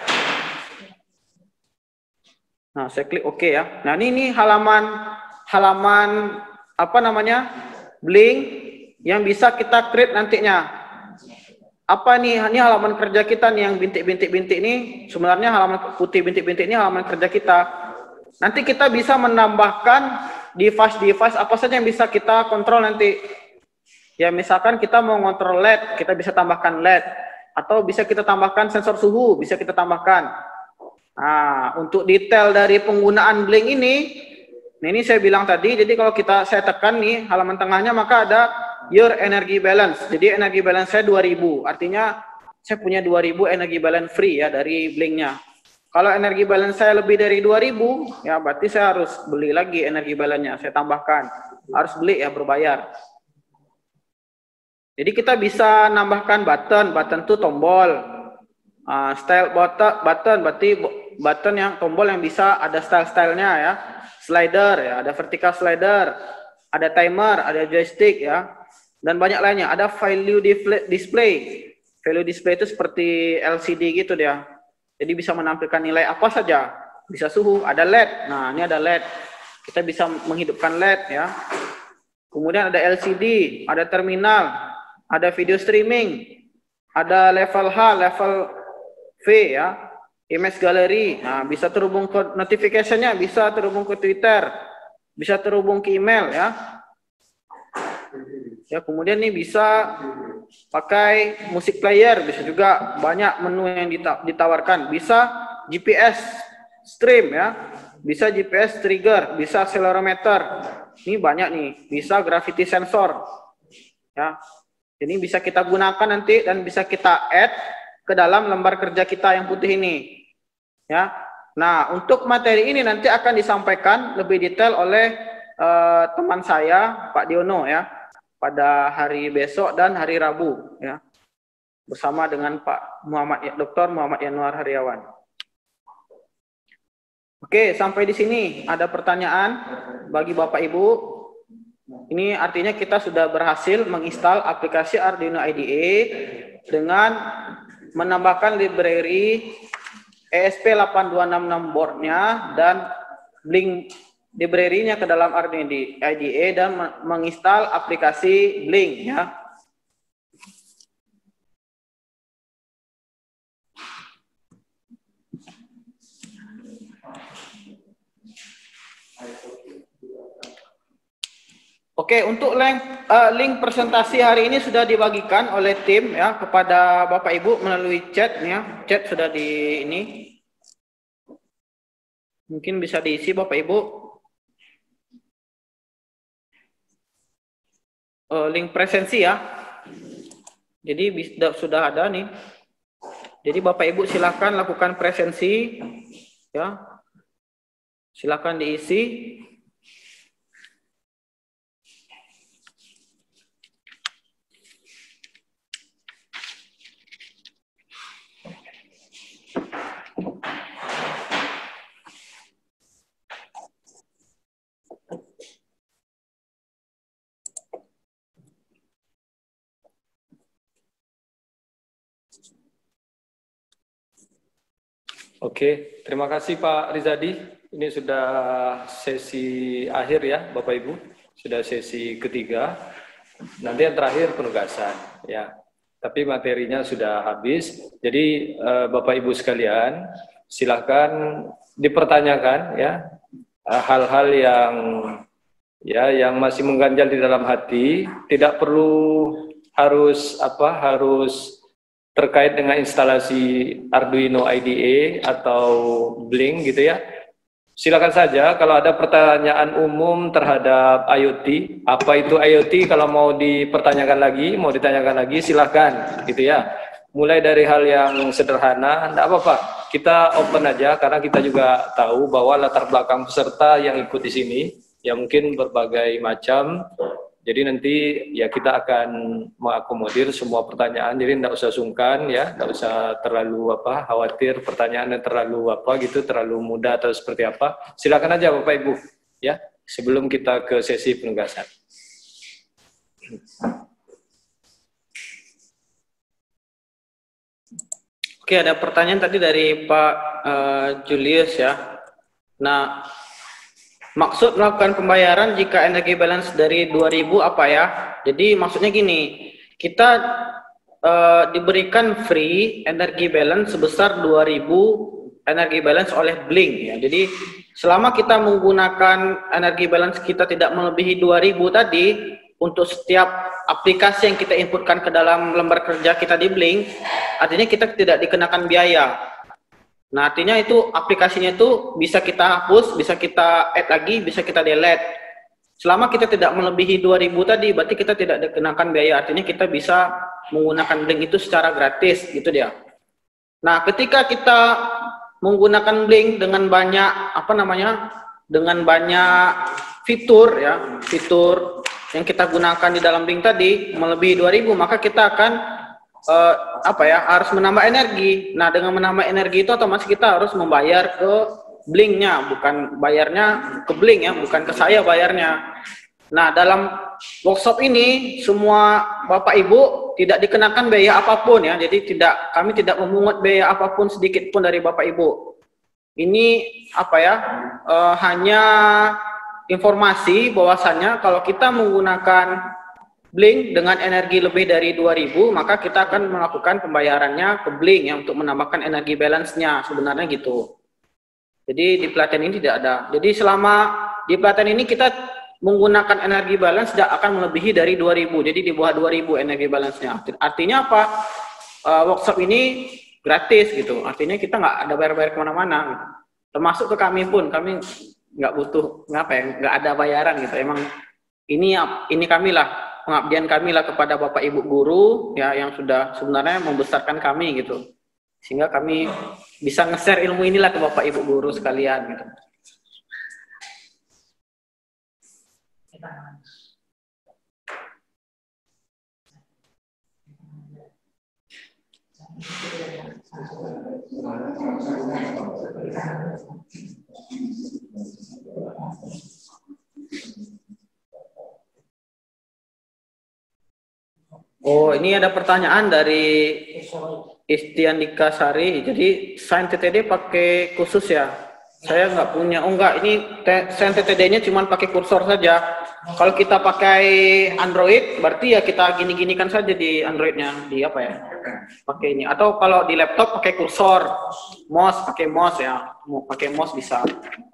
Nah, saya klik OK ya. Nah, ini, ini halaman, halaman apa namanya? Blink yang bisa kita create nantinya. Apa nih, ini halaman kerja kita nih yang bintik-bintik-bintik ini, sebenarnya halaman putih bintik-bintik ini halaman kerja kita. Nanti kita bisa menambahkan device-device apa saja yang bisa kita kontrol nanti. Ya misalkan kita mau ngontrol L E D, kita bisa tambahkan L E D. Atau bisa kita tambahkan sensor suhu, bisa kita tambahkan. Nah, untuk detail dari penggunaan Blink ini, nah ini saya bilang tadi, jadi kalau kita saya tekan nih halaman tengahnya maka ada Your energy balance. Jadi energi balance saya dua ribu. Artinya saya punya dua ribu energi balance free ya dari Blink-nya. Kalau energi balance saya lebih dari dua ribu, ya berarti saya harus beli lagi energi balance-nya. Saya tambahkan. Harus beli ya, berbayar. Jadi kita bisa nambahkan button. Button itu tombol. Uh, style button, button berarti button yang tombol yang bisa ada style-stylenya ya. Slider ya, ada vertical slider. Ada timer, ada joystick ya. Dan banyak lainnya. Ada value display. Value display itu seperti L C D gitu dia. Jadi bisa menampilkan nilai apa saja. Bisa suhu, ada L E D. Nah, ini ada L E D. Kita bisa menghidupkan L E D ya. Kemudian ada L C D, ada terminal, ada video streaming, ada level H, level V ya. Image gallery. Nah, bisa terhubung ke notification-nya, bisa terhubung ke Twitter, bisa terhubung ke email ya. Ya, kemudian nih bisa pakai musik player, bisa juga banyak menu yang ditawarkan. Bisa G P S stream ya, bisa G P S trigger, bisa accelerometer. Ini banyak nih, bisa gravity sensor. Ya. Ini bisa kita gunakan nanti dan bisa kita add ke dalam lembar kerja kita yang putih ini. Ya. Nah, untuk materi ini nanti akan disampaikan lebih detail oleh uh, teman saya, Pak Diono ya, pada hari besok dan hari Rabu ya. Bersama dengan Pak Muhammad Doktor Muhammad Yanuar Hariawan. Oke, sampai di sini ada pertanyaan bagi Bapak Ibu. Ini artinya kita sudah berhasil menginstal aplikasi Arduino I D E dengan menambahkan library E S P delapan dua enam enam board-nya dan Blink library-nya ke dalam Arduino I D E dan menginstal aplikasi Blink ya. Oke, untuk link, uh, link presentasi hari ini sudah dibagikan oleh tim ya kepada Bapak Ibu melalui chat ya. Chat sudah di ini. Mungkin bisa diisi Bapak Ibu. Uh, link presensi ya. Jadi bisa, sudah ada nih. Jadi Bapak Ibu silakan lakukan presensi ya. Silakan diisi. Oke, terima kasih Pak Rizadi. Ini sudah sesi akhir ya Bapak Ibu. Sudah sesi ketiga. Nanti yang terakhir penugasan ya. Tapi materinya sudah habis. Jadi eh, Bapak Ibu sekalian, silakan dipertanyakan ya hal-hal yang ya yang masih mengganjal di dalam hati. Tidak perlu harus apa harus terkait dengan instalasi Arduino I D E atau Blink gitu ya. Silakan saja kalau ada pertanyaan umum terhadap IoT, apa itu IoT kalau mau dipertanyakan lagi, mau ditanyakan lagi silakan gitu ya. Mulai dari hal yang sederhana, enggak apa-apa. Kita open aja karena kita juga tahu bahwa latar belakang peserta yang ikut di sini ya mungkin berbagai macam. Jadi nanti ya kita akan mengakomodir semua pertanyaan. Jadi tidak usah sungkan ya, tidak usah terlalu apa khawatir pertanyaannya terlalu apa gitu, terlalu mudah atau seperti apa. Silakan aja Bapak Ibu ya sebelum kita ke sesi penugasan. Oke, ada pertanyaan tadi dari Pak uh, Julius ya. Nah, maksud melakukan pembayaran jika energi balance dari dua ribu apa ya? Jadi maksudnya gini, kita uh, diberikan free energi balance sebesar dua ribu energi balance oleh Blink ya. Jadi selama kita menggunakan energi balance kita tidak melebihi dua ribu tadi, untuk setiap aplikasi yang kita inputkan ke dalam lembar kerja kita di Blink, artinya kita tidak dikenakan biaya. Nah, artinya itu aplikasinya itu bisa kita hapus, bisa kita add lagi, bisa kita delete. Selama kita tidak melebihi dua ribu tadi, berarti kita tidak dikenakan biaya. Artinya kita bisa menggunakan Blink itu secara gratis, gitu dia. Nah, ketika kita menggunakan Blink dengan banyak, apa namanya, dengan banyak fitur, ya, fitur yang kita gunakan di dalam Blink tadi, melebihi dua ribu, maka kita akan Uh, apa ya harus menambah energi. Nah, dengan menambah energi itu otomatis kita harus membayar ke Blink-nya, bukan bayarnya ke Blink ya, bukan ke saya bayarnya. Nah, dalam workshop ini semua Bapak Ibu tidak dikenakan biaya apapun ya. Jadi tidak kami tidak memungut biaya apapun sedikit pun dari Bapak Ibu. Ini apa ya? Uh, hanya informasi bahwasannya kalau kita menggunakan Blink dengan energi lebih dari dua ribu, maka kita akan melakukan pembayarannya ke Blink ya, untuk menambahkan energi balance-nya, sebenarnya gitu. Jadi di pelatihan ini tidak ada. Jadi selama di pelatihan ini kita menggunakan energi balance tidak akan melebihi dari dua ribu. Jadi di bawah dua ribu energi balance-nya. Artinya apa? Uh, workshop ini gratis gitu. Artinya kita nggak ada bayar-bayar kemana-mana. Gitu. Termasuk ke kami pun, kami nggak butuh, ngapa ya, nggak ada bayaran gitu. Emang ini ini kami lah. pengabdian kami lah kepada Bapak Ibu guru ya yang sudah sebenarnya membesarkan kami gitu. Sehingga kami bisa nge-share ilmu inilah ke Bapak Ibu guru sekalian gitu. Oh, ini ada pertanyaan dari Istiandika Sari. Jadi Sign T T D pakai khusus ya? Saya nggak punya. Oh enggak, ini Sign T T D-nya cuma pakai kursor saja. Kalau kita pakai Android, berarti ya kita gini-ginikan saja di Android-nya, di apa ya? Pakai ini. Atau kalau di laptop pakai kursor, mouse pakai mouse ya. Mau pakai mouse bisa.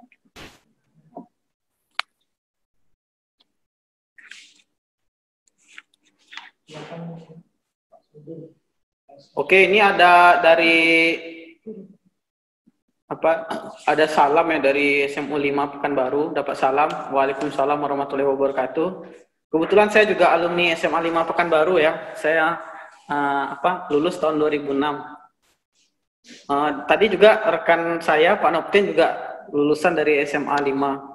Oke, ini ada dari apa? Ada salam ya dari S M U lima Pekanbaru, dapat salam. Waalaikumsalam warahmatullahi wabarakatuh. Kebetulan saya juga alumni S M A lima Pekanbaru ya. Saya uh, apa? Lulus tahun dua ribu enam. Uh, tadi juga rekan saya Pak Noptin juga lulusan dari S M A lima.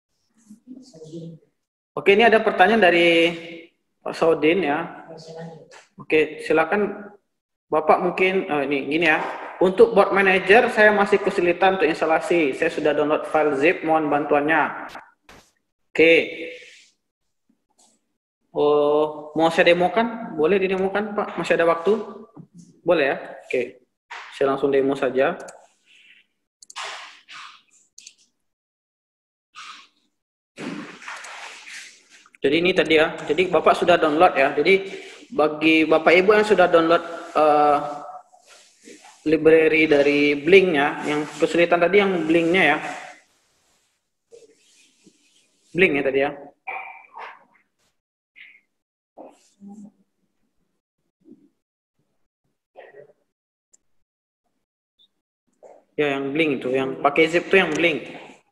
Oke, ini ada pertanyaan dari Pak Saudin ya. Oke, silakan Bapak mungkin oh ini gini ya. Untuk board manager saya masih kesulitan untuk instalasi. Saya sudah download file zip, mohon bantuannya. Oke. Oh, mau saya demokan? Boleh didemokan, Pak? Masih ada waktu? Boleh ya? Oke. Saya langsung demo saja. Jadi ini tadi ya. Jadi Bapak sudah download ya. Jadi bagi Bapak Ibu yang sudah download uh, library dari Blink-nya, yang kesulitan tadi yang Blink-nya ya. Blink ya tadi ya. Ya yang Blink itu, yang pakai zip itu yang Blink.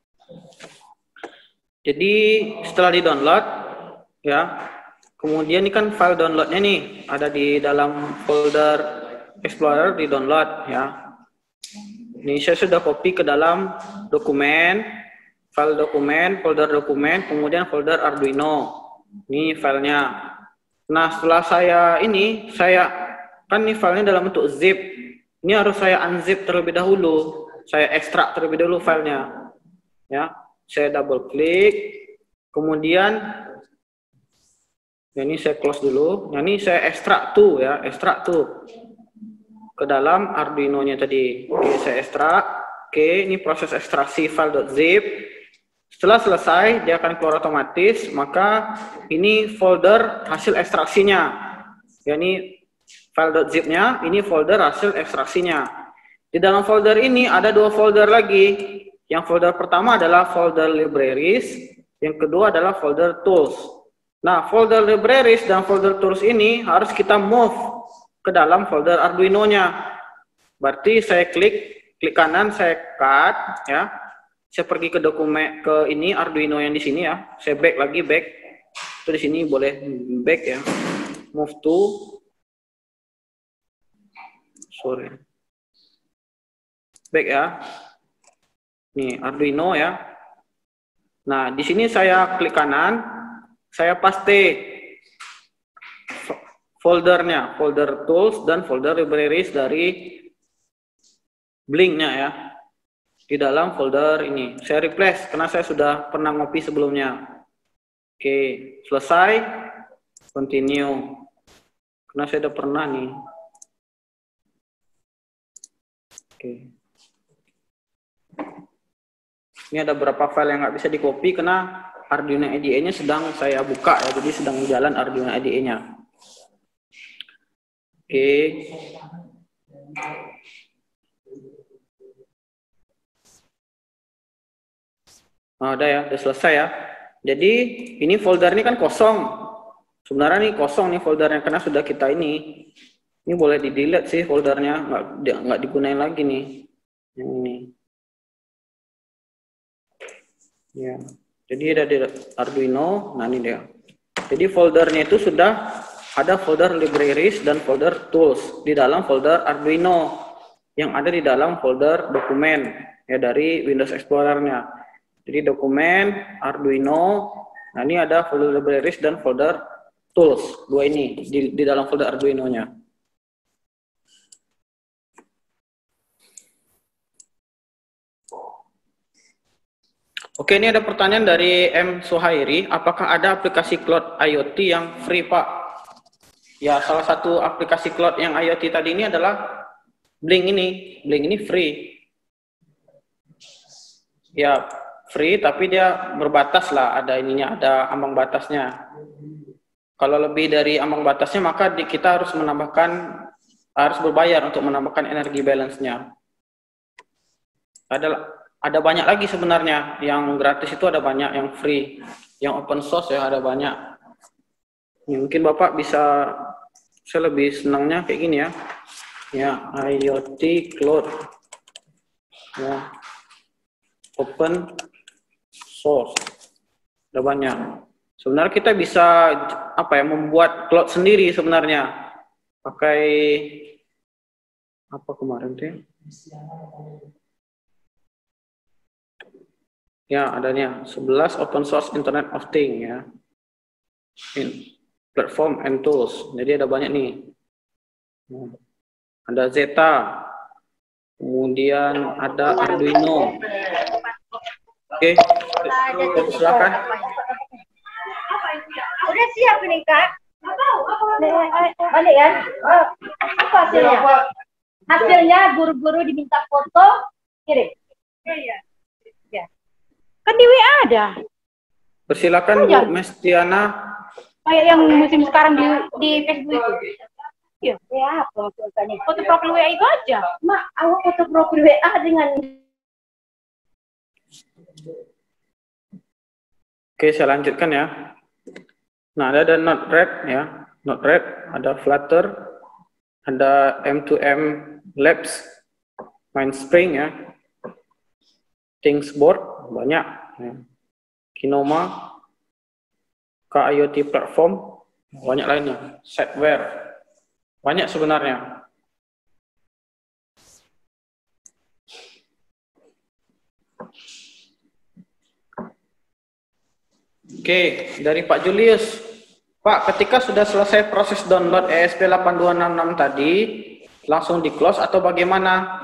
Jadi setelah di-download ya, kemudian ini kan file downloadnya nih ada di dalam folder Explorer di download ya. Ini saya sudah copy ke dalam dokumen, file dokumen, folder dokumen, kemudian folder Arduino. Ini filenya. Nah setelah saya ini, saya kan ini filenya dalam bentuk zip. Ini harus saya unzip terlebih dahulu. Saya ekstrak terlebih dahulu filenya. Ya, saya double klik, kemudian ini saya close dulu. Nah ini saya ekstrak tuh ya, ekstrak tuh ke dalam Arduino-nya tadi. Oke, saya ekstrak. Oke, ini proses ekstraksi file.zip. Setelah selesai, dia akan keluar otomatis. Maka ini folder hasil ekstraksinya. Ya, ini file.zip-nya, ini folder hasil ekstraksinya. Di dalam folder ini ada dua folder lagi. Yang folder pertama adalah folder libraries, yang kedua adalah folder tools. Nah, folder libraries dan folder tools ini harus kita move ke dalam folder Arduino-nya. Berarti saya klik, klik kanan, saya cut, ya. Saya pergi ke dokumen, ke ini Arduino yang di sini ya. Saya back lagi, back. Itu di sini boleh back ya. Move to, sorry, back ya. Nih Arduino ya. Nah di sini saya klik kanan, saya paste foldernya, folder tools dan folder libraries dari Blink-nya ya, di dalam folder ini. Saya replace karena saya sudah pernah ngopi sebelumnya. Oke, selesai, continue. Karena saya sudah pernah nih. Oke. Ini ada beberapa file yang nggak bisa di copy karena Arduino I D E-nya sedang saya buka ya, jadi sedang jalan Arduino I D E-nya. Oke. Oh, ada ya, udah selesai ya. Jadi ini folder ini kan kosong. Sebenarnya nih kosong nih foldernya karena sudah kita ini. Ini boleh di delete sih foldernya, nggak nggak digunain lagi nih. Yang ini. Ya. Jadi ada di Arduino. Nah ini dia. Jadi foldernya itu sudah ada folder libraries dan folder tools di dalam folder Arduino yang ada di dalam folder dokumen ya dari Windows Explorer-nya. Jadi dokumen Arduino, nah ini ada folder libraries dan folder tools, dua ini di, di dalam folder Arduino-nya. Oke, ini ada pertanyaan dari M. Suhairi, apakah ada aplikasi cloud IoT yang free, Pak? Ya, salah satu aplikasi cloud yang IoT tadi ini adalah Blink ini. Blink ini free. Ya, free, tapi dia berbatas lah, ada ininya, ada ambang batasnya. Kalau lebih dari ambang batasnya, maka di, kita harus menambahkan, harus berbayar untuk menambahkan energi balance-nya. Ada Ada banyak lagi sebenarnya, yang gratis itu ada banyak, yang free, yang open source ya ada banyak. Ya, mungkin Bapak bisa, saya lebih senangnya kayak gini ya, ya IoT Cloud, ya open source, ada banyak. Sebenarnya kita bisa apa ya membuat cloud sendiri sebenarnya, pakai apa kemarin tuh? Ya, adanya sebelas open source Internet of Things ya. In platform and tools. Jadi ada banyak nih. Ada Zeta. Kemudian ada Arduino. Oke, silakan. Udah siap nih, Kak? Balik ya. Apa hasilnya? Hasilnya guru-guru diminta foto, kirim. Iya. Kan di W A ada. Persilakan Bu Mestiana. Kayak yang musim sekarang di di Facebook itu. Iya, W A apa fotonya? Foto profil W A itu aja. Mak, awak foto profil W A dengan Oke, saya lanjutkan ya. Nah, ada, ada Node-RED ya. Node-RED, ada Flutter, ada M dua M Labs, Mindspring ya. Thingsboard banyak ya. Kinoma, K I O T platform banyak lainnya, Setware banyak sebenarnya. Oke, dari Pak Julius, Pak, ketika sudah selesai proses download E S P delapan dua enam enam tadi langsung di close atau bagaimana?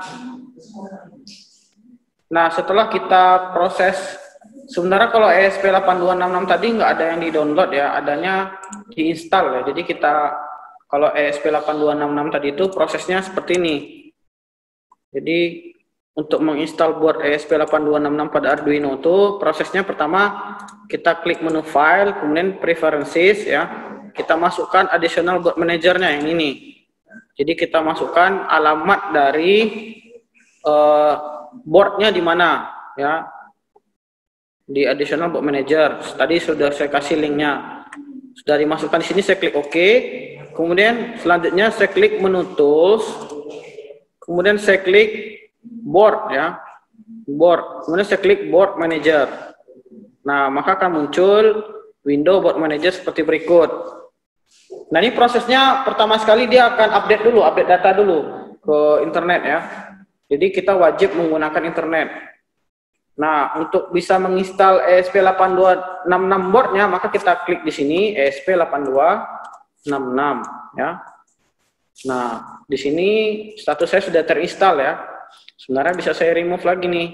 Nah, setelah kita proses, sebenarnya kalau E S P delapan dua enam enam tadi nggak ada yang di-download ya, adanya diinstal ya. Jadi kita, kalau E S P delapan dua enam enam tadi itu prosesnya seperti ini. Jadi, untuk menginstal board E S P delapan dua enam enam pada Arduino itu, prosesnya pertama, kita klik menu file, kemudian preferences ya. Kita masukkan additional board manager-nya yang ini. Jadi, kita masukkan alamat dari uh, boardnya di mana ya, di additional board manager. Tadi sudah saya kasih linknya, sudah dimasukkan di sini. Saya klik OK, kemudian selanjutnya saya klik menu tools, kemudian saya klik board ya, board, kemudian saya klik board manager. Nah, maka akan muncul window board manager seperti berikut. Nah, ini prosesnya pertama sekali dia akan update dulu, update data dulu ke internet ya. Jadi kita wajib menggunakan internet. Nah, untuk bisa menginstal E S P delapan dua enam enam boardnya, maka kita klik di sini E S P delapan dua enam enam ya. Nah, di sini status saya sudah terinstall ya. Sebenarnya bisa saya remove lagi nih.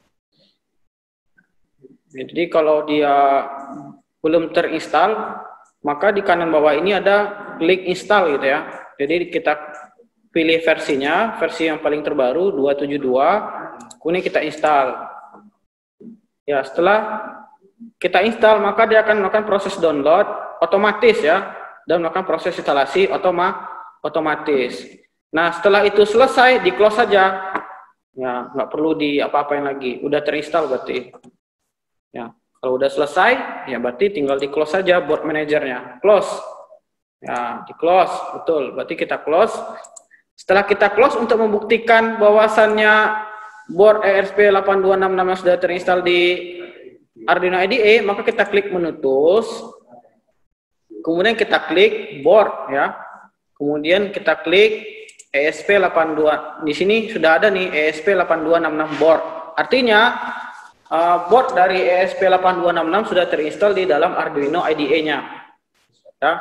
Jadi kalau dia belum terinstall, maka di kanan bawah ini ada klik install gitu ya. Jadi kita pilih versinya, versi yang paling terbaru dua tujuh dua, kemudian kita install. Ya, setelah kita install, maka dia akan melakukan proses download otomatis ya, dan melakukan proses instalasi otoma otomatis. Nah, setelah itu selesai, di close saja. Ya, nggak perlu di apa-apain lagi. Udah terinstall berarti. Ya, kalau udah selesai, ya berarti tinggal di close saja board manajernya. Close. Ya, di close, betul. Berarti kita close. Setelah kita close, untuk membuktikan bahwasannya board E S P delapan dua enam enam yang sudah terinstall di Arduino I D E, maka kita klik menu tools, Kemudian kita klik board ya. Kemudian kita klik E S P delapan dua. Di sini sudah ada nih E S P delapan dua enam enam board. Artinya uh, board dari E S P delapan dua enam enam sudah terinstall di dalam Arduino I D E-nya. Ya.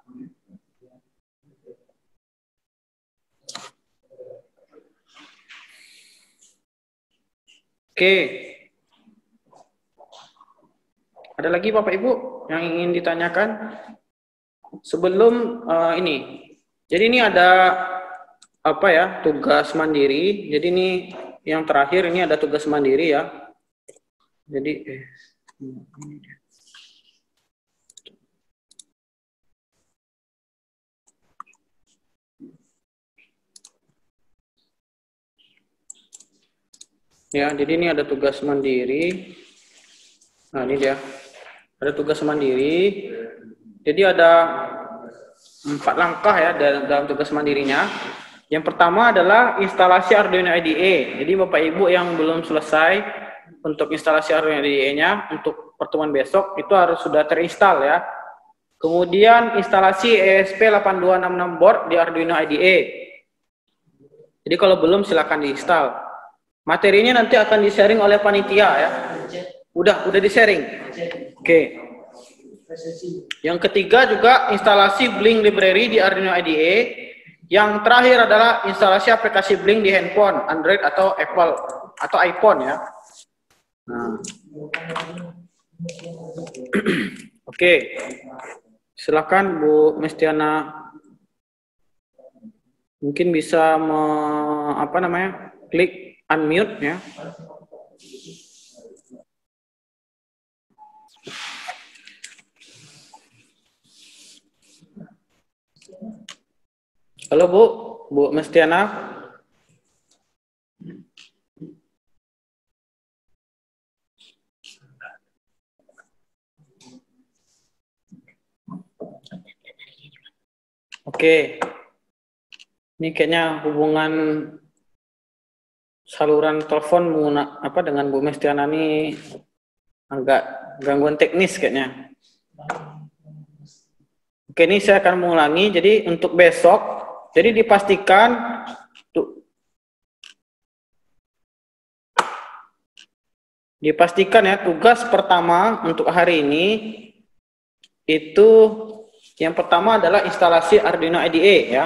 Oke. Ada lagi Bapak Ibu yang ingin ditanyakan sebelum uh, ini? Jadi ini ada apa ya, tugas mandiri. Jadi ini yang terakhir, ini ada tugas mandiri ya. Jadi eh, ini dia. Ya, jadi ini ada tugas mandiri. Nah, ini dia. Ada tugas mandiri. Jadi ada empat langkah ya dalam tugas mandirinya. Yang pertama adalah instalasi Arduino I D E. Jadi Bapak Ibu yang belum selesai untuk instalasi Arduino I D E-nya untuk pertemuan besok itu harus sudah terinstall ya. Kemudian instalasi E S P delapan dua enam enam board di Arduino I D E. Jadi kalau belum silakan diinstal. Materinya nanti akan di-sharing oleh panitia ya. Udah, udah di-sharing. Oke. Yang ketiga juga instalasi Blink Library di Arduino I D E. Yang terakhir adalah instalasi aplikasi Blink di handphone, Android atau Apple atau iPhone ya. Nah. Oke. Silakan Bu Mestiana. Mungkin bisa me, apa namanya? Klik unmute ya. Halo Bu, Bu Mestiana. Oke. Ini kayaknya hubungan saluran telepon menggunakan apa dengan Bu Mestiana ini agak gangguan teknis kayaknya. Oke, ini saya akan mengulangi. Jadi untuk besok, jadi dipastikan tuh, dipastikan ya tugas pertama untuk hari ini itu yang pertama adalah instalasi Arduino I D E ya.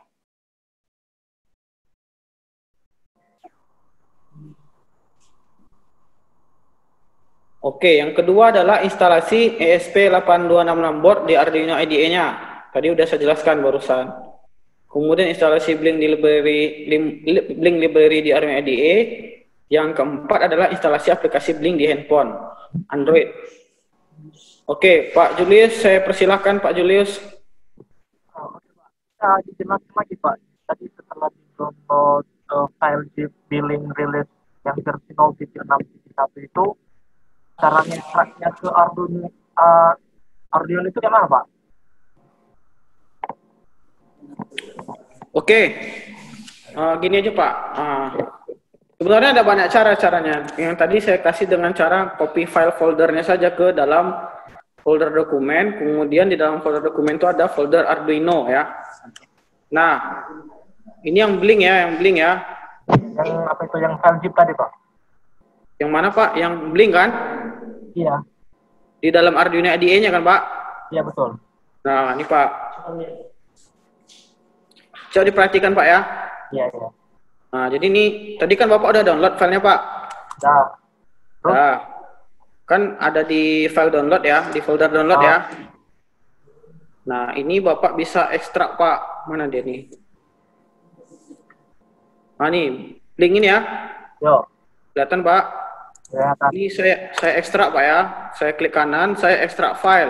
Oke, yang kedua adalah instalasi E S P delapan dua enam enam board di Arduino I D E-nya. Tadi udah saya jelaskan barusan. Kemudian instalasi Blink Library, Blink Library di Arduino I D E. Yang keempat adalah instalasi aplikasi Blink di handphone Android. Oke, Pak Julius, saya persilahkan Pak Julius. Bisa dijelaskan lagi Pak. Tadi setelah di-download uh, file zip Blink release yang versi nol titik enam titik satu itu, cara ngekraknya ke Arduino, uh, Arduino itu gimana Pak? Oke, uh, gini aja Pak. Uh, sebenarnya ada banyak cara caranya. Yang tadi saya kasih dengan cara copy file foldernya saja ke dalam folder dokumen. Kemudian di dalam folder dokumen itu ada folder Arduino ya. Nah, ini yang Blink ya, yang Blink ya. Yang apa itu yang file zip tadi Pak? Yang mana Pak? Yang Blink kan? Iya. Di dalam Arduino I D E-nya kan Pak? Iya betul. Nah, ini Pak. Coba diperhatikan Pak ya. Iya, iya. Nah, jadi ini tadi kan Bapak udah download filenya Pak? Sudah. Nah, kan ada di file download ya, di folder download ah. ya. Nah, ini Bapak bisa ekstrak Pak. Mana dia nih? Nah, nih, Blink ini ya. Yo. Kelihatan Pak? Kelihatan. Ini saya saya ekstrak Pak ya. Saya klik kanan, saya ekstrak file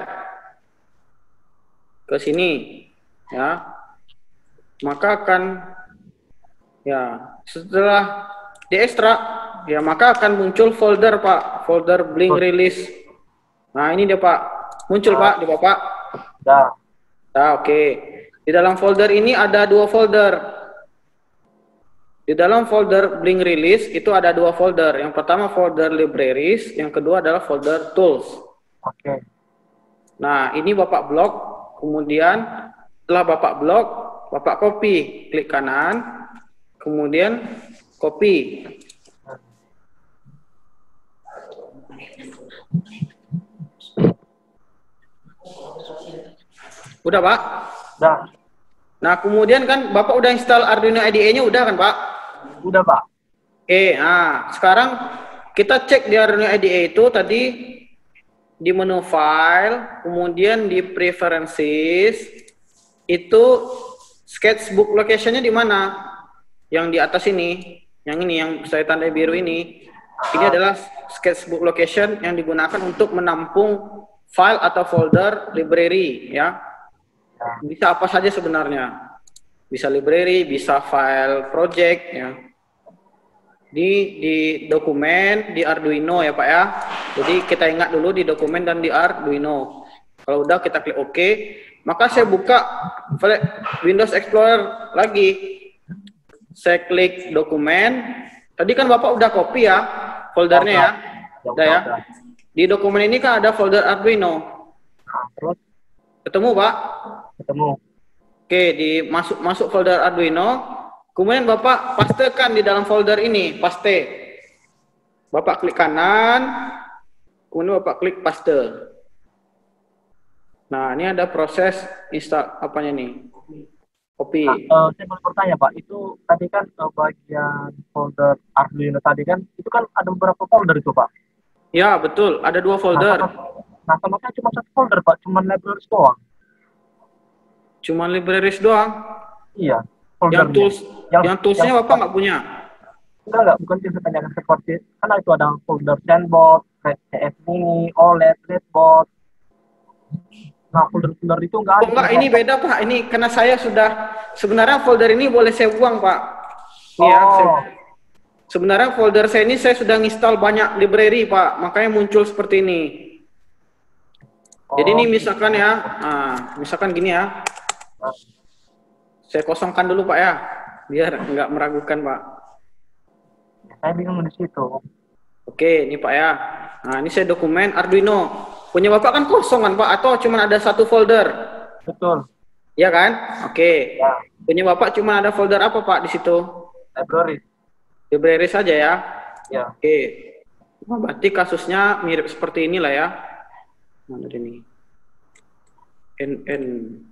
ke sini ya. Maka akan ya setelah diekstrak ya maka akan muncul folder Pak, folder Blink release. Nah, ini dia Pak. Muncul Pak di Bapak. Sudah. Nah, oke. Okay. Di dalam folder ini ada dua folder. Di dalam folder Blink Release itu ada dua folder. Yang pertama folder Libraries, yang kedua adalah folder Tools. Oke. Nah, ini Bapak blok kemudian setelah Bapak blok, Bapak copy, klik kanan, kemudian copy. Udah, Pak? Udah. Nah, kemudian kan Bapak udah install Arduino I D E-nya udah kan, Pak? Udah, Pak. Oke, nah sekarang kita cek di Arduino I D E itu tadi di menu file, kemudian di preferences, itu sketchbook location-nya di mana? Yang di atas ini, yang ini, yang saya tandai biru ini. Ini adalah sketchbook location yang digunakan untuk menampung file atau folder library, ya. Bisa apa saja sebenarnya. Bisa library, bisa file project, ya. Di di dokumen di Arduino ya Pak ya. Jadi kita ingat dulu di dokumen dan di Arduino. Kalau udah kita klik OK, maka saya buka Windows Explorer lagi. Saya klik dokumen. Tadi kan Bapak udah copy ya foldernya ya. Udah ya. Di dokumen ini kan ada folder Arduino. Terus ketemu Pak? Ketemu. Oke, di masuk masuk folder Arduino. Kemudian Bapak pastekan di dalam folder ini, paste. Bapak klik kanan, kemudian Bapak klik paste. Nah, ini ada proses install apanya nih? Copy. Nah, uh, saya mau bertanya Pak, itu tadi kan uh, bagian folder Arduino tadi kan, itu kan ada beberapa folder itu Pak? Ya, betul. Ada dua folder. Nah, sama, nah sama saya cuma satu folder Pak, cuma libraries doang. Cuma libraries doang? Iya. Yang tools, yang, yang toolsnya yang, Bapak nggak punya? Enggak, enggak. Bukan yang saya tanyakan seperti, karena itu ada folder Zenboard, C S Mini, O L E D, Redboard. Nah, folder-folder itu enggak ada. Oh, enggak, ini beda Pak. Ini karena saya sudah, sebenarnya folder ini boleh saya buang Pak. Nih ya, oh. saya, sebenarnya folder saya ini saya sudah install banyak library Pak. Makanya muncul seperti ini. Oh. Jadi ini misalkan ya, nah, misalkan gini ya. Saya kosongkan dulu Pak ya, biar nggak meragukan Pak. Saya bingung di situ. Oke, ini Pak ya. Nah, ini saya dokumen Arduino. Punya Bapak kan kosong kan Pak? Atau cuma ada satu folder? Betul. Iya kan? Oke. Ya. Punya Bapak cuma ada folder apa Pak di situ? Library. Library saja ya? Ya. Oke. Nah, berarti kasusnya mirip seperti inilah ya. Mana ini? N N.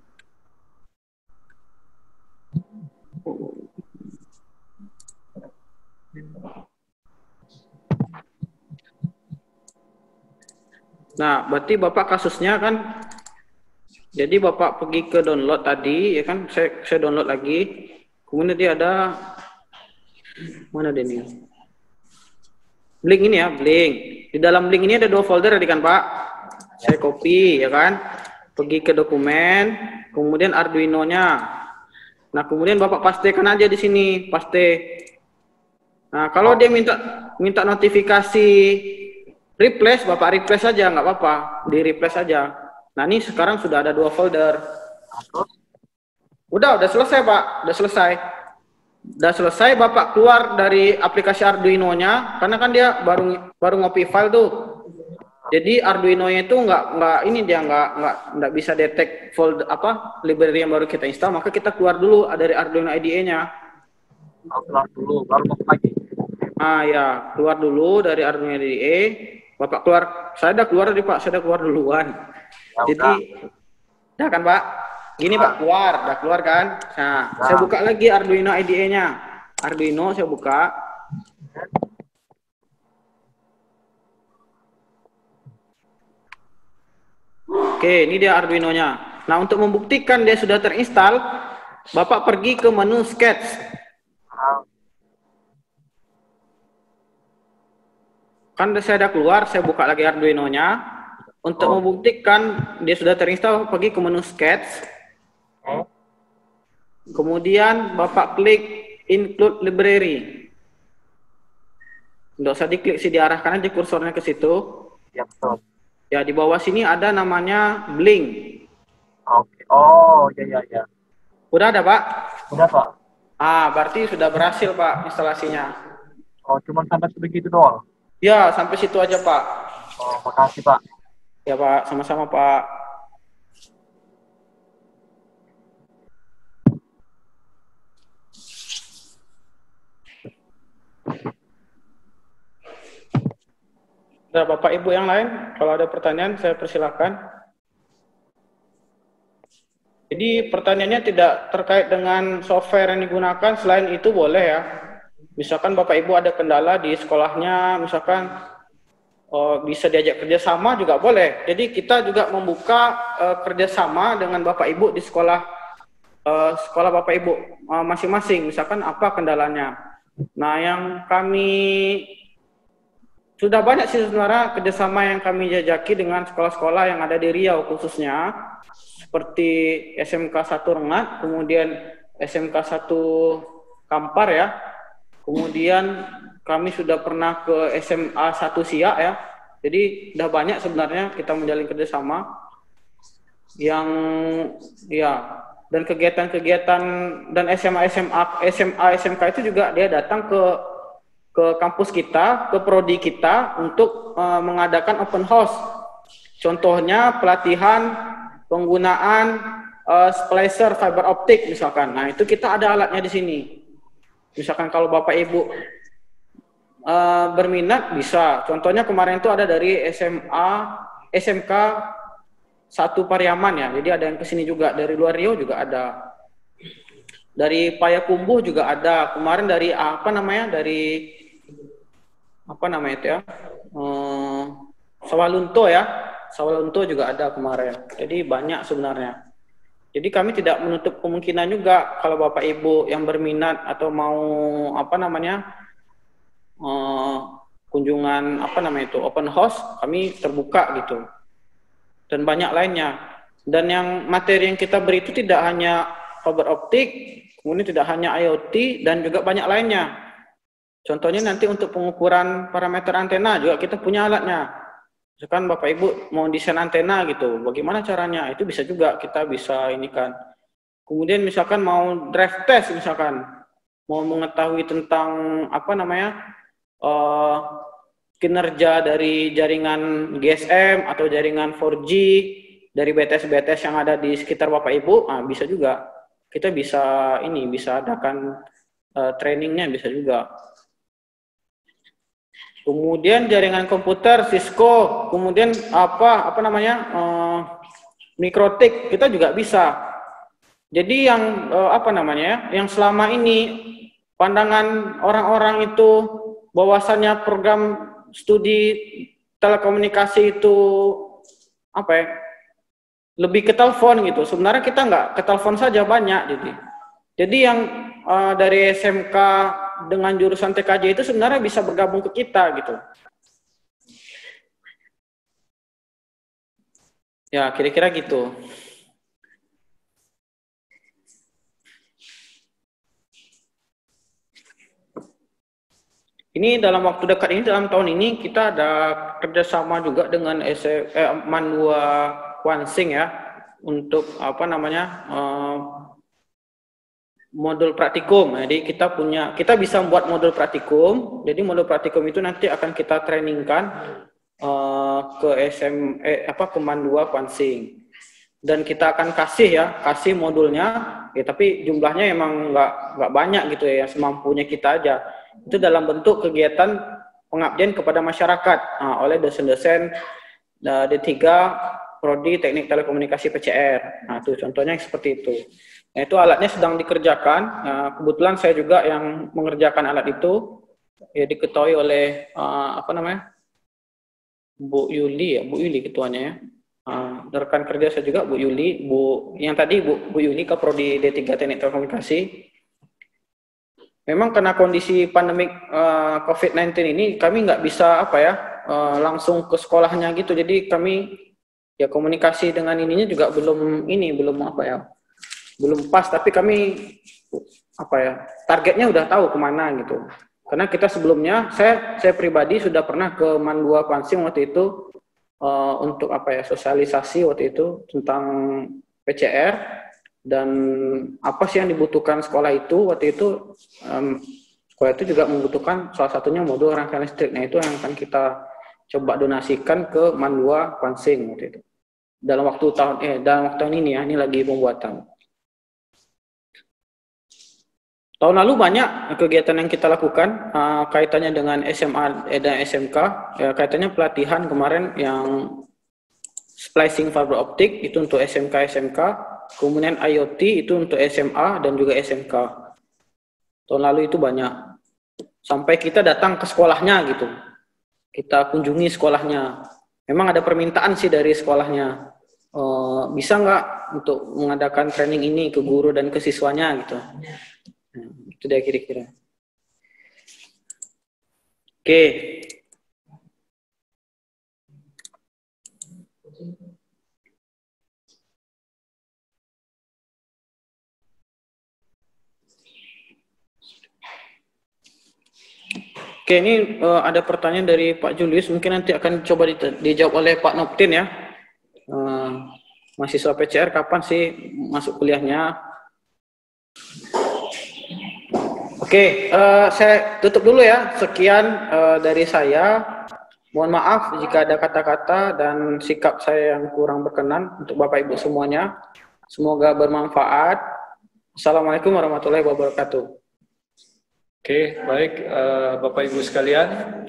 Nah, berarti Bapak kasusnya kan, jadi Bapak pergi ke download tadi, ya kan, saya, saya download lagi, kemudian dia ada, mana dia nih? Blink ini ya, Blink. Di dalam Blink ini ada dua folder tadi kan Pak, saya copy, ya kan, pergi ke dokumen, kemudian Arduino-nya. Nah, kemudian Bapak pastekan aja di sini, paste. Nah, kalau dia minta minta notifikasi replace, Bapak replace aja, nggak apa-apa, di replace aja. Nah, ini sekarang sudah ada dua folder. Udah, udah selesai Pak, udah selesai. Udah selesai, Bapak keluar dari aplikasi Arduino-nya, karena kan dia baru baru ngopi file tuh. Jadi Arduino-nya itu nggak nggak ini dia nggak nggak nggak bisa detect folder apa library yang baru kita install, maka kita keluar dulu dari Arduino I D E-nya. Keluar dulu, baru masuk lagi. Ah ya, keluar dulu dari Arduino I D E. Bapak keluar, saya udah keluar tadi Pak, saya udah keluar duluan. Ya, jadi, udah kan Pak? Gini Pak, keluar, udah keluar kan? Nah, ya. Saya buka lagi Arduino I D E-nya. Arduino saya buka. Oke, ini dia Arduino-nya. Nah, untuk membuktikan dia sudah terinstall, Bapak pergi ke menu Sketch. Kan saya udah keluar, saya buka lagi Arduino-nya. Untuk oh. membuktikan dia sudah terinstall, pergi ke menu Sketch. Oh. Kemudian Bapak klik Include Library. Nggak usah diklik sih, diarahkan aja kursornya ke situ. Ya, betul. Ya, di bawah sini ada namanya Blink. Oke. Oh, ya, ya, ya. Udah ada, Pak? Udah, Pak. Ah, berarti sudah berhasil, Pak, instalasinya. Oh, cuma sampai sebegitu doang? Ya, sampai situ aja, Pak. Oh, makasih, Pak. Ya, Pak. Sama-sama, Pak. Ada Bapak Ibu yang lain? Kalau ada pertanyaan, saya persilakan. Jadi pertanyaannya tidak terkait dengan software yang digunakan, selain itu boleh ya. Misalkan Bapak Ibu ada kendala di sekolahnya, misalkan oh, bisa diajak kerjasama juga boleh. Jadi kita juga membuka uh, kerjasama dengan Bapak Ibu di sekolah uh, sekolah Bapak Ibu masing-masing. Uh, misalkan apa kendalanya. Nah, yang kami sudah banyak sih sebenarnya kerjasama yang kami jajaki dengan sekolah-sekolah yang ada di Riau khususnya, seperti S M K satu Rengat, kemudian S M K satu Kampar ya. Kemudian kami sudah pernah ke S M A satu Siak ya. Jadi sudah banyak sebenarnya kita menjalin kerjasama yang ya, dan kegiatan-kegiatan dan S M A S M A S M A S M K itu juga dia datang ke ke kampus kita, ke prodi kita untuk uh, mengadakan open house. Contohnya pelatihan penggunaan uh, splicer fiber optik misalkan. Nah, itu kita ada alatnya di sini. Misalkan kalau Bapak Ibu uh, berminat bisa. Contohnya kemarin itu ada dari S M A, S M K satu Pariaman ya. Jadi ada yang ke sini juga, dari luar Riau juga ada. Dari Payakumbuh juga ada. Kemarin dari apa namanya? Dari apa namanya itu ya? Uh, Sawalunto ya. Sawalunto juga ada kemarin. Jadi banyak sebenarnya. Jadi kami tidak menutup kemungkinan juga kalau Bapak Ibu yang berminat atau mau apa namanya uh, kunjungan apa namanya itu open house, kami terbuka gitu. Dan banyak lainnya. Dan yang materi yang kita beri itu tidak hanya fiber optik, kemudian tidak hanya I O T dan juga banyak lainnya. Contohnya nanti untuk pengukuran parameter antena juga kita punya alatnya. Misalkan Bapak Ibu mau desain antena gitu, bagaimana caranya? Itu bisa juga kita bisa ini kan. Kemudian misalkan mau drive test misalkan, mau mengetahui tentang apa namanya uh, kinerja dari jaringan G S M atau jaringan empat G dari B T S B T S yang ada di sekitar Bapak Ibu, nah, bisa juga. Kita bisa ini bisa adakan uh, trainingnya bisa juga. Kemudian jaringan komputer Cisco, kemudian apa apa namanya uh, Mikrotik kita juga bisa. Jadi yang uh, apa namanya yang selama ini pandangan orang-orang itu bahwasannya program studi telekomunikasi itu apa ya lebih ke telepon gitu. Sebenarnya kita nggak ke telepon saja banyak jadi. Jadi yang uh, dari S M K dengan jurusan T K J itu sebenarnya bisa bergabung ke kita gitu. Ya, kira-kira gitu. Ini dalam waktu dekat ini, dalam tahun ini kita ada kerjasama juga dengan S M, eh, Mandua Wansing ya, untuk apa namanya uh, modul praktikum. Jadi kita punya, kita bisa membuat modul praktikum. Jadi modul praktikum itu nanti akan kita trainingkan uh, ke S M, eh, apa ke Mandua Wansing. Dan kita akan kasih ya, kasih modulnya. Ya, tapi jumlahnya emang nggak nggak banyak gitu ya, semampunya kita aja. Itu dalam bentuk kegiatan pengabdian kepada masyarakat nah, oleh dosen-dosen uh, D tiga Prodi Teknik Telekomunikasi P C R. Nah, itu contohnya seperti itu. Nah, itu alatnya sedang dikerjakan. Nah, kebetulan saya juga yang mengerjakan alat itu, ya diketahui oleh uh, apa namanya Bu Yuli ya, Bu Yuli ketuanya ya. Uh, rekan kerja saya juga Bu Yuli, Bu yang tadi Bu Bu Yuli ke Prodi D tiga Teknik Telekomunikasi. Memang karena kondisi pandemik uh, COVID sembilan belas ini kami nggak bisa apa ya uh, langsung ke sekolahnya gitu. Jadi kami ya komunikasi dengan ininya juga belum ini belum apa ya belum pas. Tapi kami apa ya targetnya udah tahu kemana gitu. Karena kita sebelumnya saya saya pribadi sudah pernah ke Mandua Wansing waktu itu uh, untuk apa ya sosialisasi waktu itu tentang P C R. Dan apa sih yang dibutuhkan sekolah itu waktu itu um, sekolah itu juga membutuhkan salah satunya modul rangkaian listrik. Nah itu yang akan kita coba donasikan ke Mandua Wansing waktu itu dalam waktu tahun eh dalam waktu tahun ini ya, ini lagi pembuatan. tahun lalu banyak kegiatan yang kita lakukan uh, kaitannya dengan S M A dan S M K. Ya, kaitannya pelatihan kemarin yang splicing fiber optik itu untuk S M K S M K, kemudian I O T itu untuk S M A dan juga S M K. Tahun lalu itu banyak. Sampai kita datang ke sekolahnya gitu. Kita kunjungi sekolahnya. Memang ada permintaan sih dari sekolahnya. Uh, bisa nggak untuk mengadakan training ini ke guru dan ke siswanya gitu. Nah, itu dia kira-kira. Oke. Okay. Oke, ini uh, ada pertanyaan dari Pak Julius, mungkin nanti akan coba di, dijawab oleh Pak Noktin ya. Uh, mahasiswa P C R kapan sih masuk kuliahnya? Oke, uh, saya tutup dulu ya. Sekian uh, dari saya. Mohon maaf jika ada kata-kata dan sikap saya yang kurang berkenan untuk Bapak Ibu semuanya. Semoga bermanfaat. Assalamualaikum warahmatullahi wabarakatuh. Oke, baik uh, Bapak Ibu sekalian.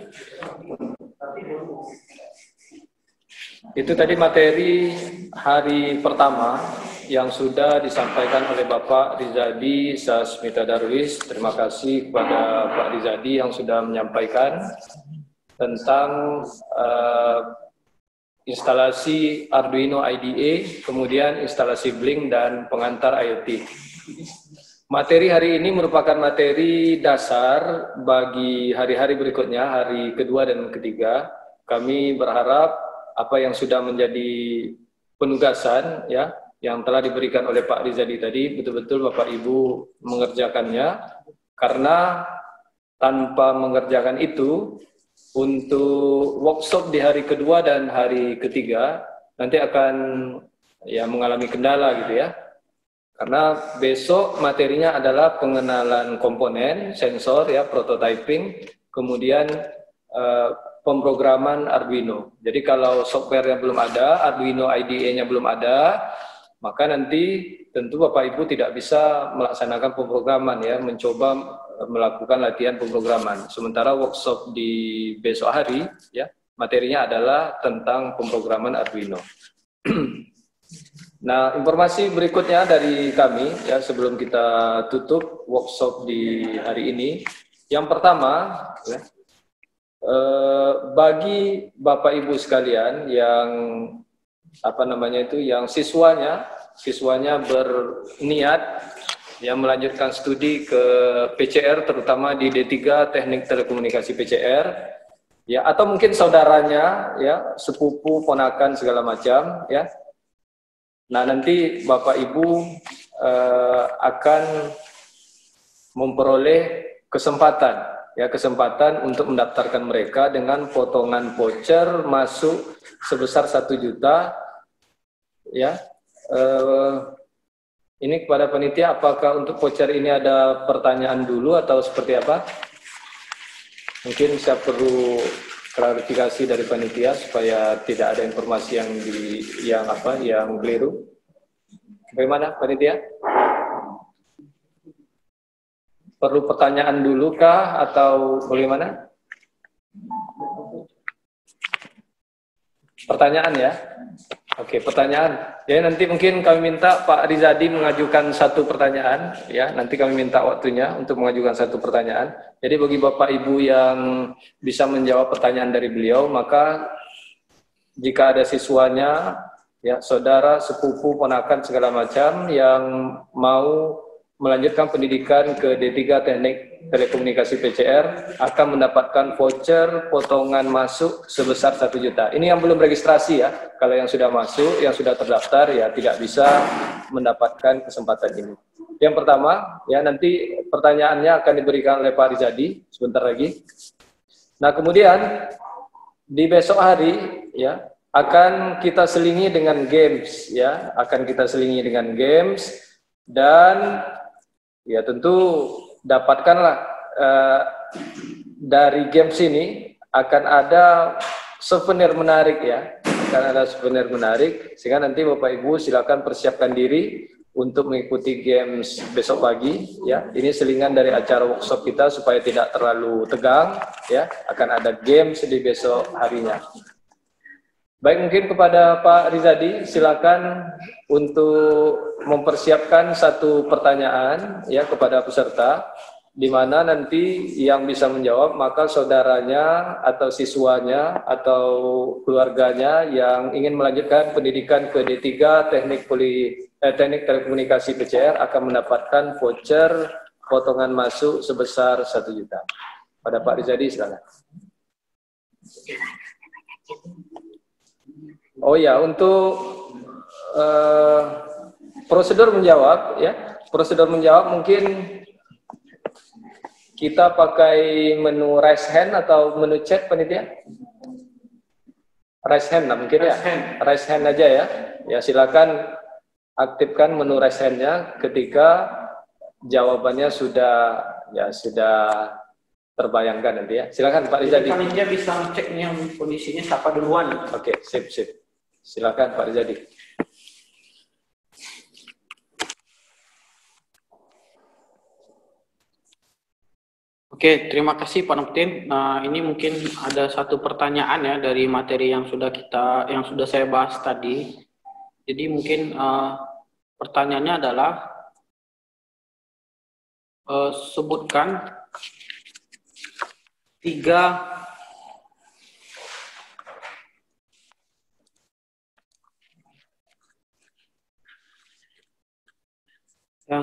Itu tadi materi hari pertama yang sudah disampaikan oleh Bapak Rizadi Sasmita Darwis. Terima kasih kepada Pak Rizadi yang sudah menyampaikan tentang uh, instalasi Arduino I D E, kemudian instalasi Blink dan pengantar I O T. Materi hari ini merupakan materi dasar bagi hari-hari berikutnya, hari kedua dan ketiga. Kami berharap apa yang sudah menjadi penugasan ya, yang telah diberikan oleh Pak Rizadi tadi, betul-betul Bapak Ibu mengerjakannya, karena tanpa mengerjakan itu, untuk workshop di hari kedua dan hari ketiga, nanti akan ya mengalami kendala gitu ya. Karena besok materinya adalah pengenalan komponen, sensor ya, prototyping, kemudian uh, pemrograman Arduino. Jadi kalau software yang belum ada, Arduino I D E-nya belum ada, maka nanti tentu Bapak Ibu tidak bisa melaksanakan pemrograman ya, mencoba melakukan latihan pemrograman. Sementara workshop di besok hari ya, materinya adalah tentang pemrograman Arduino. Nah, informasi berikutnya dari kami ya sebelum kita tutup workshop di hari ini. Yang pertama, ya, eh, bagi Bapak Ibu sekalian yang apa namanya itu, yang siswanya siswanya berniat yang melanjutkan studi ke P C R, terutama di D tiga Teknik Telekomunikasi P C R, ya, atau mungkin saudaranya ya, sepupu, ponakan segala macam ya. Nah, nanti Bapak Ibu uh, akan memperoleh kesempatan ya, kesempatan untuk mendaftarkan mereka dengan potongan voucher masuk sebesar satu juta ya. Uh, ini kepada panitia, apakah untuk voucher ini ada pertanyaan dulu atau seperti apa? Mungkin saya perlu klarifikasi dari panitia supaya tidak ada informasi yang di yang apa yang keliru. Bagaimana panitia? Perlu pertanyaan dulu kah atau bagaimana? Pertanyaan ya. Oke, pertanyaan. Ya, nanti mungkin kami minta Pak Rizadi mengajukan satu pertanyaan ya. Nanti kami minta waktunya untuk mengajukan satu pertanyaan. Jadi bagi Bapak Ibu yang bisa menjawab pertanyaan dari beliau, maka jika ada siswanya, ya, saudara, sepupu, ponakan segala macam yang mau melanjutkan pendidikan ke D tiga Teknik Telekomunikasi P C R akan mendapatkan voucher potongan masuk sebesar satu juta. Ini yang belum registrasi ya. Kalau yang sudah masuk, yang sudah terdaftar ya tidak bisa mendapatkan kesempatan ini. Yang pertama, ya, nanti pertanyaannya akan diberikan oleh Pak Rizadi sebentar lagi. Nah, kemudian di besok hari ya akan kita selingi dengan games ya, akan kita selingi dengan games dan ya tentu dapatkanlah uh, dari games ini akan ada souvenir menarik ya, akan ada souvenir menarik, sehingga nanti Bapak Ibu silakan persiapkan diri untuk mengikuti games besok pagi ya. Ini selingan dari acara workshop kita supaya tidak terlalu tegang ya. Akan ada games di besok harinya. Baik, mungkin kepada Pak Rizadi silakan untuk mempersiapkan satu pertanyaan ya kepada peserta, di mana nanti yang bisa menjawab maka saudaranya atau siswanya atau keluarganya yang ingin melanjutkan pendidikan ke D tiga Teknik Poli eh, Teknik Telekomunikasi P C R akan mendapatkan voucher potongan masuk sebesar satu juta. Pada Pak Rizadi silakan. Oh ya, untuk uh, prosedur menjawab ya, prosedur menjawab mungkin kita pakai menu raise hand atau menu chat panitia? Raise hand lah mungkin ya. Raise hand aja ya. Ya silakan aktifkan menu raise hand-nya ketika jawabannya sudah ya sudah terbayangkan nanti ya. Silakan Pak Rizadi. Panitia bisa cek nih yang kondisinya siapa duluan. Oke, sip sip. Silakan Pak Rizadi. Oke, terima kasih Pak Noktin. Nah, ini mungkin ada satu pertanyaan ya dari materi yang sudah kita, yang sudah saya bahas tadi. Jadi mungkin uh, pertanyaannya adalah uh, sebutkan tiga ya.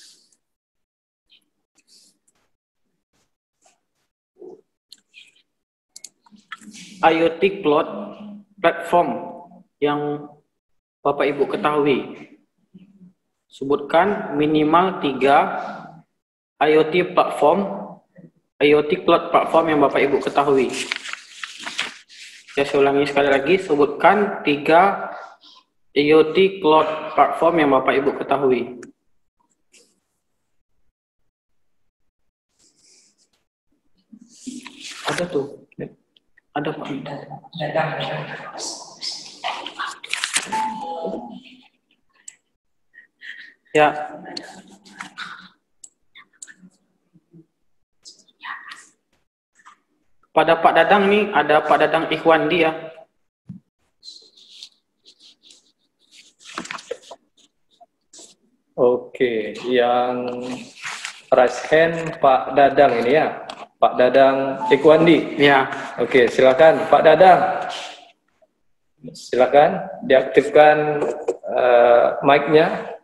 IoT cloud platform yang Bapak Ibu ketahui. Sebutkan minimal tiga IoT platform, IoT cloud platform yang Bapak Ibu ketahui. Ya, saya ulangi sekali lagi, sebutkan tiga IoT cloud platform yang Bapak Ibu ketahui. Ada tuh. Ada Pak. Ya. Pada Pak Dadang nih, ada Pak Dadang Ikhwandi ya. Oke, yang raise hand Pak Dadang ini ya. Pak Dadang Ikhwandi. Ya. Oke, silakan Pak Dadang. Silakan diaktifkan uh, mic-nya.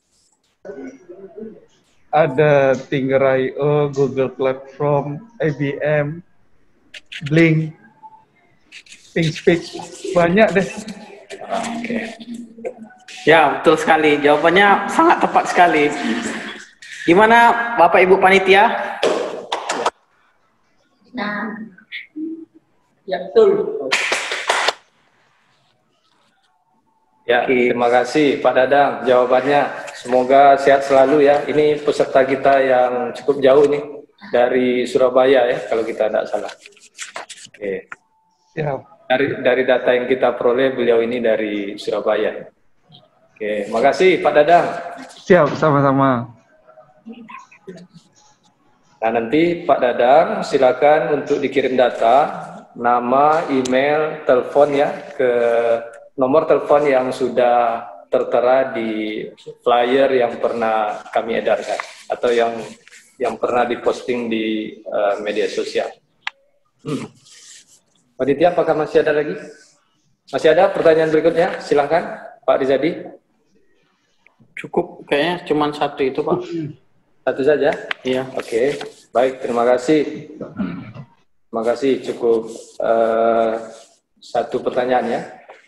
Ada Tinger dot i o, Google Platform, I B M, Blink, ThinkSpeak, banyak deh. Oke. Ya, betul sekali. Jawabannya sangat tepat sekali. Gimana Bapak Ibu panitia? Nah, ya betul. Ya, terima kasih Pak Dadang jawabannya. Semoga sehat selalu ya. Ini peserta kita yang cukup jauh nih dari Surabaya ya, kalau kita tidak salah. Oke. Ya. Dari dari data yang kita peroleh beliau ini dari Surabaya. Oke, makasih Pak Dadang. Siap, sama-sama. Nah, nanti Pak Dadang silakan untuk dikirim data, nama, email, telepon ya ke nomor telepon yang sudah tertera di flyer yang pernah kami edarkan atau yang yang pernah diposting di uh, media sosial. Hmm. Panitia, apakah masih ada lagi? Masih ada pertanyaan berikutnya? Silakan Pak Rizadi. Cukup, kayaknya cuma satu itu Pak. Satu saja? Iya. Oke, baik, terima kasih. Terima kasih, cukup uh, satu pertanyaan ya.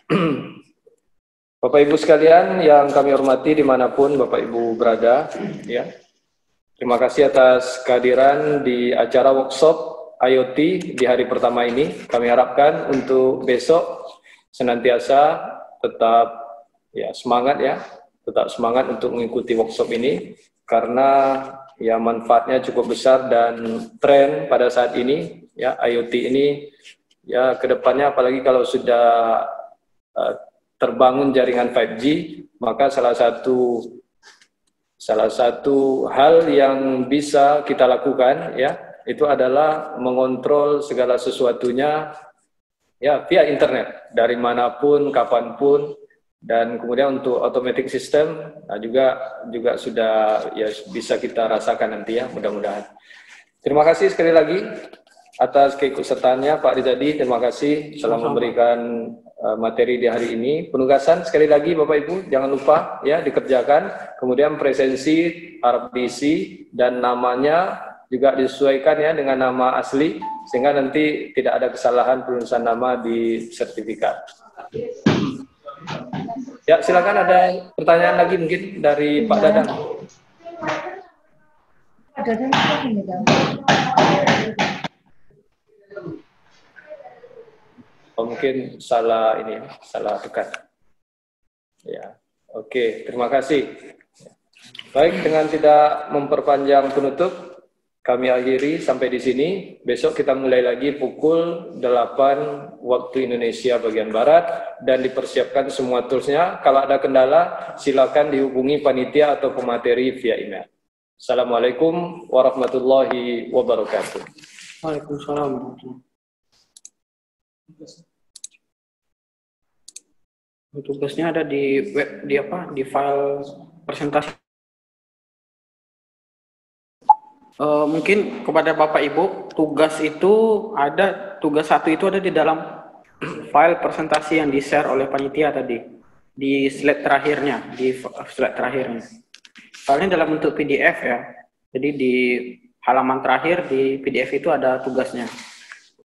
Bapak Ibu sekalian yang kami hormati dimanapun Bapak Ibu berada, ya. Terima kasih atas kehadiran di acara workshop IoT di hari pertama ini. Kami harapkan untuk besok senantiasa tetap ya semangat ya, tetap semangat untuk mengikuti workshop ini karena ya manfaatnya cukup besar dan tren pada saat ini ya IoT ini ya kedepannya apalagi kalau sudah uh, terbangun jaringan lima G, maka salah satu Salah satu hal yang bisa kita lakukan ya itu adalah mengontrol segala sesuatunya ya via internet dari manapun, kapanpun, dan kemudian untuk automatic system nah juga juga sudah ya bisa kita rasakan nanti ya mudah-mudahan. Terima kasih sekali lagi atas keikutsertaannya Pak Rizadi. Terima kasih telah memberikan uh, materi di hari ini. Penugasan sekali lagi Bapak Ibu jangan lupa ya dikerjakan. Kemudian presensi harap diisi dan namanya juga disesuaikan ya dengan nama asli sehingga nanti tidak ada kesalahan penulisan nama di sertifikat. Ya silakan ada pertanyaan lagi mungkin dari Pak Dadang. Oh, mungkin salah ini salah tekan. Ya oke terima kasih. Baik dengan tidak memperpanjang penutup. Kami akhiri sampai di sini. Besok kita mulai lagi pukul delapan waktu Indonesia bagian Barat dan dipersiapkan semua toolsnya. Kalau ada kendala, silakan dihubungi panitia atau pemateri via email. Assalamualaikum warahmatullahi wabarakatuh. Waalaikumsalam. Tugasnya ada di web, di apa? Di file presentasi. Uh, mungkin kepada Bapak Ibu, tugas itu ada, tugas satu itu ada di dalam file presentasi yang di-share oleh panitia tadi, di slide terakhirnya, di slide terakhirnya. Filenya dalam bentuk P D F ya, jadi di halaman terakhir di P D F itu ada tugasnya.